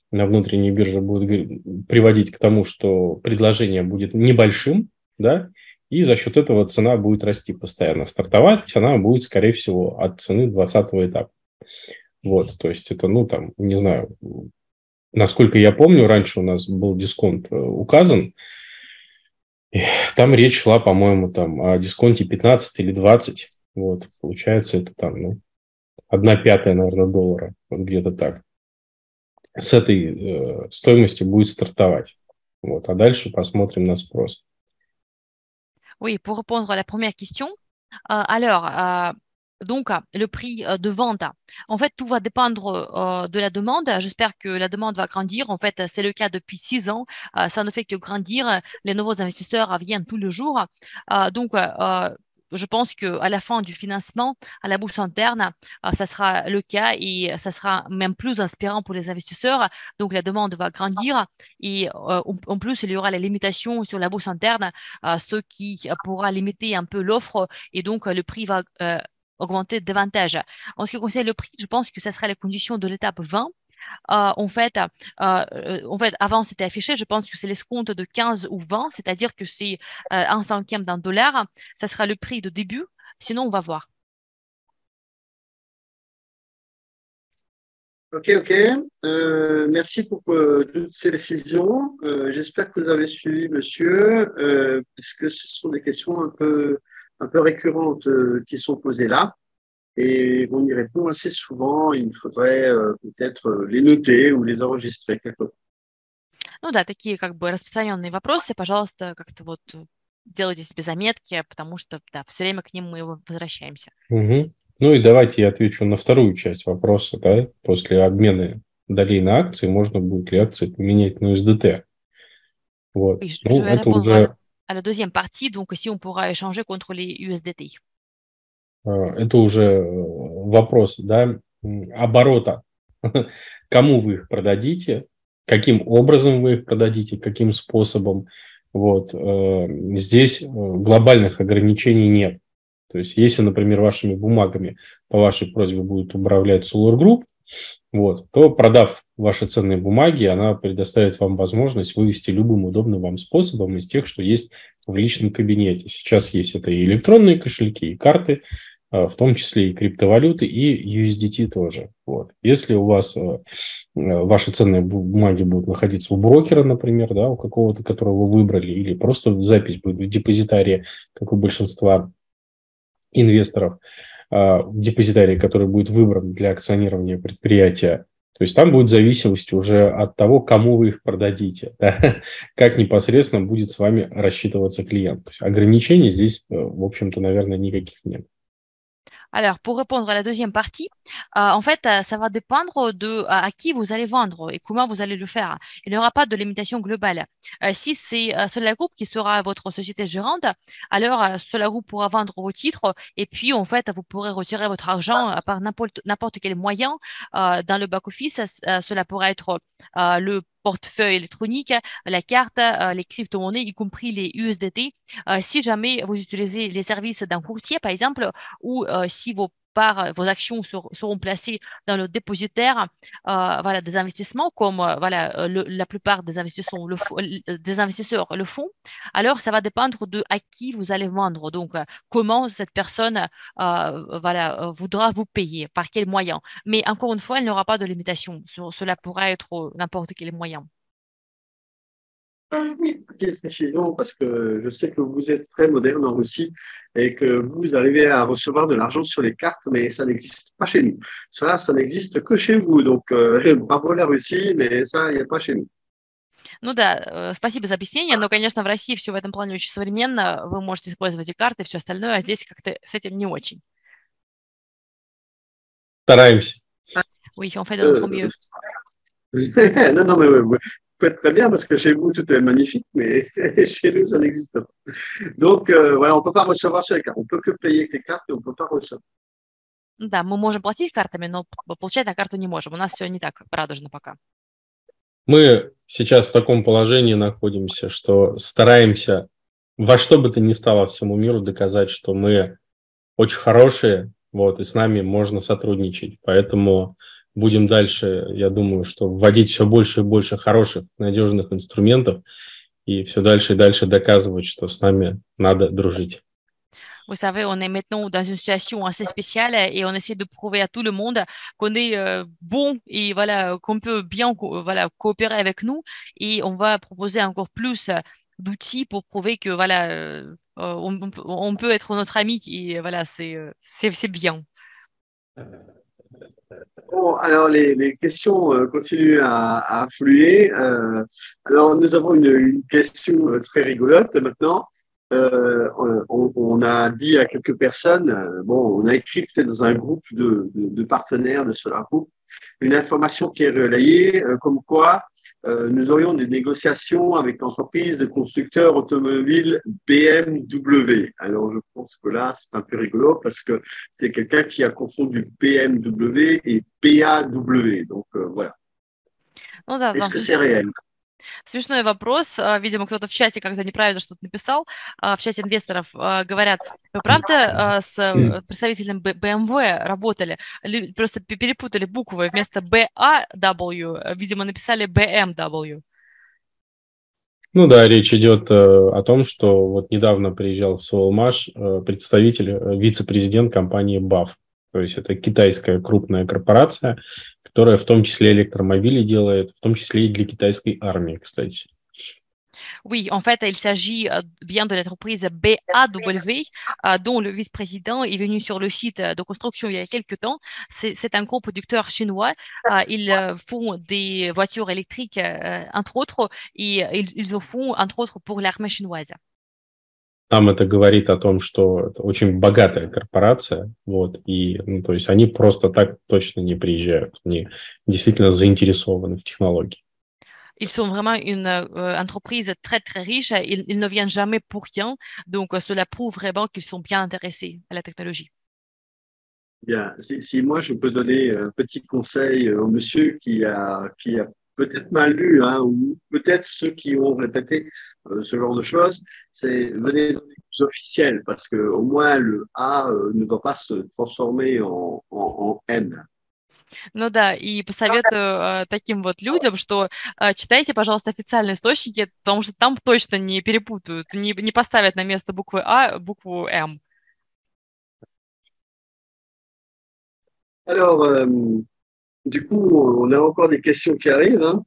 на внутренней бирже будет приводить к тому, что предложение будет небольшим, да, и за счет этого цена будет расти постоянно. Стартовать она будет, скорее всего, от цены двадцатого этапа. Вот, то есть это, ну, там, не знаю, насколько я помню, раньше у нас был дисконт указан, там речь шла, по-моему, там о дисконте пятнадцать или двадцать, вот, получается, это там, ну, одна пятая, наверное, доллара, вот где-то так. С этой э, стоимостью будет стартовать. Вот, а дальше посмотрим на спрос. Oui, pour répondre à la première question, euh, alors, euh, donc, le prix euh, de vente, en fait, tout va dépendre euh, de la demande. J'espère que la demande va grandir. En fait, c'est le cas depuis six ans. Euh, ça ne fait que grandir. Les nouveaux investisseurs viennent tous les jours. Euh, donc, euh, je pense qu'à la fin du financement, à la bourse interne, euh, ça sera le cas et ça sera même plus inspirant pour les investisseurs. Donc, la demande va grandir et euh, en plus, il y aura les limitations sur la bourse interne, euh, ce qui pourra limiter un peu l'offre et donc euh, le prix va euh, augmenter davantage. En ce qui concerne le prix, je pense que ce sera les conditions de l'étape vingt. Euh, en fait, euh, euh, en fait, avant c'était affiché, je pense que c'est l'escompte de quinze ou vingt, c'est-à-dire que c'est euh, un cinquième d'un dollar. Ça sera le prix de début. Sinon, on va voir. Ok, ok. Euh, merci pour euh, toutes ces décisions. Euh, j'espère que vous avez suivi, monsieur, euh, parce que ce sont des questions un peu, un peu récurrentes euh, qui sont posées là. Et on y répond assez souvent. Il faudrait euh, peut-être euh, les noter ou les enregistrer quelque part. Ну да, такие как бы распространенные вопросы, пожалуйста, как-то вот делайте себе заметки, потому что, да, все время к ним мы возвращаемся. Угу. Ну и давайте я отвечу на вторую часть вопроса, да, после обмена долей на акции, можно будет ли акции поменять на ю эс ди ти? Вот. Oui, je, Ну, je vais это répondre уже... à la, à la deuxième partie, donc si on pourra échanger contre les ю эс ди ти. Это уже вопрос, да, оборота. Кому вы их продадите, каким образом вы их продадите, каким способом. Вот. Здесь глобальных ограничений нет. То есть, если, например, вашими бумагами по вашей просьбе будет управлять Solar Group, вот, то, продав ваши ценные бумаги, она предоставит вам возможность вывести любым удобным вам способом из тех, что есть в личном кабинете. Сейчас есть это и электронные кошельки, и карты, в том числе и криптовалюты, и ю эс ди ти тоже. Вот. Если у вас ваши ценные бумаги будут находиться у брокера, например, да, у какого-то, которого вы выбрали, или просто запись будет в депозитарии, как у большинства инвесторов, в депозитарии, который будет выбран для акционирования предприятия, то есть там будет зависимость уже от того, кому вы их продадите, да, как непосредственно будет с вами рассчитываться клиент. То есть ограничений здесь, в общем-то, наверное, никаких нет. Alors, pour répondre à la deuxième partie, euh, en fait, euh, ça va dépendre de à, à qui vous allez vendre et comment vous allez le faire. Il n'y aura pas de limitation globale. Euh, si c'est euh, Solar Group qui sera votre société gérante, alors euh, Solar Group pourra vendre vos titres et puis, en fait, vous pourrez retirer votre argent euh, par n'importe n'importe quel moyen euh, dans le back-office. Euh, cela pourrait être euh, le portefeuille électronique, la carte, euh, les crypto-monnaies, y compris les yu es di ti. Euh, si jamais vous utilisez les services d'un courtier, par exemple, ou euh, si vos parts, vos actions ser, seront placées dans le dépositaire euh, voilà, des investissements, comme euh, voilà, le, la plupart des investisseurs, le, des investisseurs le font, alors ça va dépendre de à qui vous allez vendre. Donc, euh, comment cette personne euh, voilà, voudra vous payer, par quel moyen. Mais encore une fois, il n'y aura pas de limitation. Cela pourra être n'importe quel moyen. Oui, petite précision, parce que je sais que vous êtes très moderne en Russie et que vous arrivez à recevoir de l'argent sur les cartes, mais ça n'existe pas chez nous. Ça, ça n'existe que chez vous. Donc, euh, bravo la Russie, mais ça, il n'y a pas chez nous. Ну да, спасибо за объяснение, но, конечно, в России все в этом плане очень современно. Вы можете использовать и карты, и все остальное, а здесь как-то с этим не очень. Стараемся. Oui, on fait de notre mieux. non, non, mais vous faites très bien parce que chez vous, tout est magnifique, mais chez nous, ça n'existe pas. Donc, euh, voilà, on ne peut pas recevoir sur les cartes. On ne peut que payer avec les cartes et on ne peut pas recevoir. Да, мы можем платить картами, но получать на карту не можем. У нас все не так радужно пока. Мы сейчас в таком положении находимся, что стараемся во что бы то ни стало всему миру доказать, что мы очень хорошие, вот, и с нами можно сотрудничать. Поэтому будем дальше, я думаю, что вводить все больше и больше хороших, надежных инструментов и все дальше и дальше доказывать, что с нами надо дружить. Vous savez, on est maintenant dans une situation assez spéciale et on essaie de prouver à tout le monde qu'on est euh, bon et voilà, qu'on peut bien co- voilà, coopérer avec nous et on va proposer encore plus euh, d'outils pour prouver que voilà, euh, euh, on, on peut on peut être notre ami et voilà, c'est euh, c'est c'est bien. Bon, alors les, les questions euh, continuent à, à affluer. Euh, alors nous avons une, une question euh, très rigolote maintenant. Euh, on, on a dit à quelques personnes, euh, bon, on a écrit peut-être dans un groupe de, de, de partenaires de SolarGroup, une information qui est relayée euh, comme quoi euh, nous aurions des négociations avec l'entreprise de constructeurs automobiles B M W. Alors je pense que là c'est un peu rigolo parce que c'est quelqu'un qui a confondu B M W et B A W. Donc euh, voilà. Ну да, Est-ce там que c'est réel? смешной вопрос. А, Видимо, кто-то в чате как-то неправильно что-то написал. А, В чате инвесторов а, говорят, вы правда а, с э, представителем Б- бэ эм вэ работали? Лю- Просто пе- перепутали буквы. Вместо бэ а дабл ю, э, видимо, написали бэ эм дабл ю. Ну да, речь идет э, о том, что вот недавно приезжал в Соулмаш э, представитель, э, вице-президент компании баф. То есть это китайская крупная корпорация, которая в том числе электромобили делает, в том числе и для китайской армии, кстати. Oui, en fait, il s'agit euh, bien de l'entreprise B A W, euh, dont le vice-président est venu sur le site euh, de construction il y a quelques temps. C'est c'est un gros producteur chinois. Euh, Ils euh, font des voitures électriques, euh, entre autres, et euh, ils, ils en font, entre autres, pour l'armée chinoise. Нам это говорит о том, что это очень богатая корпорация, вот, и, ну, то есть они просто так точно не приезжают, они действительно заинтересованы в технологии. Ils sont vraiment une euh, entreprise très, très riche. Ils, ils ne viennent jamais pour rien. Donc, euh, cela prouve vraiment qu'ils sont bien intéressés à la technologie. Bien, si, si moi je peux donner un petit conseil au monsieur qui a, qui a peut-être mal lu, hein, ou peut-être ceux qui ont répété euh, ce genre de choses, c'est venez dans les plus officiels parce que au moins le A euh, ne doit pas se transformer en, en, en N. Ну да, и посоветую э, таким вот людям, что э, читайте, пожалуйста, официальные источники, потому что там точно не перепутают, не, не поставят на место буквы А букву М. Alors, euh, du coup, on a encore des questions qui arrivent. Hein.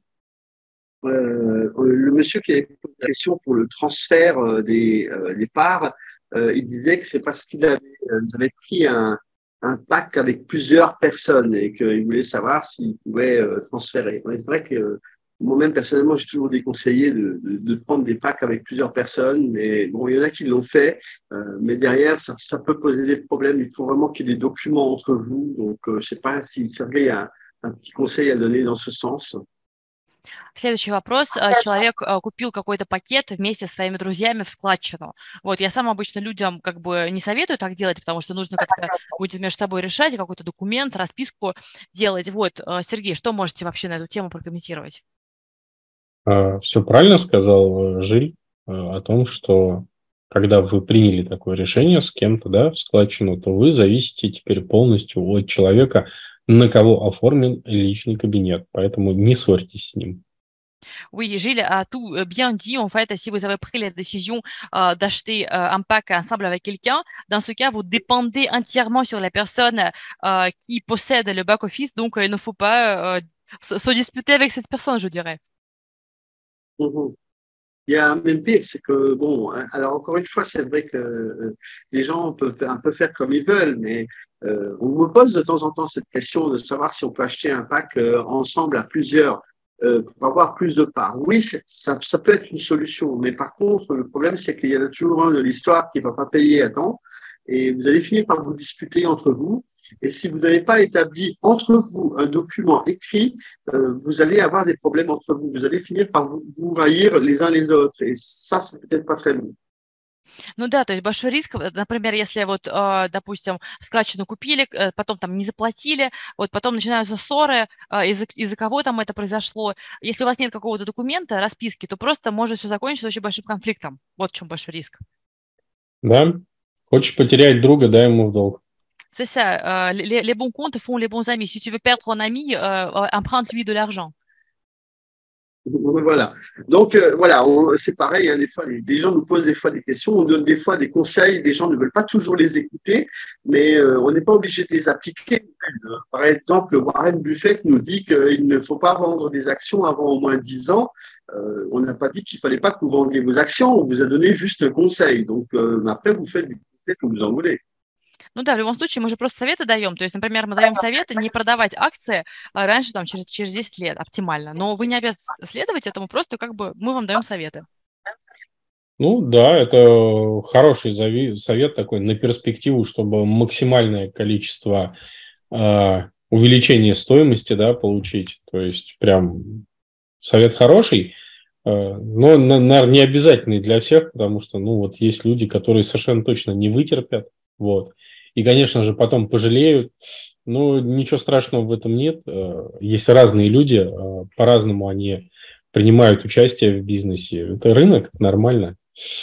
Euh, le monsieur qui avait posé la question pour le transfert euh, des, euh, des parts, euh, il disait que c'est parce qu'ils avaient, euh, ils avaient pris un, un pack avec plusieurs personnes et qu'il voulait savoir s'ils pouvaient euh, transférer. C'est vrai que euh, moi-même, personnellement, j'ai toujours déconseillé de, de, de prendre des packs avec plusieurs personnes, mais bon, il y en a qui l'ont fait, euh, mais derrière, ça, ça peut poser des problèmes. Il faut vraiment qu'il y ait des documents entre vous. Donc, euh, je ne sais pas si Sergei a un, un petit conseil à donner dans ce sens. Следующий вопрос. Э, Человек э, купил какой-то пакет вместе со своими друзьями в складчину. Вот, я сам обычно людям как бы не советую так делать, потому что нужно как-то будет между собой решать, какой-то документ, расписку делать. Вот, э, Сергей, что можете вообще на эту тему прокомментировать? Все правильно сказал э, Жиль э, о том, что когда вы приняли такое решение с кем-то, да, в складчину, то вы зависите теперь полностью от человека, на кого оформлен личный кабинет. Поэтому не ссорьтесь с ним. Oui, Gilles a tout euh, bien dit. En fait, si vous avez pris la décision euh, d'acheter euh, un pack ensemble avec quelqu'un, dans ce cas, vous dépendez entièrement sur la personne euh, qui possède le back-office. Donc, euh, il ne faut pas euh, se, se disputer avec cette personne, je dirais. Mhm. Il y a même pire, c'est que, bon, alors encore une fois, c'est vrai que euh, les gens peuvent faire, un peu faire comme ils veulent, mais euh, on me pose de temps en temps cette question de savoir si on peut acheter un pack euh, ensemble à plusieurs euh, pour avoir plus de parts. Oui, ça, ça peut être une solution, mais par contre, le problème, c'est qu'il y en a toujours un de l'histoire qui ne va pas payer à temps et vous allez finir par vous disputer entre vous. Et si vous n'avez pas établi entre vous un document écrit, euh, vous allez avoir des problèmes entre vous. Vous allez finir par vous, vous haïr les uns les autres. Et ça, c'est peut-être pas très bon. Ну да, то есть большой риск, э, например, если вот, э, допустим, складчину купили, э, потом там не заплатили, вот потом начинаются ссоры, э, из-за, из-за кого там это произошло. Если у вас нет какого-то документа, расписки, то просто может все закончиться очень большим конфликтом. Вот в чем большой риск. Да? Хочешь потерять друга, дай ему в долг. C'est ça, euh, les, les bons comptes font les bons amis. Si tu veux perdre un ami, euh, emprunte-lui de l'argent. Voilà. Donc, euh, voilà, on- c'est pareil, hein, des fois, les, les gens nous posent des fois des questions, on donne des fois des conseils, les gens ne veulent pas toujours les écouter, mais euh, on n'est pas obligé de les appliquer. Euh, Par exemple, Warren Buffett nous dit qu'il ne faut pas vendre des actions avant au moins dix ans. Euh, on n'a pas dit qu'il ne fallait pas que vous vendiez vos actions, on vous a donné juste un conseil. Donc, euh, après, vous faites du conseil comme vous en voulez. Ну да, в любом случае мы же просто советы даем. То есть, например, мы даем советы не продавать акции а, раньше, там, через, через десять лет, оптимально. Но вы не обязаны следовать этому, просто как бы мы вам даем советы. Ну да, это хороший зави- совет такой на перспективу, чтобы максимальное количество э, увеличения стоимости, да, получить. То есть прям совет хороший, э, но, наверное, не обязательный для всех, потому что, ну, вот есть люди, которые совершенно точно не вытерпят, вот. И, конечно же, потом пожалеют. Но ничего страшного в этом нет. Э, Есть разные люди, э, по-разному они принимают участие в бизнесе. Это рынок, это нормально.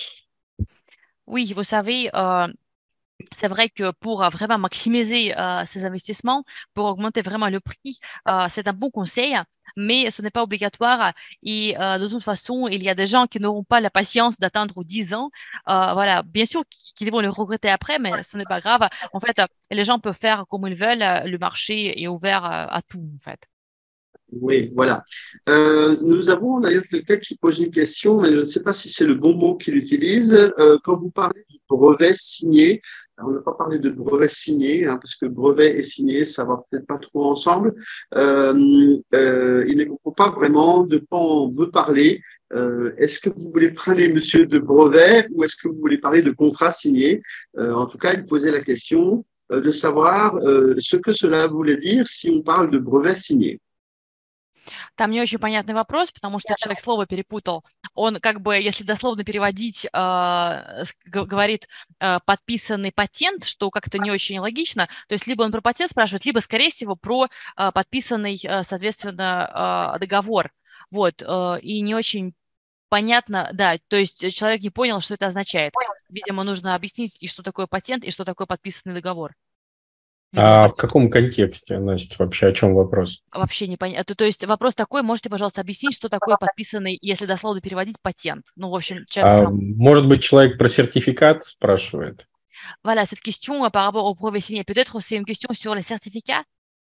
Oui, vous savez, euh, c'est vrai que pour euh, vraiment maximiser euh, ces investissements, pour augmenter vraiment le prix, euh, c'est un bon conseil, mais ce n'est pas obligatoire. Et euh, de toute façon, il y a des gens qui n'auront pas la patience d'attendre dix ans. Euh, voilà, bien sûr qu'ils vont le regretter après, mais ce n'est pas grave. En fait, euh, les gens peuvent faire comme ils veulent. euh, Le marché est ouvert euh, à tout, en fait. Oui, voilà. Euh, nous avons d'ailleurs quelqu'un qui pose une question, mais je ne sais pas si c'est le bon mot qu'il utilise. Euh, quand vous parlez du brevet signé, on n'a pas parlé de brevet signé, hein, parce que brevet et signé, ça va peut-être pas trop ensemble. Euh, euh, il ne comprend pas vraiment de quoi on veut parler. Euh, est-ce que vous voulez parler, monsieur, de brevet ou est-ce que vous voulez parler de contrat signé? Euh, En tout cas, il posait la question euh, de savoir euh, ce que cela voulait dire si on parle de brevet signé. Там не очень понятный вопрос, потому что человек слово перепутал. Он как бы, если дословно переводить, э, с- г- говорит э, подписанный патент, что как-то не очень логично. То есть либо он про патент спрашивает, либо, скорее всего, про э, подписанный, э, соответственно, э, договор. Вот, э, и не очень понятно, да, то есть человек не понял, что это означает. Видимо, нужно объяснить, и что такое патент, и что такое подписанный договор. Видимо, А в партнерский. каком контексте, Настя, вообще о чем вопрос? Вообще непонятно. То есть вопрос такой, можете, пожалуйста, объяснить, что такое подписанный, если дословно переводить, патент? Ну, в общем, человек А, сам. может быть, человек про сертификат спрашивает? Voilà, cette question euh, par rapport au brevet signé, peut-être c'est une question sur les certificats?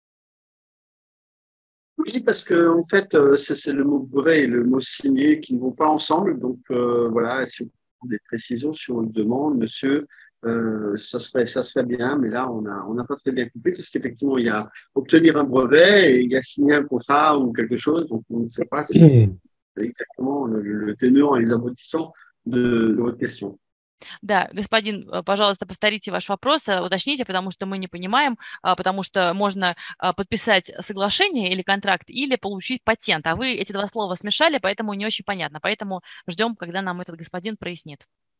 Oui, parce que en fait, euh, c'est c'est le mot brevet et le mot signé qui ne vont pas ensemble. Donc euh, voilà, si vous avez des précisions sur une demande, monsieur, euh, ça serait ça serait bien. Mais là, on a on n'a pas très bien compris parce qu'effectivement, il y a obtenir un brevet et il y a signer un contrat ou quelque chose. Donc on ne sait pas si c'est exactement le, le tenant et les aboutissants de, de votre question. Да, господин, э, пожалуйста, повторите ваш вопрос, э, уточните, потому что мы не понимаем, а, потому что можно а, подписать соглашение или контракт, или получить патент, а вы эти два слова смешали, поэтому не очень понятно. Поэтому ждем, когда нам этот господин прояснит.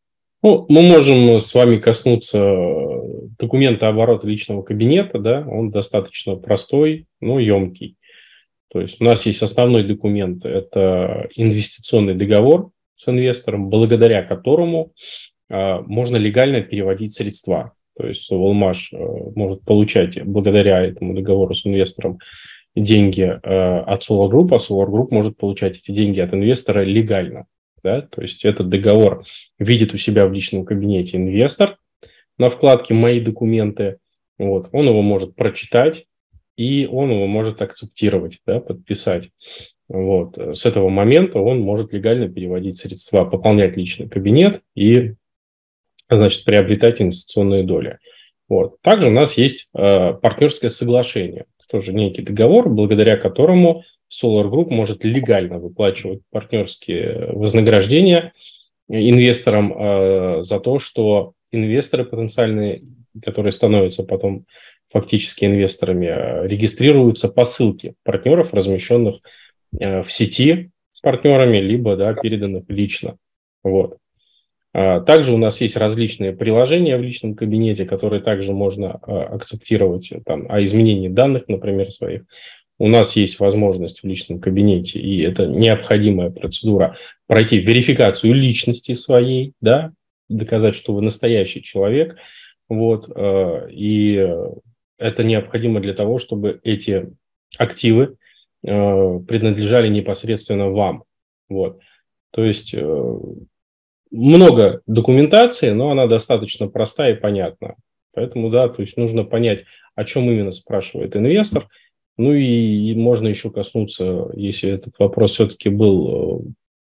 Ну, мы можем с вами коснуться документа оборота личного кабинета, да, он достаточно простой, но емкий. То есть у нас есть основной документ, это инвестиционный договор с инвестором, благодаря которому а, можно легально переводить средства. То есть Соволмаш может получать благодаря этому договору с инвестором деньги а, от Solar Group, а Solar Group может получать эти деньги от инвестора легально. Да? То есть этот договор видит у себя в личном кабинете инвестор на вкладке «Мои документы». Вот. Он его может прочитать, и он его может акцептировать, да, подписать. Вот. С этого момента он может легально переводить средства, пополнять личный кабинет и, значит, приобретать инвестиционные доли. Вот. Также у нас есть э, партнерское соглашение, тоже некий договор, благодаря которому Solar Group может легально выплачивать партнерские вознаграждения инвесторам э, за то, что инвесторы потенциальные, которые становятся потом фактически инвесторами, регистрируются по ссылке партнеров, размещенных э, в сети с партнерами, либо, да, переданных лично. Вот. Также у нас есть различные приложения в личном кабинете, которые также можно акцептировать там, о изменении данных, например, своих. У нас есть возможность в личном кабинете, и это необходимая процедура, пройти верификацию личности своей, да, доказать, что вы настоящий человек. Вот, и это необходимо для того, чтобы эти активы принадлежали непосредственно вам. Вот. То есть много документации, но она достаточно простая и понятна. Поэтому, да, то есть нужно понять, о чем именно спрашивает инвестор. Ну и можно еще коснуться, если этот вопрос все-таки был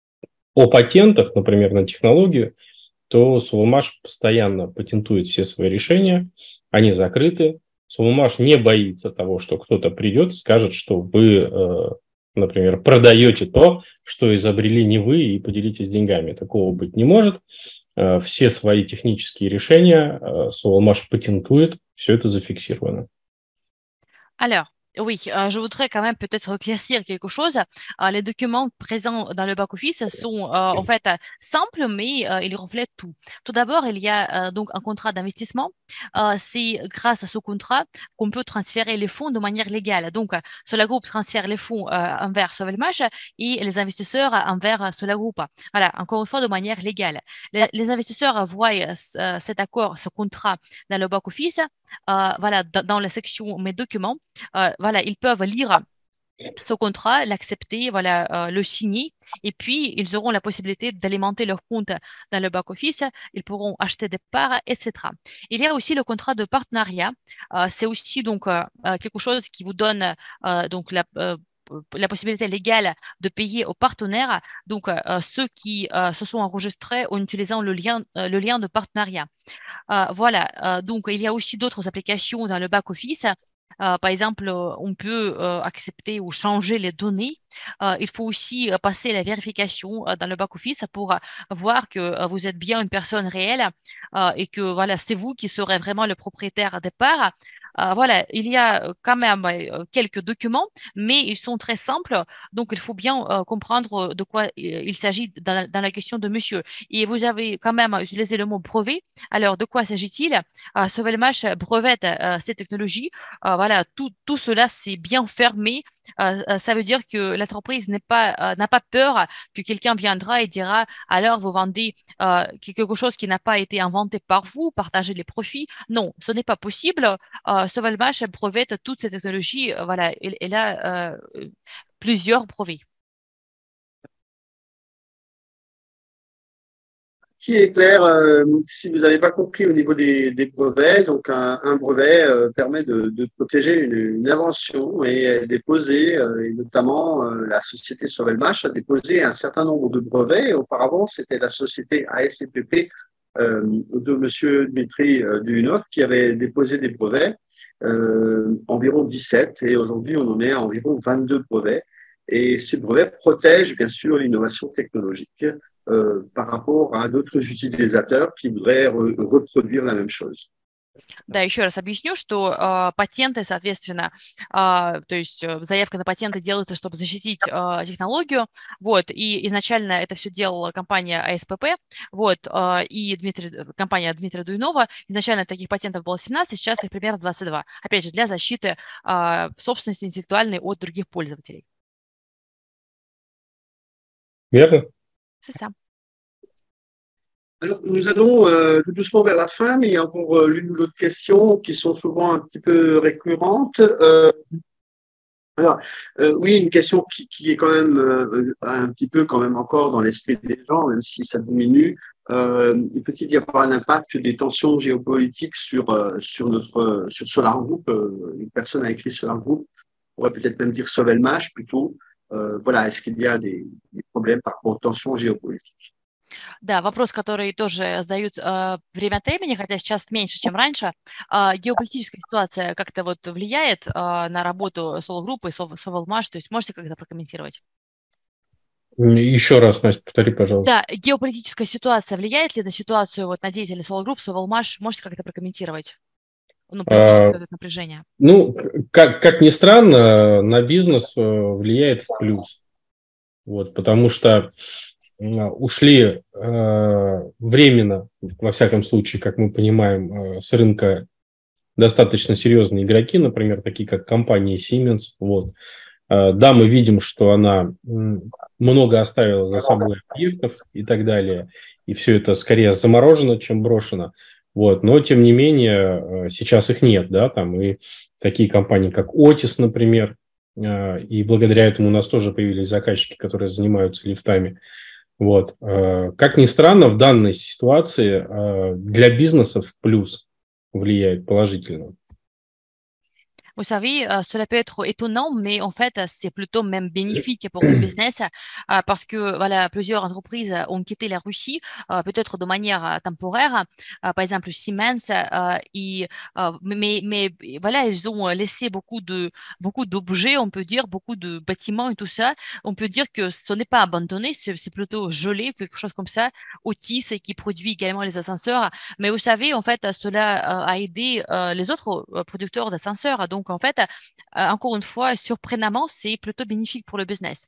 о патентах, например, на технологию, то Sovelmash постоянно патентует все свои решения, они закрыты. Sovelmash не боится того, что кто-то придет и скажет, что вы, например, продаете то, что изобрели не вы, и поделитесь деньгами. Такого быть не может. Все свои технические решения Sovelmash патентует, все это зафиксировано. Alors, oui, euh, je voudrais quand même peut-être éclaircir quelque chose. Euh, les documents présents dans le back-office sont euh, en fait simples, mais euh, ils reflètent tout. Tout d'abord, il y a euh, donc un contrat d'investissement. Euh, c'est grâce à ce contrat qu'on peut transférer les fonds de manière légale. Donc, Solar Group transfère les fonds euh, envers Sovelmash et les investisseurs envers Solar Group. Voilà, encore une fois, de manière légale. Les, les investisseurs voient euh, cet accord, ce contrat dans le back-office. Euh, voilà, dans la section mes documents, euh, voilà, ils peuvent lire ce contrat, l'accepter, voilà, euh, le signer, et puis ils auront la possibilité d'alimenter leur compte dans le back-office, ils pourront acheter des parts, et cetera. Il y a aussi le contrat de partenariat, euh, c'est aussi donc euh, quelque chose qui vous donne euh, donc la euh, la possibilité légale de payer aux partenaires, donc euh, ceux qui euh, se sont enregistrés en utilisant le lien, euh, le lien de partenariat. Euh, voilà, euh, donc il y a aussi d'autres applications dans le back-office. Euh, par exemple, on peut euh, accepter ou changer les données. Euh, il faut aussi euh, passer la vérification euh, dans le back-office pour euh, voir que euh, vous êtes bien une personne réelle euh, et que voilà, c'est vous qui serez vraiment le propriétaire des parts. Euh, voilà, il y a quand même euh, quelques documents, mais ils sont très simples, donc il faut bien euh, comprendre de quoi il s'agit dans, dans la question de monsieur. Et vous avez quand même utilisé le mot brevet. Alors, de quoi s'agit-il? euh, Sovelmash brevette euh, ces technologies. Euh, voilà, tout, tout cela, c'est bien fermé. Euh, ça veut dire que l'entreprise n'est pas, euh, n'a pas peur que quelqu'un viendra et dira alors vous vendez euh, quelque chose qui n'a pas été inventé par vous, partagez les profits. Non, ce n'est pas possible. Euh, Sovelmash brevette toutes ces technologies. Euh, voilà, elle, elle a euh, plusieurs brevets. Qui est clair, euh, si vous n'avez pas compris au niveau des, des brevets, donc un, un brevet euh, permet de, de protéger une, une invention et est déposé, euh, et notamment euh, la société Sovelmash a déposé un certain nombre de brevets. Et auparavant, c'était la société A S C P P euh, de M. Dmitri euh, Duyunov qui avait déposé des brevets, euh, environ dix-sept, et aujourd'hui on en est à environ vingt-deux brevets. Et ces brevets protègent bien sûr l'innovation technologique Euh, par rapport à d'autres utilisateurs qui voudraient re- reproduire la même chose. Да, еще раз объясню, что э, патенты, соответственно, э, то есть э, заявка на патенты делается, чтобы защитить э, технологию, вот, и изначально это все делала компания А С П П, вот, э, и Дмитрий, компания Дмитрия Дуйнова, изначально таких патентов было семнадцать, сейчас их примерно двадцать два, опять же, для защиты э, собственности интеллектуальной от других пользователей. Верно? C'est ça. Alors, nous allons euh, tout doucement vers la fin, mais il y a encore euh, l'une ou l'autre question qui sont souvent un petit peu récurrentes. Euh, alors, euh, oui, une question qui, qui est quand même euh, un petit peu quand même encore dans l'esprit des gens, même si ça diminue. Euh, peut-il y avoir un impact des tensions géopolitiques sur euh, sur notre sur Solar Group? euh, Une personne a écrit Solar Group, on pourrait peut-être même dire Sovelmash plutôt. Euh, voilà, est-ce qu'il y a des, des problèmes par rapport aux tensions géopolitiques? Да, вопрос, который тоже задают э, время от времени, хотя сейчас меньше, чем раньше. Э, геополитическая ситуация как-то вот влияет э, на работу Solar Group и Sovelmash, то есть можете как-то прокомментировать? Еще раз, Настя, повтори, пожалуйста. Да, геополитическая ситуация влияет ли на ситуацию вот на деятелей Solar Group, Sovelmash? Можете как-то прокомментировать? Ну, политическое а, напряжение. Ну, как, как ни странно, на бизнес влияет в плюс. Вот, потому что ушли э, временно, во всяком случае, как мы понимаем, э, с рынка достаточно серьезные игроки, например, такие как компания Siemens. Вот. Э, да, мы видим, что она много оставила за собой объектов и так далее, и все это скорее заморожено, чем брошено. Вот, но, тем не менее, сейчас их нет, да, там и такие компании, как Otis, например, и благодаря этому у нас тоже появились заказчики, которые занимаются лифтами. Вот. Как ни странно, в данной ситуации для бизнесов плюс влияет положительно. Vous savez, euh, cela peut être étonnant, mais en fait, c'est plutôt même bénéfique pour le business euh, parce que voilà, plusieurs entreprises ont quitté la Russie, euh, peut-être de manière euh, temporaire. Euh, par exemple, Siemens, euh, et, euh, mais, mais voilà, ils ont laissé beaucoup de beaucoup d'objets, on peut dire, beaucoup de bâtiments et tout ça. On peut dire que ce n'est pas abandonné, c'est, c'est plutôt gelé, quelque chose comme ça. Otis qui produit également les ascenseurs. Mais vous savez, en fait, cela a aidé euh, les autres euh, producteurs d'ascenseurs. Donc, en fait, euh, encore une fois, surprenamment, c'est plutôt bénéfique pour le business.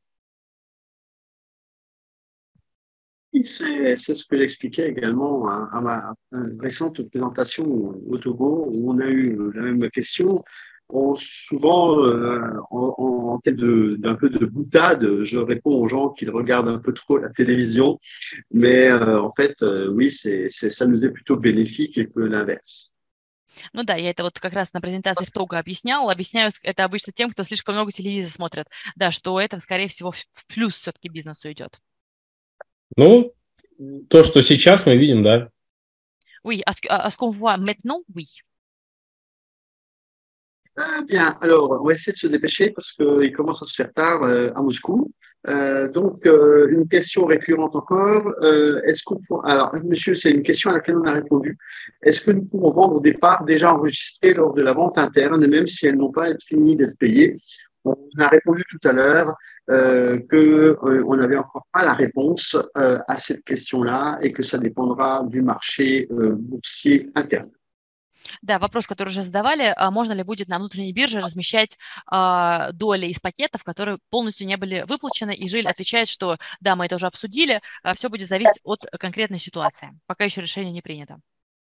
C'est, c'est ce que j'expliquais également à, à ma à une récente présentation au Togo, où on a eu la même question. On, souvent, euh, en, en tête de, d'un peu de boutade, je réponds aux gens qui regardent un peu trop la télévision, mais euh, en fait, euh, oui, c'est, c'est, ça nous est plutôt bénéfique que l'inverse. Ну да, я это вот как раз на презентации в Того объясняла. Объясняю это обычно тем, кто слишком много телевизора смотрит. Да, что это, скорее всего, в плюс все-таки бизнесу идет. Ну, то, что сейчас мы видим, да. Oui, à ce, à ce qu'on voit maintenant, oui. Ah, bien, alors on va essayer de se dépêcher parce qu'il commence à se faire tard euh, à Moscou. Euh, donc, euh, une question récurrente encore. Euh, est-ce qu'on peut... Alors, monsieur, c'est une question à laquelle on a répondu. Est-ce que nous pouvons vendre des parts déjà enregistrées lors de la vente interne, même si elles n'ont pas été finies d'être payées? On a répondu tout à l'heure euh, qu'on n'avait encore pas la réponse euh, à cette question-là et que ça dépendra du marché euh, boursier interne. Да, вопрос, который уже задавали, можно ли будет на внутренней бирже размещать а, доли из пакетов, которые полностью не были выплачены, и Жиль отвечает, что да, мы это уже обсудили, все будет зависеть от конкретной ситуации, пока еще решение не принято.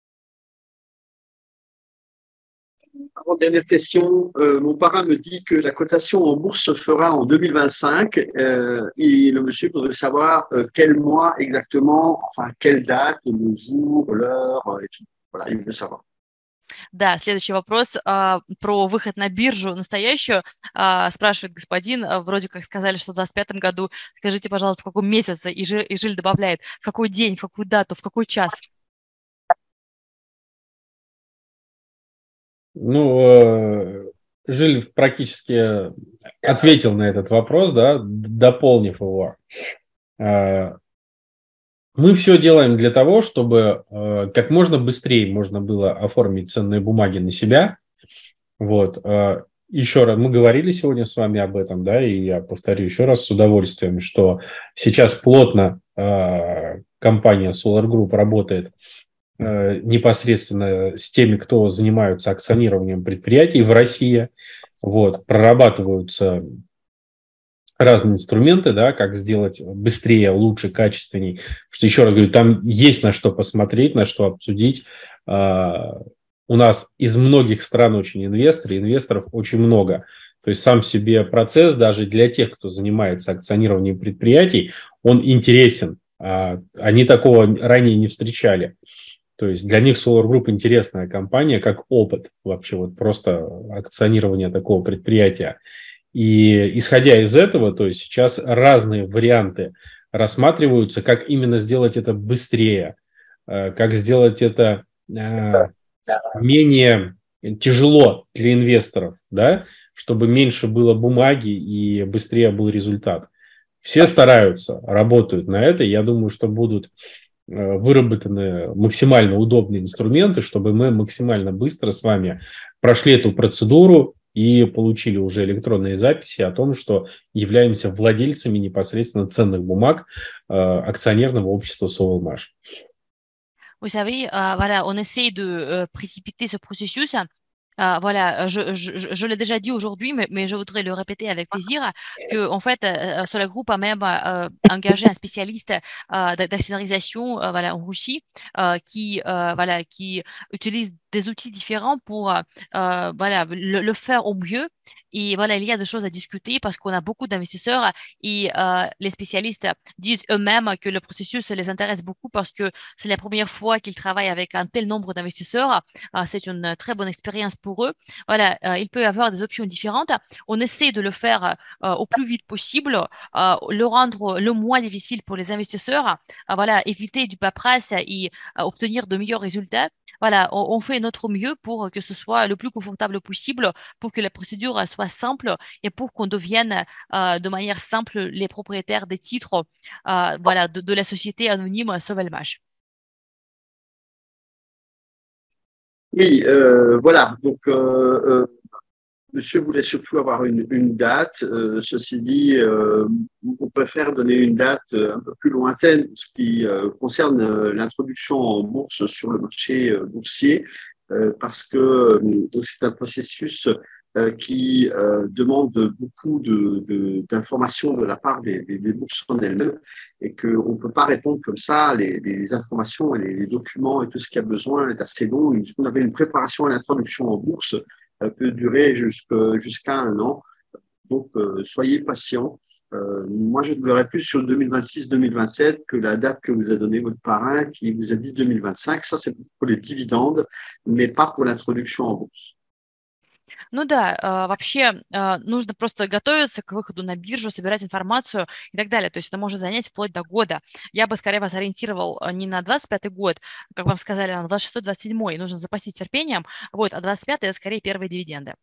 Avant, dernière question, euh, mon parrain me dit que la cotation en bourse se fera en deux mille vingt-cinq euh, et le monsieur voudrait savoir euh, quel mois exactement, enfin quelle date, le jour, l'heure et tout. Voilà, il veut savoir. Да, следующий вопрос а, про выход на биржу настоящую. А, спрашивает господин, а, вроде как сказали, что в двадцать пятом году. Скажите, пожалуйста, в каком месяце? И Жиль, и Жиль добавляет, в какой день, в какую дату, в какой час? Ну, Жиль практически ответил на этот вопрос, да, дополнив его. Мы все делаем для того, чтобы э, как можно быстрее можно было оформить ценные бумаги на себя. Вот. Э, еще раз, мы говорили сегодня с вами об этом, да, и я повторю еще раз с удовольствием, что сейчас плотно э, компания Solar Group работает э, непосредственно с теми, кто занимаются акционированием предприятий в России. Вот. Прорабатываются разные инструменты, да, как сделать быстрее, лучше, качественней. Потому что, еще раз говорю, там есть на что посмотреть, на что обсудить. У нас из многих стран очень инвесторы, инвесторов очень много. То есть сам себе процесс, даже для тех, кто занимается акционированием предприятий, он интересен. Они такого ранее не встречали. То есть для них Solar Group интересная компания, как опыт вообще, вот просто акционирование такого предприятия. И исходя из этого, то есть сейчас разные варианты рассматриваются, как именно сделать это быстрее, как сделать это менее тяжело для инвесторов, да, чтобы меньше было бумаги и быстрее был результат. Все стараются, работают на это. Я думаю, что будут выработаны максимально удобные инструменты, чтобы мы максимально быстро с вами прошли эту процедуру и получили уже электронные записи о том, что являемся владельцами непосредственно ценных бумаг э, акционерного общества Sovelmash. Vous savez, euh, voilà, on essaye de euh, précipiter ce processus. Euh, voilà, je, je, je l'ai déjà dit aujourd'hui, mais, mais je voudrais le répéter avec plaisir, que en fait, euh, Solar Group a même euh, engagé un spécialiste euh, d'actionnarisation euh, voilà, en Russie, euh, qui, euh, voilà, qui utilise des outils différents pour euh, voilà, le, le faire au mieux. Et voilà, il y a des choses à discuter parce qu'on a beaucoup d'investisseurs et euh, les spécialistes disent eux-mêmes que le processus les intéresse beaucoup parce que c'est la première fois qu'ils travaillent avec un tel nombre d'investisseurs. Euh, c'est une très bonne expérience pour eux. Voilà, euh, il peut y avoir des options différentes. On essaie de le faire euh, au plus vite possible, euh, le rendre le moins difficile pour les investisseurs. Euh, voilà, éviter du paperasse et euh, obtenir de meilleurs résultats. Voilà, on, on fait notre mieux pour que ce soit le plus confortable possible, pour que la procédure soit simple et pour qu'on devienne euh, de manière simple les propriétaires des titres euh, voilà, de, de la société anonyme Sovelmage. Oui, euh, voilà. Donc, euh, euh, monsieur voulait surtout avoir une, une date. Euh, ceci dit, euh, on préfère donner une date un peu plus lointaine, ce qui euh, concerne euh, l'introduction en bourse sur le marché euh, boursier, euh, parce que euh, c'est un processus euh, qui euh, demande beaucoup de, de, d'informations de la part des, des, des bourses en elles-mêmes et qu'on ne peut pas répondre comme ça. Les, les informations et les, les documents et tout ce qu'il y a besoin est assez long. On avait une préparation à l'introduction en bourse peut durer jusqu'à un an. Donc, euh, soyez patients. Euh, moi, je devrais plus sur deux mille vingt-six deux mille vingt-sept que la date que vous a donnée votre parrain qui vous a dit deux mille vingt-cinq. Ça, c'est pour les dividendes, mais pas pour l'introduction en bourse. Ну да, э, вообще э, нужно просто готовиться к выходу на биржу, собирать информацию и так далее. То есть это может занять вплоть до года. Я бы скорее вас ориентировал не на двадцать пятый год, как вам сказали, а на двадцать шестой двадцать седьмой. Нужно запастись терпением. Вот, а двадцать пятый это скорее первые дивиденды.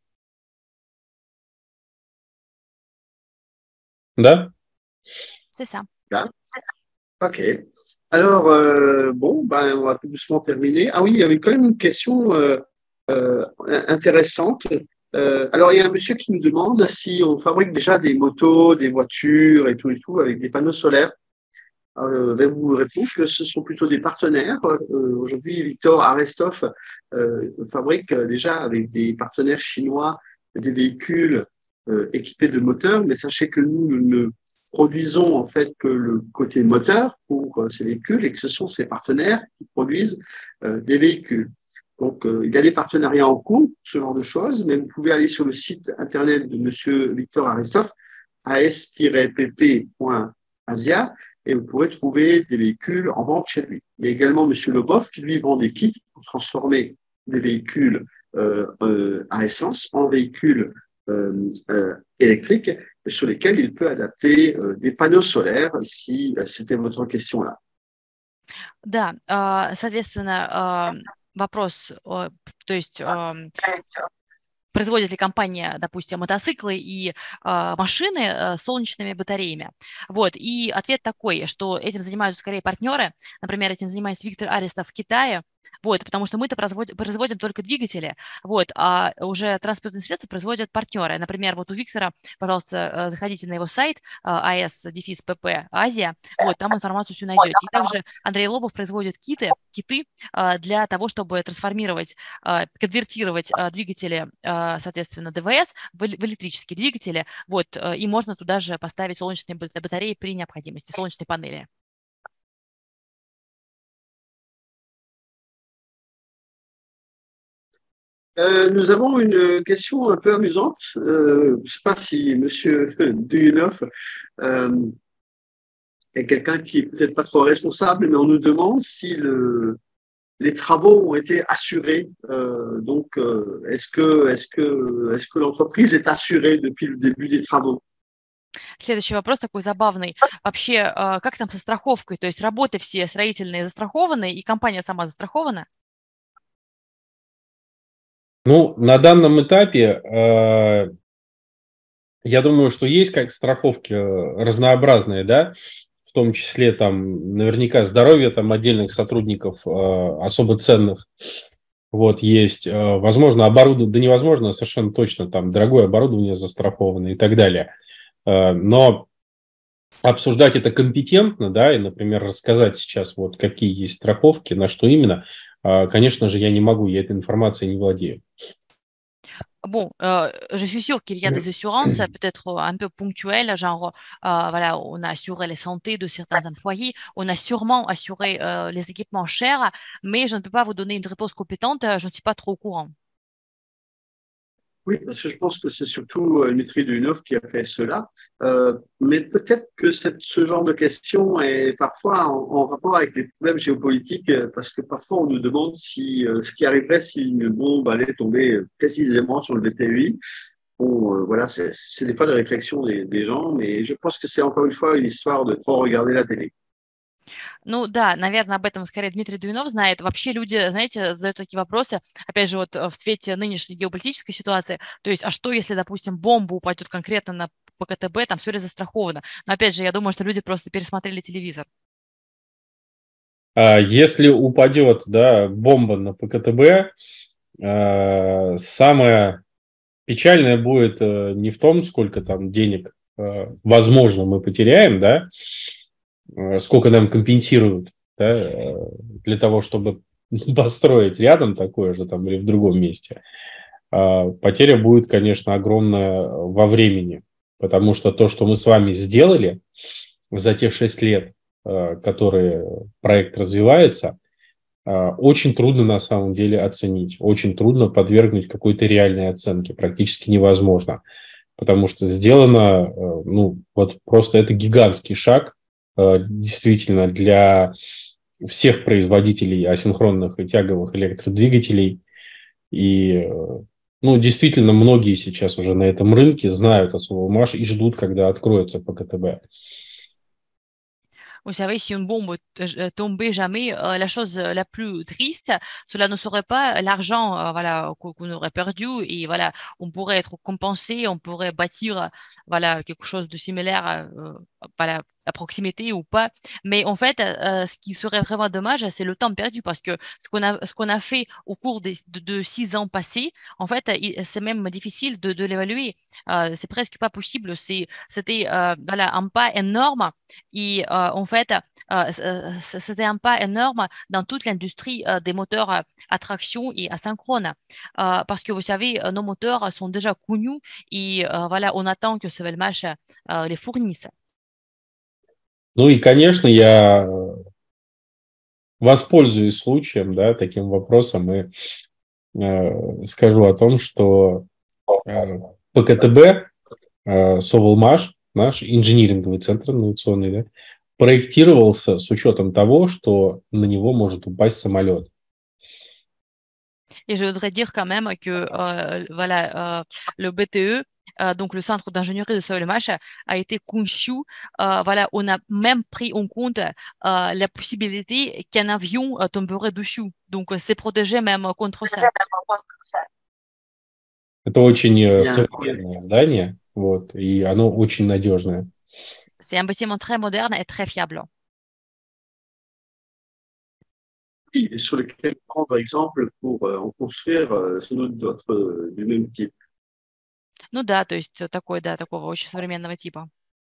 Да? C'est ça. Là. OK. Alors, euh, bon, ben, on va tout doucement terminer. Ah oui, il y avait quand même une question euh, euh, intéressante. Euh, alors, il y a un monsieur qui nous demande si on fabrique déjà des motos, des voitures et tout et tout avec des panneaux solaires. Euh, ben, vous répondre que ce sont plutôt des partenaires. Euh, aujourd'hui, Victor Arestov euh, fabrique déjà avec des partenaires chinois des véhicules euh, équipés de moteurs, mais sachez que nous, nous ne produisons en fait que le côté moteur pour euh, ces véhicules et que ce sont ces partenaires qui produisent euh, des véhicules. Donc, euh, il y a des partenariats en cours, ce genre de choses, mais vous pouvez aller sur le site internet de monsieur Victor Arestov, a s tiret p p point asia, et vous pourrez trouver des véhicules en vente chez lui. Il y a également monsieur Lobov qui lui vend des kits pour transformer des véhicules euh, euh, à essence en véhicules euh, euh, électriques sur lesquels il peut adapter euh, des panneaux solaires, si c'était votre question là. Да, соответственно, вопрос, то есть производит ли компания, допустим, мотоциклы и э, машины э, с солнечными батареями. Вот. И ответ такой, что этим занимаются скорее партнеры. Например, этим занимается Виктор Арестов в Китае. Вот, потому что мы-то производим, производим только двигатели, вот, а уже транспортные средства производят партнеры. Например, вот у Виктора, пожалуйста, заходите на его сайт ас-пп Азия, вот, там информацию всю найдете. И также Андрей Лобов производит киты, киты для того, чтобы трансформировать, конвертировать двигатели, соответственно, ДВС в электрические двигатели, вот, и можно туда же поставить солнечные батареи при необходимости, солнечные панели. Euh, nous avons une question un peu amusante. Euh, je ne sais pas si monsieur Duyunov euh, est quelqu'un qui est peut-être pas trop responsable, mais on nous demande si le, les travaux ont été assurés. Euh, donc, euh, est-ce que, est-ce que, est-ce que l'entreprise est assurée depuis le début des travaux? Следующий вопрос такой забавный. Вообще, как там со страховкой? То есть работы все строительные застрахованы, и компания сама застрахована? Ну, на данном этапе э, я думаю, что есть как страховки разнообразные, да, в том числе там наверняка здоровье там отдельных сотрудников э, особо ценных. Вот, есть, э, возможно, оборудование, да невозможно, совершенно точно, там дорогое оборудование застраховано и так далее. Э, но обсуждать это компетентно, да, и, например, рассказать сейчас, вот какие есть страховки, на что именно, конечно же, я не могу, я этой информацией не владею. Bon, euh, je suis sûre qu'il y a des assurances, peut-être un peu ponctuelles, genre, euh, voilà, on a assuré la santé de certains employés, on a sûrement assuré euh, les équipements chers, mais je ne peux pas vous donner une réponse compétente, je ne suis pas trop au courant. Oui, parce que je pense que c'est surtout euh, Nutri Duyunov qui a fait cela. Euh, mais peut-être que cette, ce genre de question est parfois en, en rapport avec des problèmes géopolitiques, euh, parce que parfois on nous demande si euh, ce qui arriverait si une bombe allait tomber euh, précisément sur le V T U I. Bon, euh, voilà, c'est c'est des fois des réflexions des, des gens, mais je pense que c'est encore une fois une histoire de trop regarder la télé. Ну да, наверное, об этом скорее Дмитрий Дуинов знает. Вообще люди, знаете, задают такие вопросы, опять же, вот э, в свете нынешней геополитической ситуации. То есть, а что, если, допустим, бомба упадет конкретно на ПКТБ, там все ли застраховано? Но опять же, я думаю, что люди просто пересмотрели телевизор. А если упадет, да, бомба на ПКТБ, э, самое печальное будет э, не в том, сколько там денег, э, возможно, мы потеряем, да, э, сколько нам компенсируют, да, э, для того, чтобы построить рядом такое же там или в другом месте. А потеря будет, конечно, огромная во времени, потому что то, что мы с вами сделали за те шесть лет, э, которые проект развивается, э, очень трудно на самом деле оценить, очень трудно подвергнуть какой-то реальной оценке, практически невозможно, потому что сделано, э, ну, вот просто это гигантский шаг, э, действительно, для всех производителей асинхронных и тяговых электродвигателей. И, э, ну, действительно, многие сейчас уже на этом рынке знают о Соломаш и ждут, когда откроется ПКТБ. Vous savez, si une bombe euh, tombait jamais, euh, la chose la plus triste, cela ne serait pas l'argent euh, voilà, qu'on qu'on aurait perdu et voilà, on pourrait être compensé, on pourrait bâtir voilà, quelque chose de similaire euh, voilà, à proximité ou pas. Mais en fait, euh, ce qui serait vraiment dommage, c'est le temps perdu parce que ce qu'on a, ce qu'on a fait au cours des, de, de six ans passés, en fait, il- c'est même difficile de, de l'évaluer. Euh, c'est presque pas possible. C'est, c'était euh, voilà, un pas énorme et euh, en fait, euh, c- euh, c'était un pas énorme dans toute l'industrie euh, des moteurs euh, à traction et asynchrone. Euh, parce que vous savez, euh, nos moteurs sont déjà connus et euh, voilà, on attend que Sovelmash euh, les fournisse. Ну и, конечно, я воспользуюсь случаем, да, таким вопросом и э, скажу о том, что э, ПКТБ, э, Соволмаш, наш инжиниринговый центр инновационный, да, проектировался с учетом того, что на него может упасть самолет. Et je voudrais dire quand même que euh, voilà, euh, le B T E, euh, donc le centre d'ingénierie de Sovelmash, a été conçu. Euh, voilà, on a même pris en compte euh, la possibilité qu'un avion euh, tomberait dessus. Donc, euh, c'est protégé même euh, contre ça. Это очень э, Bien. современное здание, вот, и оно очень надежное. C'est un bâtiment très moderne et très fiable. Et sur lesquels prendre exemple pour euh, en construire euh, sans doute d'autres euh, du même type. Ну да, то есть такой, да, такого очень современного типа.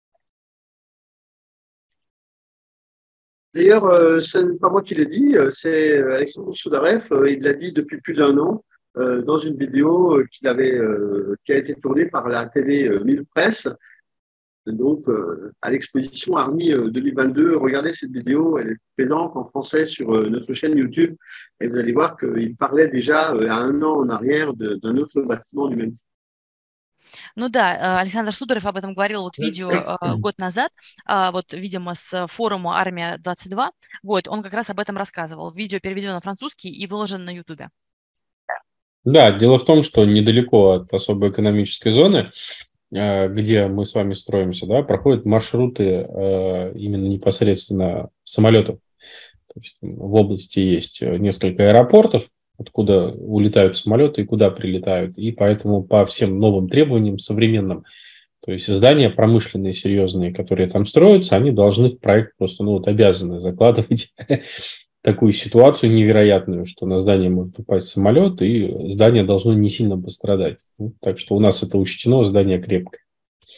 D'ailleurs, euh, ce n'est pas moi qui l'ai dit, euh, c'est Alexandre Soudarev, euh, il l'a dit depuis plus d'un an euh, dans une vidéo euh, qu'il avait, euh, qui a été tournée par la télé euh, Mille Presse, donc euh, à l'exposition Army euh, deux mille vingt-deux. Regardez cette vidéo, elle est présente en français sur euh, notre chaîne YouTube et vous allez voir qu'il parlait déjà euh, à un an en arrière de- d'un autre bâtiment du même type. Ну да, э, Александр Сударев об этом говорил вот в видео э, год назад, а, вот, видимо, с форума «Армия-двадцать два». Вот, он как раз об этом рассказывал. Видео переведено на французский и выложено на Ютубе. Да, дело в том, что недалеко от особой экономической зоны, э, где мы с вами строимся, да, проходят маршруты э, именно непосредственно самолетов. То есть в области есть э, несколько аэропортов, откуда улетают самолеты и куда прилетают. И поэтому по всем новым требованиям современным, то есть здания промышленные, серьезные, которые там строятся, они должны в проект просто, ну вот, обязаны закладывать такую ситуацию невероятную, что на здание может упасть самолет, и здание должно не сильно пострадать. Ну, так что у нас это учтено, здание крепкое.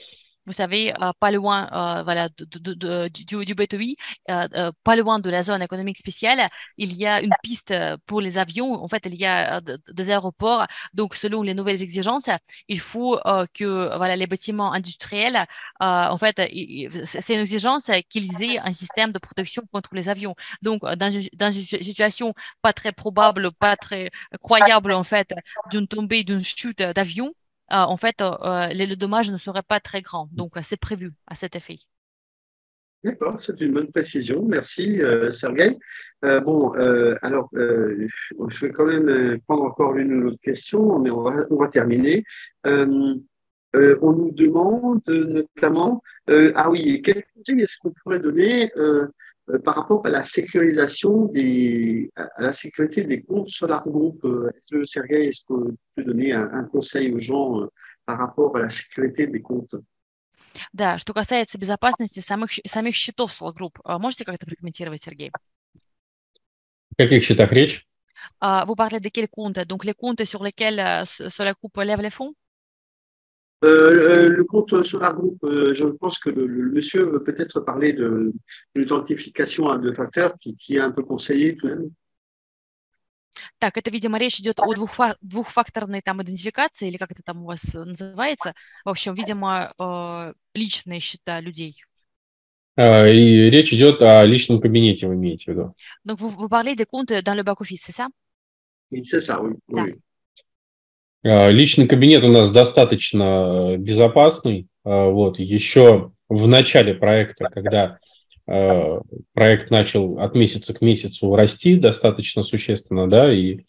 Vous savez, euh, pas loin euh, voilà, de, de, de, du, du B deux I, euh, euh, pas loin de la zone économique spéciale, il y a une piste pour les avions. En fait, il y a euh, des aéroports. Donc, selon les nouvelles exigences, il faut euh, que voilà, les bâtiments industriels, euh, en fait, c'est une exigence qu'ils aient un système de protection contre les avions. Donc, dans une, dans une situation pas très probable, pas très croyable, en fait, d'une tombée, d'une chute d'avion, euh, en fait, euh, les, le dommage ne serait pas très grand. Donc, euh, c'est prévu à cet effet. D'accord, c'est une bonne précision. Merci, euh, Sergueï. Euh, bon, euh, alors, euh, je vais quand même prendre encore une ou l'autre question, mais on va, on va terminer. Euh, euh, on nous demande notamment, euh, ah oui, quel conseil est-ce qu'on pourrait donner euh, euh, par rapport à la sécurisation des, à la sécurité des comptes SolarGroup? Est-ce que, Sergueï, est-ce que tu peux donner un, un conseil aux gens euh, par rapport à la sécurité des comptes? Да, что касается безопасности самых, самих счетов Solar Group, можете как-то прокомментировать, Сергей? О каких счетах речь? Vous parlez de quels comptes? Donc, les comptes sur lesquels Solar Group lève les fonds? Euh, le compte SolarGroup, euh, je pense que le, le monsieur veut peut-être parler de l'identification à deux facteurs qui, qui est un peu conseillé tout de même. Так, это, видимо, речь идет о двухфа- двухфакторной там идентификации, или как это там у вас называется. В общем, видимо, э, личные счета людей. И речь идет о личном кабинете, вы имеете в виду? Donc, vous, vous parlez des comptes dans le back-office, c'est ça? Oui, c'est ça, oui. Да. oui. Личный кабинет у нас достаточно безопасный. Вот. Еще в начале проекта, когда проект начал от месяца к месяцу расти достаточно существенно, да, и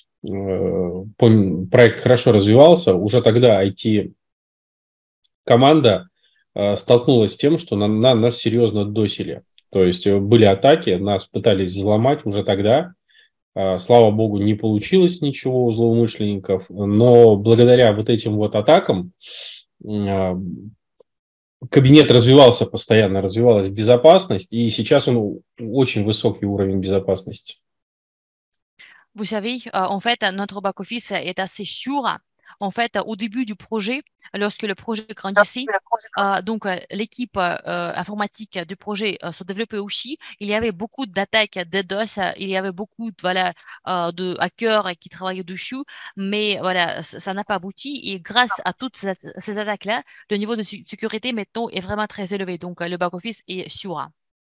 проект хорошо развивался, уже тогда ай ти-команда столкнулась с тем, что на, на нас серьезно досили. То есть были атаки, нас пытались взломать уже тогда. Слава богу, не получилось ничего у злоумышленников, но благодаря вот этим вот атакам кабинет развивался постоянно, развивалась безопасность, и сейчас он очень высокий уровень безопасности. Vous savez, en fait, notre back-office est assez sûr. En fait, au début du projet, lorsque le projet grandissait, euh, donc euh, l'équipe euh, informatique du projet euh, se développait aussi. Il y avait beaucoup d'attaques de DDoS, il y avait beaucoup voilà, euh, de hackers qui travaillaient dessus, mais voilà, ça n'a pas abouti. Et grâce à toutes ces, ces attaques-là, le niveau de sécurité maintenant est vraiment très élevé. Donc, le back-office est sûr.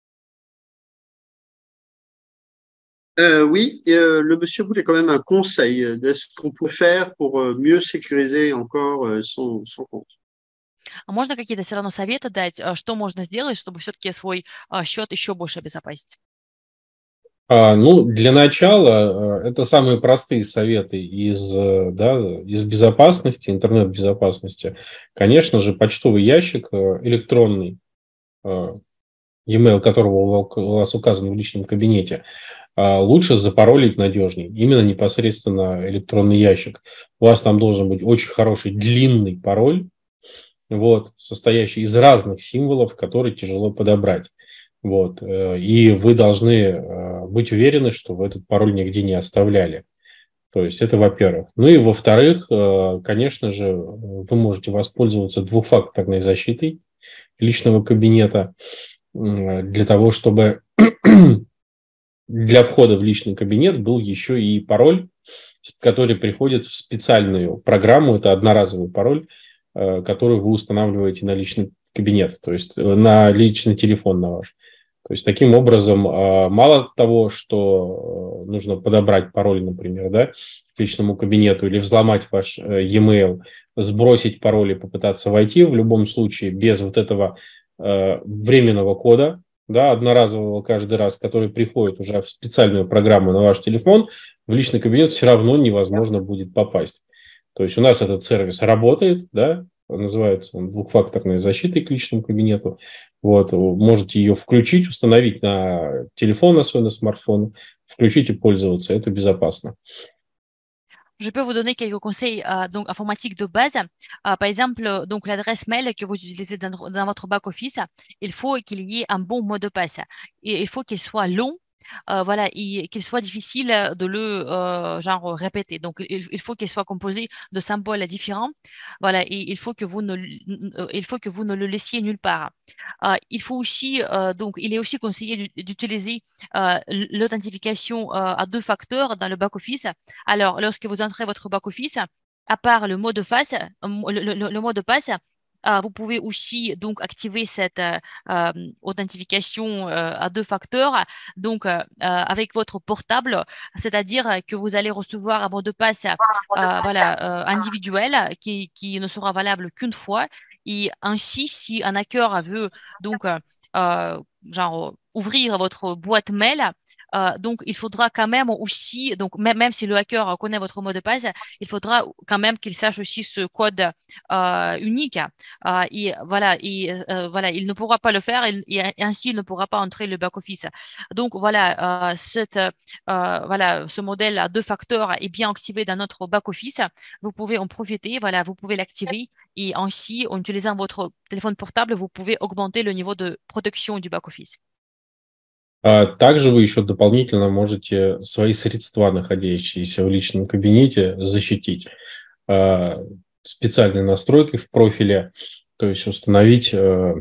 Euh, oui, euh, le monsieur voulait quand même un conseil de ce qu'on peut faire pour mieux sécuriser encore son, son compte. Можно какие-то все равно советы дать, что можно сделать, чтобы все-таки свой счет еще больше обезопасить? А, ну, для начала это самые простые советы из, да, из безопасности, интернет-безопасности. Конечно же, почтовый ящик электронный, e-mail которого у вас указан в личном кабинете, лучше запаролить надежнее, именно непосредственно электронный ящик. У вас там должен быть очень хороший длинный пароль, вот, состоящий из разных символов, которые тяжело подобрать. Вот, и вы должны быть уверены, что вы этот пароль нигде не оставляли. То есть это во-первых. Ну и во-вторых, конечно же, вы можете воспользоваться двухфакторной защитой личного кабинета для того, чтобы для входа в личный кабинет был еще и пароль, который приходит в специальную программу. Это одноразовый пароль, который вы устанавливаете на личный кабинет, то есть на личный телефон на ваш. То есть таким образом, мало того, что нужно подобрать пароль, например, да, к личному кабинету или взломать ваш e-mail, сбросить пароль и попытаться войти, в любом случае без вот этого временного кода, да, одноразового каждый раз, который приходит уже в специальную программу на ваш телефон, в личный кабинет все равно невозможно будет попасть. То есть у нас этот сервис работает, да, называется он двухфакторной защитой к личному кабинету. Вот, вы можете ее включить, установить на телефон, на свой, на смартфон, включить и пользоваться, это безопасно. Je peux vous donner quelques conseils euh, donc, informatiques de base. Euh, par exemple, donc, l'adresse mail que vous utilisez dans, dans votre back-office, il faut qu'il y ait un bon mot de passe. Et il faut qu'il soit long euh, voilà, et qu'il soit difficile de le euh, genre répéter. Donc, il, il faut qu'il soit composé de symboles différents. Voilà, et il faut que vous ne, l- il faut que vous ne le laissiez nulle part. Euh, il faut aussi, euh, donc, il est aussi conseillé d'u- d'utiliser euh, l'authentification euh, à deux facteurs dans le back-office. Alors, lorsque vous entrez votre back-office, à part le mot de passe, euh, le, le- le mot de passe, euh, vous pouvez aussi donc activer cette euh, euh, authentification euh, à deux facteurs, donc euh, euh, avec votre portable, c'est-à-dire que vous allez recevoir un mot de passe euh, voilà, euh, individuel qui, qui ne sera valable qu'une fois. Et ainsi, si un hacker veut donc euh, euh, genre ouvrir votre boîte mail, euh, donc il faudra quand même aussi, donc même, même si le hacker connaît votre mot de passe, il faudra quand même qu'il sache aussi ce code euh, unique. Euh, et voilà, et, euh, voilà, il ne pourra pas le faire et, et ainsi il ne pourra pas entrer le back-office. Donc voilà, euh, cette, euh, voilà, ce modèle à deux facteurs est bien activé dans notre back-office. Vous pouvez en profiter, voilà, vous pouvez l'activer et ainsi, en utilisant votre téléphone portable, vous pouvez augmenter le niveau de protection du back-office. А также вы еще дополнительно можете свои средства, находящиеся в личном кабинете, защитить а, специальной настройкой в профиле, то есть установить э,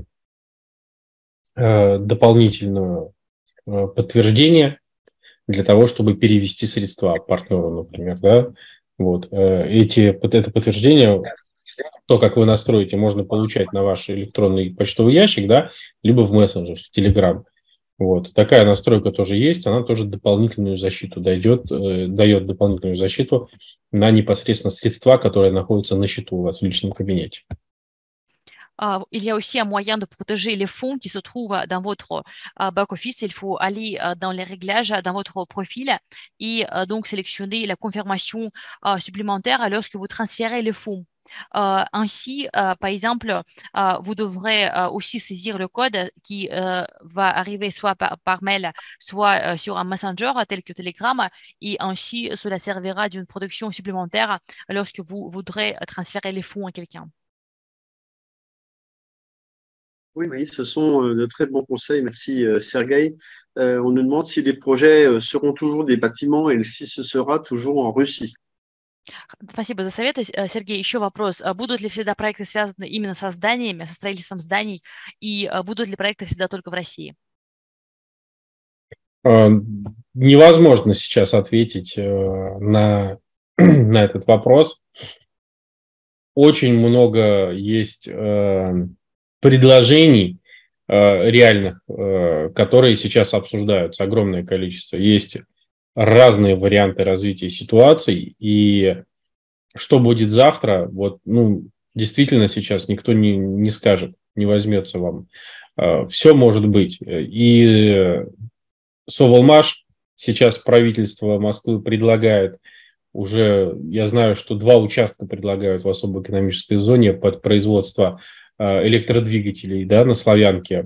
э, дополнительное э, подтверждение для того, чтобы перевести средства партнеру, например, да. Вот. Э, эти, под это подтверждение, то, как вы настроите, можно получать на ваш электронный почтовый ящик, да, либо в мессенджер, в Telegram. Вот. Такая настройка тоже есть, она тоже дополнительную защиту дойдет, э, дает дополнительную защиту на непосредственно средства, которые находятся на счету у вас в личном кабинете. Uh, il y a aussi un moyen de protéger les fonds qui se trouvent dans votre uh, back-office. Il faut aller uh, dans les réglages dans votre profil et donc sélectionner la confirmation supplémentaire lorsque vous transférez les fonds. Euh, ainsi, euh, par exemple, euh, vous devrez euh, aussi saisir le code qui euh, va arriver soit par, par mail, soit euh, sur un messenger tel que Telegram, et ainsi cela servira d'une protection supplémentaire lorsque vous voudrez transférer les fonds à quelqu'un. Oui, oui, ce sont euh, de très bons conseils. Merci, euh, Sergueï. Euh, on nous demande si les projets euh, seront toujours des bâtiments et si ce sera toujours en Russie. Спасибо за советы, С- Сергей. Еще вопрос. А Будут ли всегда проекты связаны именно со зданиями, со строительством зданий, и а, будут ли проекты всегда только в России? Э, Невозможно сейчас ответить э, на, на этот вопрос. Очень много есть э, предложений э, реальных, э, которые сейчас обсуждаются, огромное количество. Есть разные варианты развития ситуаций, и что будет завтра, вот, ну, действительно сейчас никто не, не скажет, не возьмется вам. Все может быть. И Соволмаш сейчас правительство Москвы предлагает уже, я знаю, что два участка предлагают в особой экономической зоне под производство электродвигателей, да, на Славянке.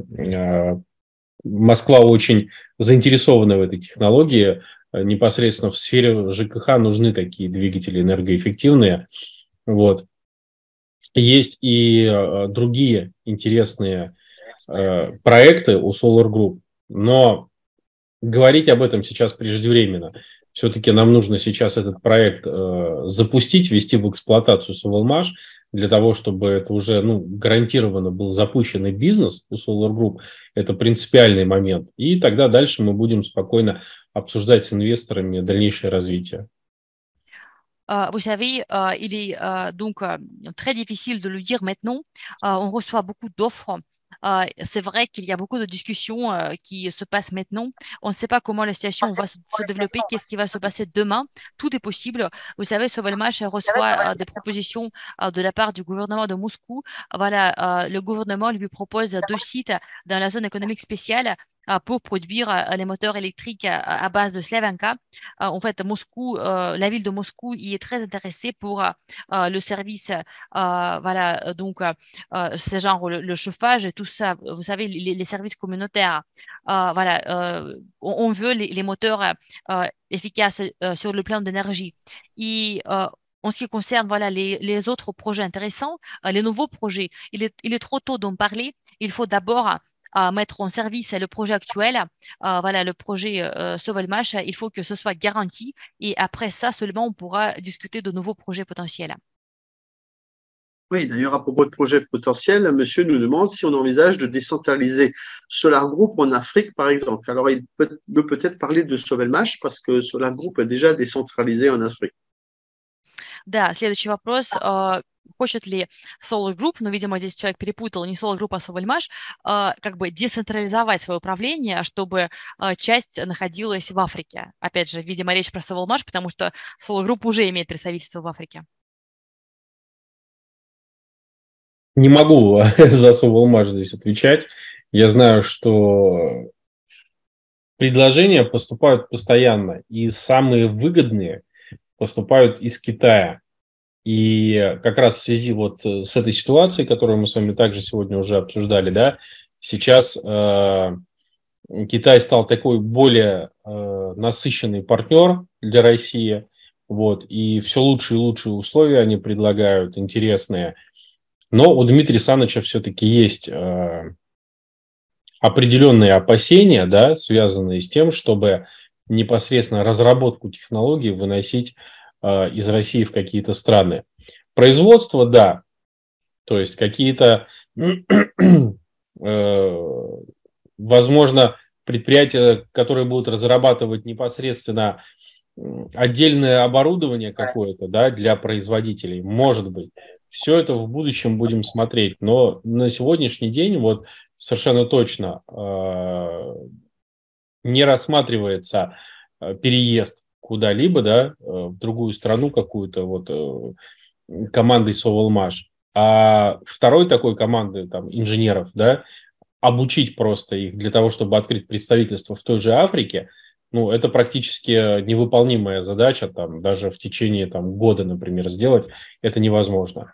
Москва очень заинтересована в этой технологии. Непосредственно в сфере ЖКХ нужны такие двигатели энергоэффективные. Вот. Есть и другие интересные проекты у Solar Group, но говорить об этом сейчас преждевременно. Все-таки нам нужно сейчас этот проект э, запустить, ввести в эксплуатацию Соволмаш, для того, чтобы это уже ну, гарантированно был запущенный бизнес у Solar Group. Это принципиальный момент. И тогда дальше мы будем спокойно обсуждать с инвесторами дальнейшее развитие. Euh, vous savez, euh, il est euh, donc euh, très difficile de le dire maintenant. Euh, on reçoit beaucoup d'offres. Euh, c'est vrai qu'il y a beaucoup de discussions euh, qui se passent maintenant. On ne sait pas comment la situation va se, se développer, qu'est-ce qui va se passer demain. Tout est possible. Vous savez, Sovelmash reçoit euh, des propositions euh, de la part du gouvernement de Moscou. Voilà, euh, le gouvernement lui propose deux sites dans la zone économique spéciale euh, pour produire euh, les moteurs électriques à, à base de Slavenka. Euh, en fait, Moscou, euh, la ville de Moscou y est très intéressée pour euh, le service, euh, voilà, donc euh, c'est genre le, le chauffage et tout ça, vous savez, les, les services communautaires. Euh, voilà, euh, on, on veut les, les moteurs euh, efficaces euh, sur le plan d'énergie. Et euh, en ce qui concerne voilà, les, les autres projets intéressants, euh, les nouveaux projets, il est, il est trop tôt d'en parler. Il faut d'abord euh, mettre en service le projet actuel, euh, voilà, le projet euh, Sovelmash, il faut que ce soit garanti et après ça seulement on pourra discuter de nouveaux projets potentiels. Oui, d'ailleurs, à propos de projets potentiels, monsieur nous demande si on envisage de décentraliser Solar Group en Afrique, par exemple. Alors, il peut, veut peut-être parler de Sovelmash parce que Solar Group est déjà décentralisé en Afrique. Да, следующий вопрос. э, Хочет ли Solar Group, но, видимо, здесь человек перепутал, не Solar Group, а Sovelmash, э, как бы децентрализовать свое управление, чтобы э, часть находилась в Африке. Опять же, видимо, речь про Sovelmash, потому что Solar Group уже имеет представительство в Африке. Не могу за Sovelmash здесь отвечать. Я знаю, что предложения поступают постоянно, и самые выгодные поступают из Китая. И как раз в связи вот с этой ситуацией, которую мы с вами также сегодня уже обсуждали, да, сейчас э, Китай стал такой более э, насыщенный партнер для России, вот, и все лучше и лучшие условия они предлагают, интересные. Но у Дмитрия Саныча все-таки есть э, определенные опасения, да, связанные с тем, чтобы непосредственно разработку технологий выносить э, из России в какие-то страны. Производство, да, то есть какие-то, э, возможно, предприятия, которые будут разрабатывать непосредственно отдельное оборудование какое-то, да, для производителей, может быть. Все это в будущем будем смотреть, но на сегодняшний день вот совершенно точно э, не рассматривается э, переезд куда-либо, да, э, в другую страну какую-то вот э, командой Sovelmash. А второй такой команды там инженеров, да, обучить просто их для того, чтобы открыть представительство в той же Африке, ну, это практически невыполнимая задача, там, даже в течение там, года, например, сделать это невозможно.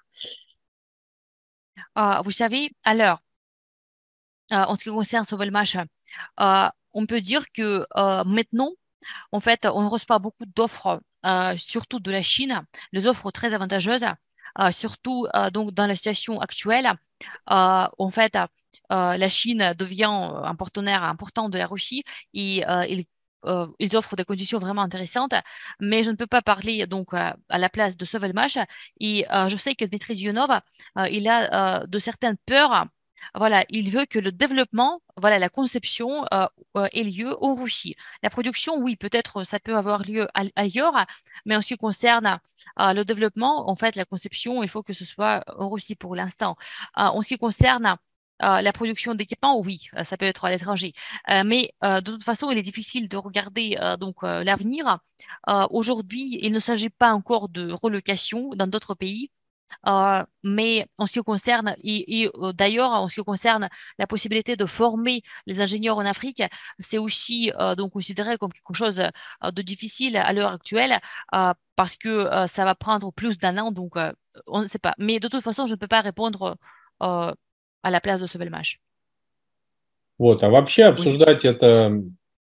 Euh, vous savez, alors, euh, en ce qui concerne Sovelmash, euh, on peut dire que euh, maintenant, en fait, on reçoit beaucoup d'offres, euh, surtout de la Chine, des offres très avantageuses, euh, surtout euh, donc dans la situation actuelle. Euh, en fait, euh, la Chine devient un partenaire important de la Russie et euh, il euh, ils offrent des conditions vraiment intéressantes, mais je ne peux pas parler donc euh, à la place de Sovelmash. Et euh, je sais que Dmitry Dionov, euh, il a euh, de certaines peurs. Voilà, il veut que le développement, voilà, la conception euh, euh, ait lieu en Russie. La production, oui, peut-être ça peut avoir lieu a- ailleurs, mais en ce qui concerne euh, le développement, en fait, la conception, il faut que ce soit en Russie pour l'instant. Euh, en ce qui concerne euh, la production d'équipements, oui, euh, ça peut être à l'étranger. Euh, mais euh, de toute façon, il est difficile de regarder euh, donc euh, l'avenir. Euh, aujourd'hui, il ne s'agit pas encore de relocation dans d'autres pays. Euh, mais en ce qui concerne, et, et, euh, d'ailleurs, en ce qui concerne la possibilité de former les ingénieurs en Afrique, c'est aussi euh, donc considéré comme quelque chose euh, de difficile à l'heure actuelle euh, parce que euh, ça va prendre plus d'un an, donc euh, on ne sait pas. Mais de toute façon, je ne peux pas répondre euh, à la place de Sovelmash. Вот, а вообще обсуждать это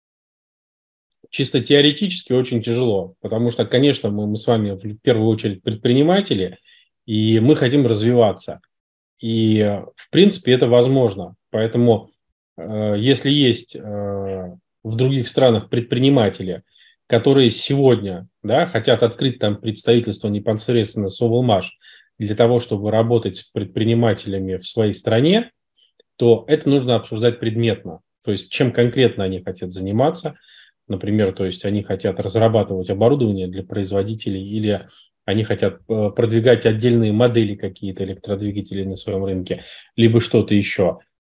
чисто теоретически очень тяжело, потому что, конечно, мы, мы с вами в первую очередь предприниматели, и мы хотим развиваться. И, в принципе, это возможно. Поэтому, э, если есть э, в других странах предприниматели, которые сегодня, да, хотят открыть там представительство непосредственно Sovelmash для того, чтобы работать с предпринимателями в своей стране, то это нужно обсуждать предметно. То есть, чем конкретно они хотят заниматься. Например, то есть они хотят разрабатывать оборудование для производителей или они хотят продвигать отдельные модели какие-то электродвигателей на своем рынке, либо что-то еще.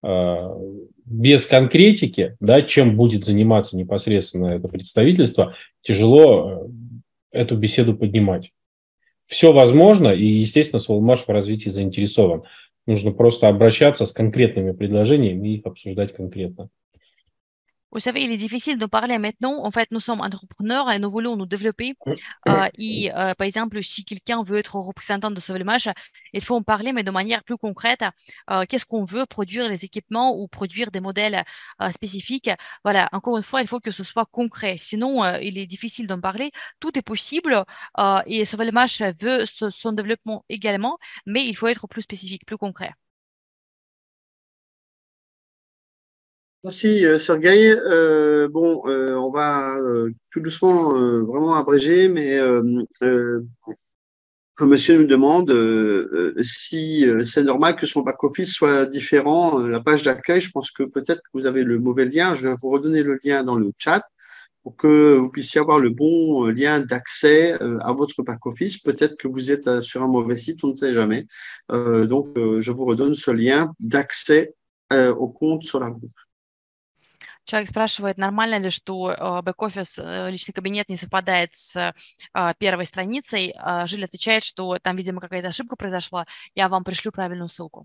Без конкретики, да, чем будет заниматься непосредственно это представительство, тяжело эту беседу поднимать. Все возможно, и, естественно, Sovelmash в развитии заинтересован. Нужно просто обращаться с конкретными предложениями и их обсуждать конкретно. Vous savez, il est difficile de parler maintenant. En fait, nous sommes entrepreneurs et nous voulons nous développer. Euh, et euh, par exemple, si quelqu'un veut être représentant de Sovelmash, il faut en parler, mais de manière plus concrète. Euh, qu'est-ce qu'on veut produire les équipements ou produire des modèles euh, spécifiques? Voilà, encore une fois, il faut que ce soit concret. Sinon, euh, il est difficile d'en parler. Tout est possible euh, et Sovelmash veut ce, son développement également, mais il faut être plus spécifique, plus concret. Merci euh, Sergueï. Euh, bon, euh, on va euh, tout doucement euh, vraiment abréger, mais euh, euh, quand monsieur nous demande euh, euh, si euh, c'est normal que son back-office soit différent, euh, la page d'accueil, je pense que peut-être que vous avez le mauvais lien. Je vais vous redonner le lien dans le chat pour que vous puissiez avoir le bon euh, lien d'accès euh, à votre back-office. Peut-être que vous êtes euh, sur un mauvais site, on ne sait jamais. Euh, donc, euh, je vous redonne ce lien d'accès euh, au compte sur la groupe. Человек спрашивает, нормально ли, что э, бэк-офис, э, личный кабинет не совпадает с э, первой страницей. А Жиль отвечает, что там, видимо, какая-то ошибка произошла. Я вам пришлю правильную ссылку.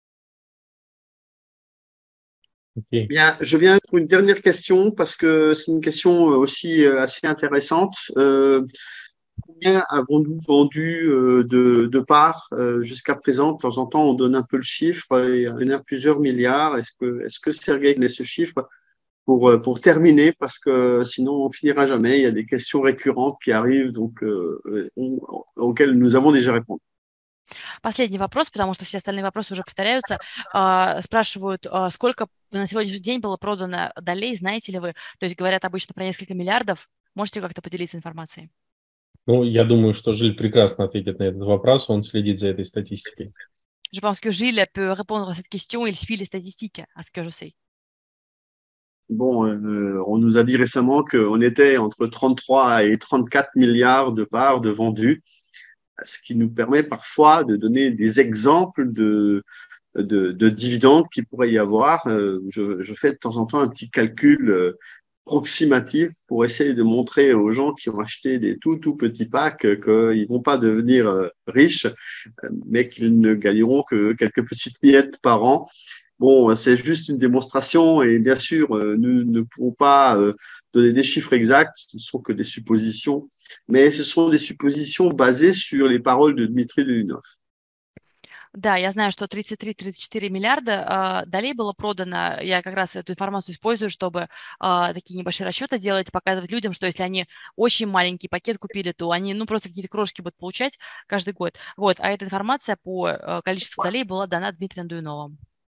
Окей. Bien, je viens pour une dernière question parce que c'est une question aussi euh, assez intéressante. Euh, combien avons-nous vendu euh, de, de parts euh, jusqu'à présent? De temps en temps, on donne un peu le chiffre. Il y en a plusieurs milliards. Est-ce que, est-ce que Sergueï connaît ce chiffre pour, euh, pour terminer? Parce que sinon, on finira jamais. Il y a des questions récurrentes qui arrivent donc, euh, on, auxquelles nous avons déjà répondu. Последний вопрос, потому что все остальные вопросы уже повторяются. А, Спрашивают, а, сколько на сегодняшний день было продано долей, знаете ли вы? То есть говорят обычно про несколько миллиардов. Можете как-то поделиться информацией? Ну, я думаю, что Жиль прекрасно ответит на этот вопрос, он следит за этой статистикой. Je pense que Gilles peut répondre à cette question. Il suit les statistiques, à ce que je sais. Bon, euh, on nous a dit récemment qu'on était entre trente-trois et trente-quatre milliards de parts de vendus, ce qui nous permet parfois de donner des exemples de, de, de dividendes qu'il pourrait y avoir. Euh, je, je fais de temps en temps un petit calcul euh, approximatif pour essayer de montrer aux gens qui ont acheté des tout, tout petits packs euh, qu'ils ne vont pas devenir euh, riches, euh, mais qu'ils ne gagneront que quelques petites miettes par an. Bon, c'est juste une démonstration et bien sûr, euh, nous ne pouvons pas euh, donner des chiffres exacts, ce ne sont que des suppositions, mais ce sont des suppositions basées sur les paroles de Dmitri Duyunov. Да, я знаю, что тридцать три - тридцать четыре миллиарда а, долей было продано. Я как раз эту информацию использую, чтобы а, такие небольшие расчеты делать, показывать людям, что если они очень маленький пакет купили, то они, ну, просто какие-то крошки будут получать каждый год. Вот, а эта информация по а, количеству долей была дана Дмитрием Дуюновым.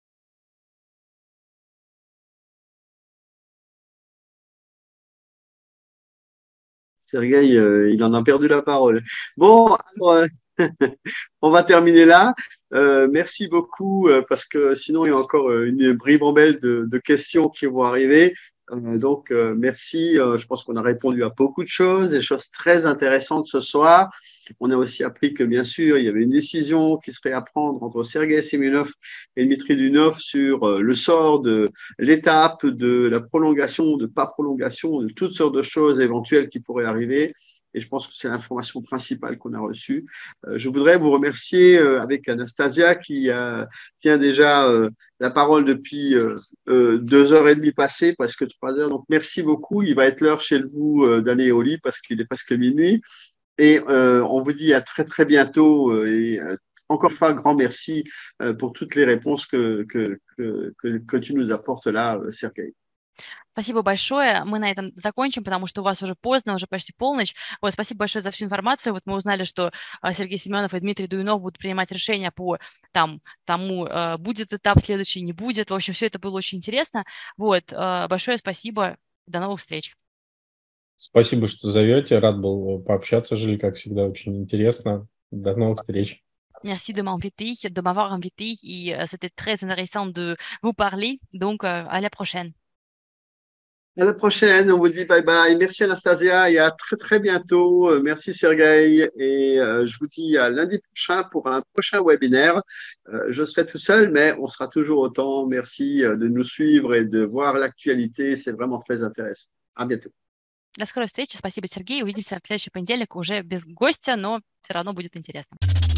Sergueï, euh, il en a perdu la parole. Bon, alors, euh, on va terminer là. Euh, merci beaucoup euh, parce que sinon il y a encore euh, une bribambelle de, de questions qui vont arriver. Euh, donc, euh, merci. Euh, je pense qu'on a répondu à beaucoup de choses, des choses très intéressantes ce soir. On a aussi appris que, bien sûr, il y avait une décision qui serait à prendre entre Sergueï Semyonov et Dmitri Duyunov sur euh, le sort de l'étape, de la prolongation, de pas prolongation, de toutes sortes de choses éventuelles qui pourraient arriver. Et je pense que c'est l'information principale qu'on a reçue. Euh, je voudrais vous remercier euh, avec Anastasia qui euh, tient déjà euh, la parole depuis euh, euh, deux heures et demie passées, presque trois heures. Donc, merci beaucoup. Il va être l'heure chez vous euh, d'aller au lit parce qu'il est presque minuit. Et euh, on vous dit à très, très bientôt. Euh, et euh, encore une fois, un grand merci euh, pour toutes les réponses que, que, que, que, que tu nous apportes là, euh, Sergueï. Спасибо большое. Мы на этом закончим, потому что у вас уже поздно, уже почти полночь. Вот, спасибо большое за всю информацию. Вот мы узнали, что а, Сергей Семенов и Дмитрий Дуюнов будут принимать решения по там, тому, а, будет этап следующий, не будет. В общем, все это было очень интересно. Вот, а, большое спасибо. До новых встреч. Спасибо, что зовете. Рад был пообщаться, Жиль, как всегда, очень интересно. До новых встреч. Merci de m'inviter, de m'avoir invité et euh, c'était très intéressant de vous parler. Donc, euh, à la prochaine. À la prochaine, on vous dit bye bye. Merci Anastasia et à très très bientôt. Merci Sergueï et euh, je vous dis à lundi prochain pour un prochain webinaire. Euh, je serai tout seul, mais on sera toujours autant. Merci de nous suivre et de voir l'actualité. C'est vraiment très intéressant. À bientôt. До скорой встречи. Спасибо, Сергей. Увидимся в следующий понедельник уже без гостя, но все равно будет интересно.